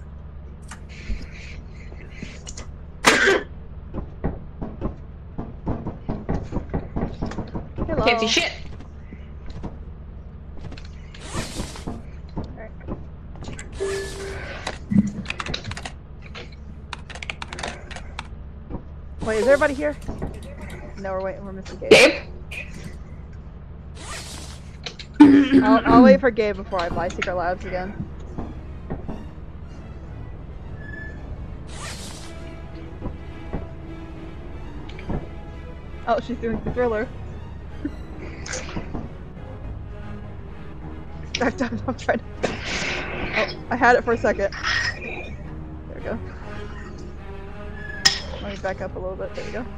Hello. Can't see shit. Wait, is everybody here? No, we're waiting. We're missing Gabe. Gabe? I'll wait for Gabe before I buy Secret Labs again. Oh, she's doing the thriller. I'm trying to... Oh, I had it for a second. we go. Let me back up a little bit. There we go.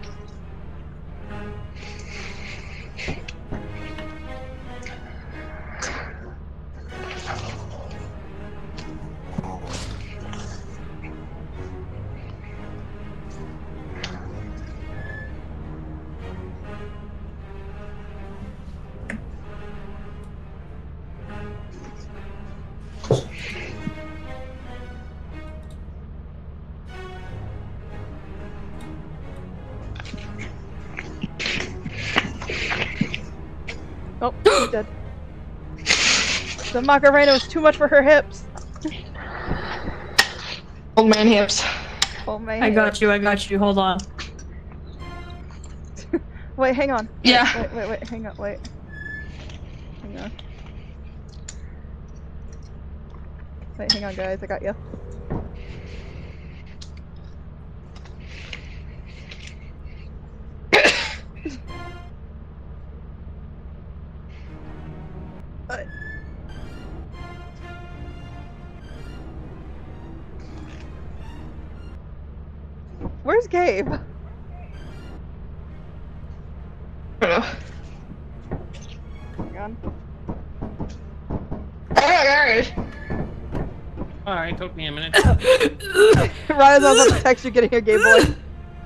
Oh, she's dead. The Macarena was too much for her hips. Old man hips. Oh man. I got you. Hold on. Wait, hang on. Yeah. Wait, hang on, wait. Hang on. Wait, hang on guys, I got you. Where's Gabe? I don't know. Hang on. Oh, there it is. Alright, took me a minute. Ryan's on the text, you're getting a Game Boy.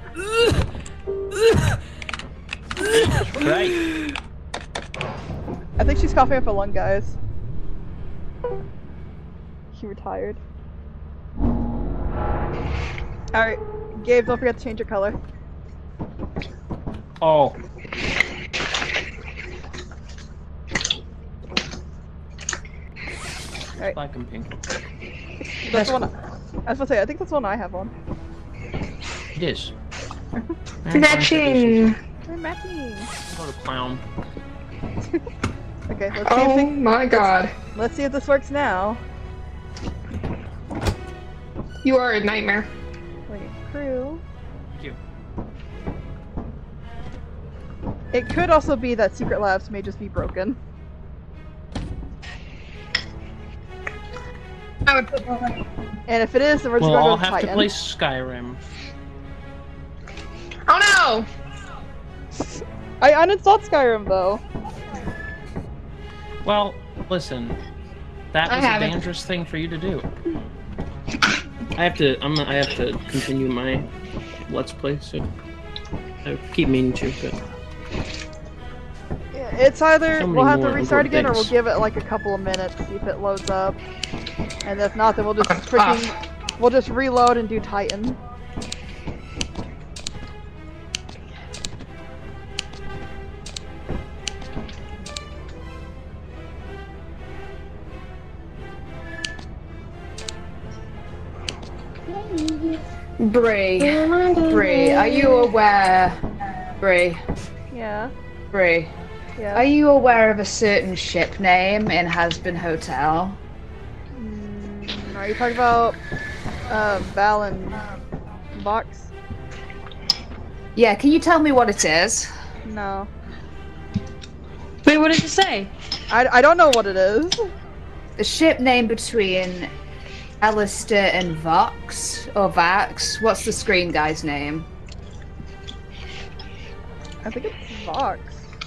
Right. I think she's coughing up a lung, guys. She retired. Alright, Gabe, don't forget to change your color. Oh. Alright. Black and pink. That's the one. I was gonna say, I think that's the one I have on. It is. Matching. We're matching. What a clown. Okay, let's see if Oh my god. let's see if this works now. You are a nightmare. Wait, crew. Thank you. It could also be that Secret Labs may just be broken. I would put that on. And if it is, then we're just Well, I'll going to have to Titan. play Skyrim. Oh no! I uninstalled Skyrim though. Well, listen. That I was a haven't. dangerous thing for you to do. I have to continue my Let's Play, so I keep meaning to, but Yeah, it's either So many we'll have to more restart again or important we'll things. give it like a couple of minutes, see if it loads up. And if not, then we'll just freaking we'll just reload and do Titan. Bree, are you aware? Bree, Yeah. Bree, Yeah. are you aware of a certain ship name in Hasbin Hotel? Are you talking about Val and Box? Yeah, can you tell me what it is? No. Wait, what did you say? I don't know what it is. The ship name between Alistair and Vox, or Vax. What's the screen guy's name? I think it's Vox.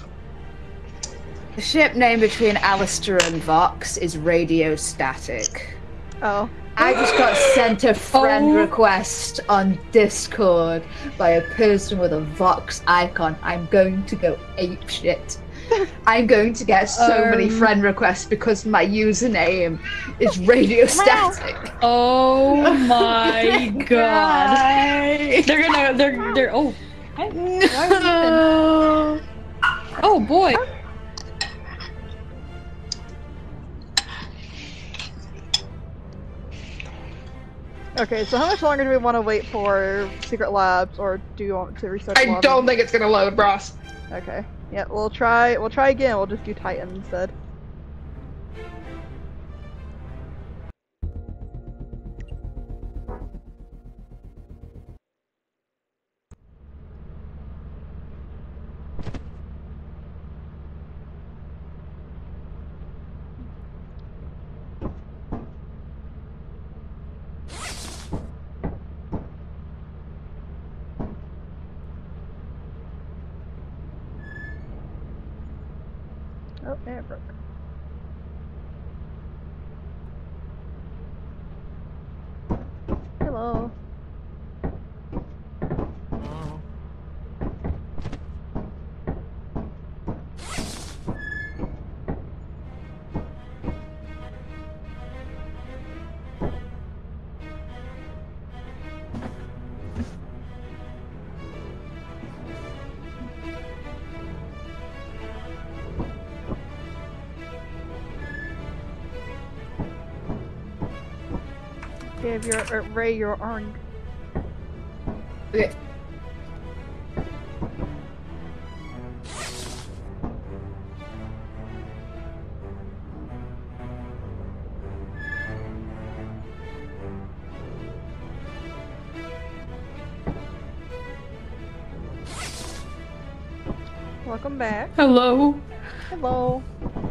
The ship name between Alistair and Vox is Radio Static. Oh. I just got sent a friend request on Discord by a person with a Vox icon. I'm going to go apeshit. I'm going to get so many friend requests because my username is Radio Static. Oh my god. They're oh. Oh boy. Okay, so how much longer do we want to wait for Secret Labs, or do you want to restart the I lobby? don't think it's gonna load, Ross. Okay. Yeah, we'll try again. We'll just do Titan instead. Oh, there it broke. Hello. Gabe, Ray, you're orange. Okay. Welcome back. Hello. Hello.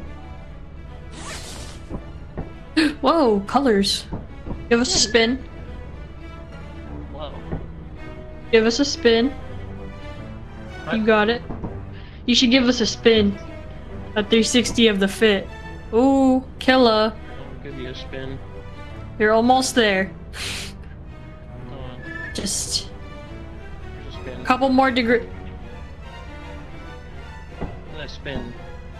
Whoa, colors. Give us a spin. Whoa. Give us a spin. What? You got it. You should give us a spin. A 360 of the fit. Ooh, killer. I'll give you a spin. You're almost there. Hold on. Just Here's a spin. a couple more degree. Let's spin.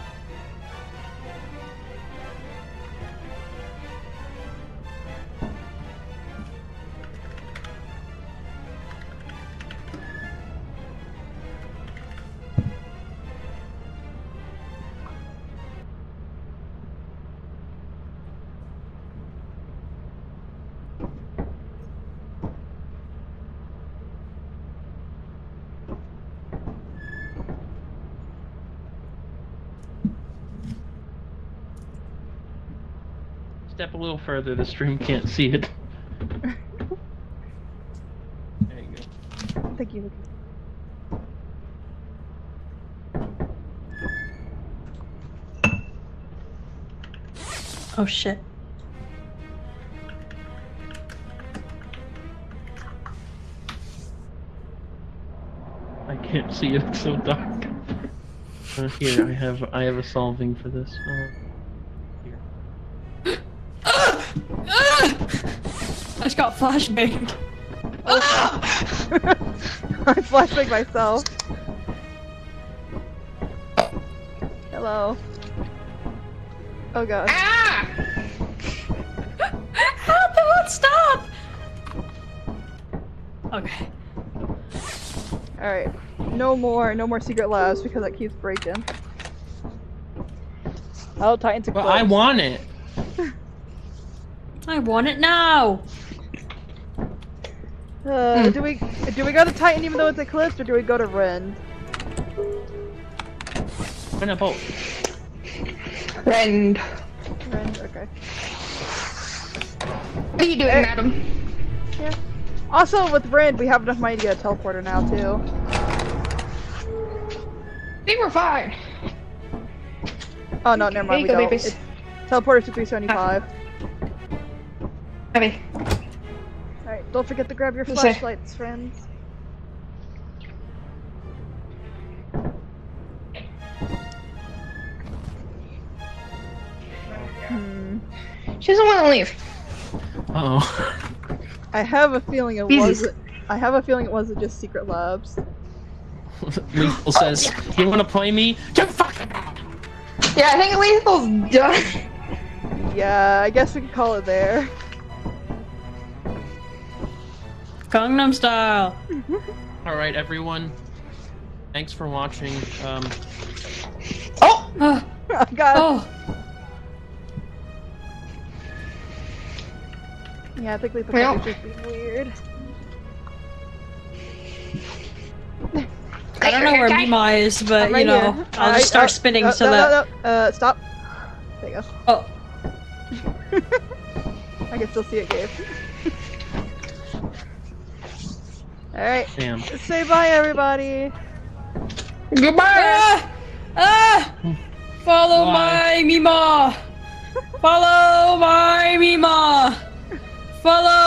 Step a little further, the stream can't see it. There you go. Thank you. Oh shit. I can't see it, it's so dark. Here, I have a solving for this. Here. I just got flashbanged. I flashbanged myself. Hello. Oh god. Ah! Help! It won't stop! Okay. Alright. No more secret labs because that keeps breaking. Oh, Titan's But I want it! I want it now! Do we go to Titan even though it's eclipsed, or do we go to Rend? Why not both? Rend. Rend, okay. What are you doing, madam? Yeah. Also, with Rend, we have enough money to get a teleporter now, too. I think we're fine. Oh, no, never mind, we Here you go, don't. babies. It's teleporter to 375. Heavy. Alright, don't forget to grab your What's that? flashlights, friends. She doesn't want to leave. Uh-oh. I have a feeling it wasn't. I have a feeling it wasn't just secret labs. Lethal says, you wanna play me? You fucking Yeah, I think Lethal's done. Yeah, I guess we could call it there. Gangnam Style! Alright, everyone. Thanks for watching. Oh! Oh! Oh god. Oh! Yeah, I think Lethal Well. could just be weird. I don't know where Mima is, but I'm right you know, here. I'll just start spinning so that. No, stop. There you go. Oh. I can still see it, Gabe. Alright. Damn. Say bye, everybody. Goodbye! Ah! Follow Bye. my Mima! Follow my Mima! Follow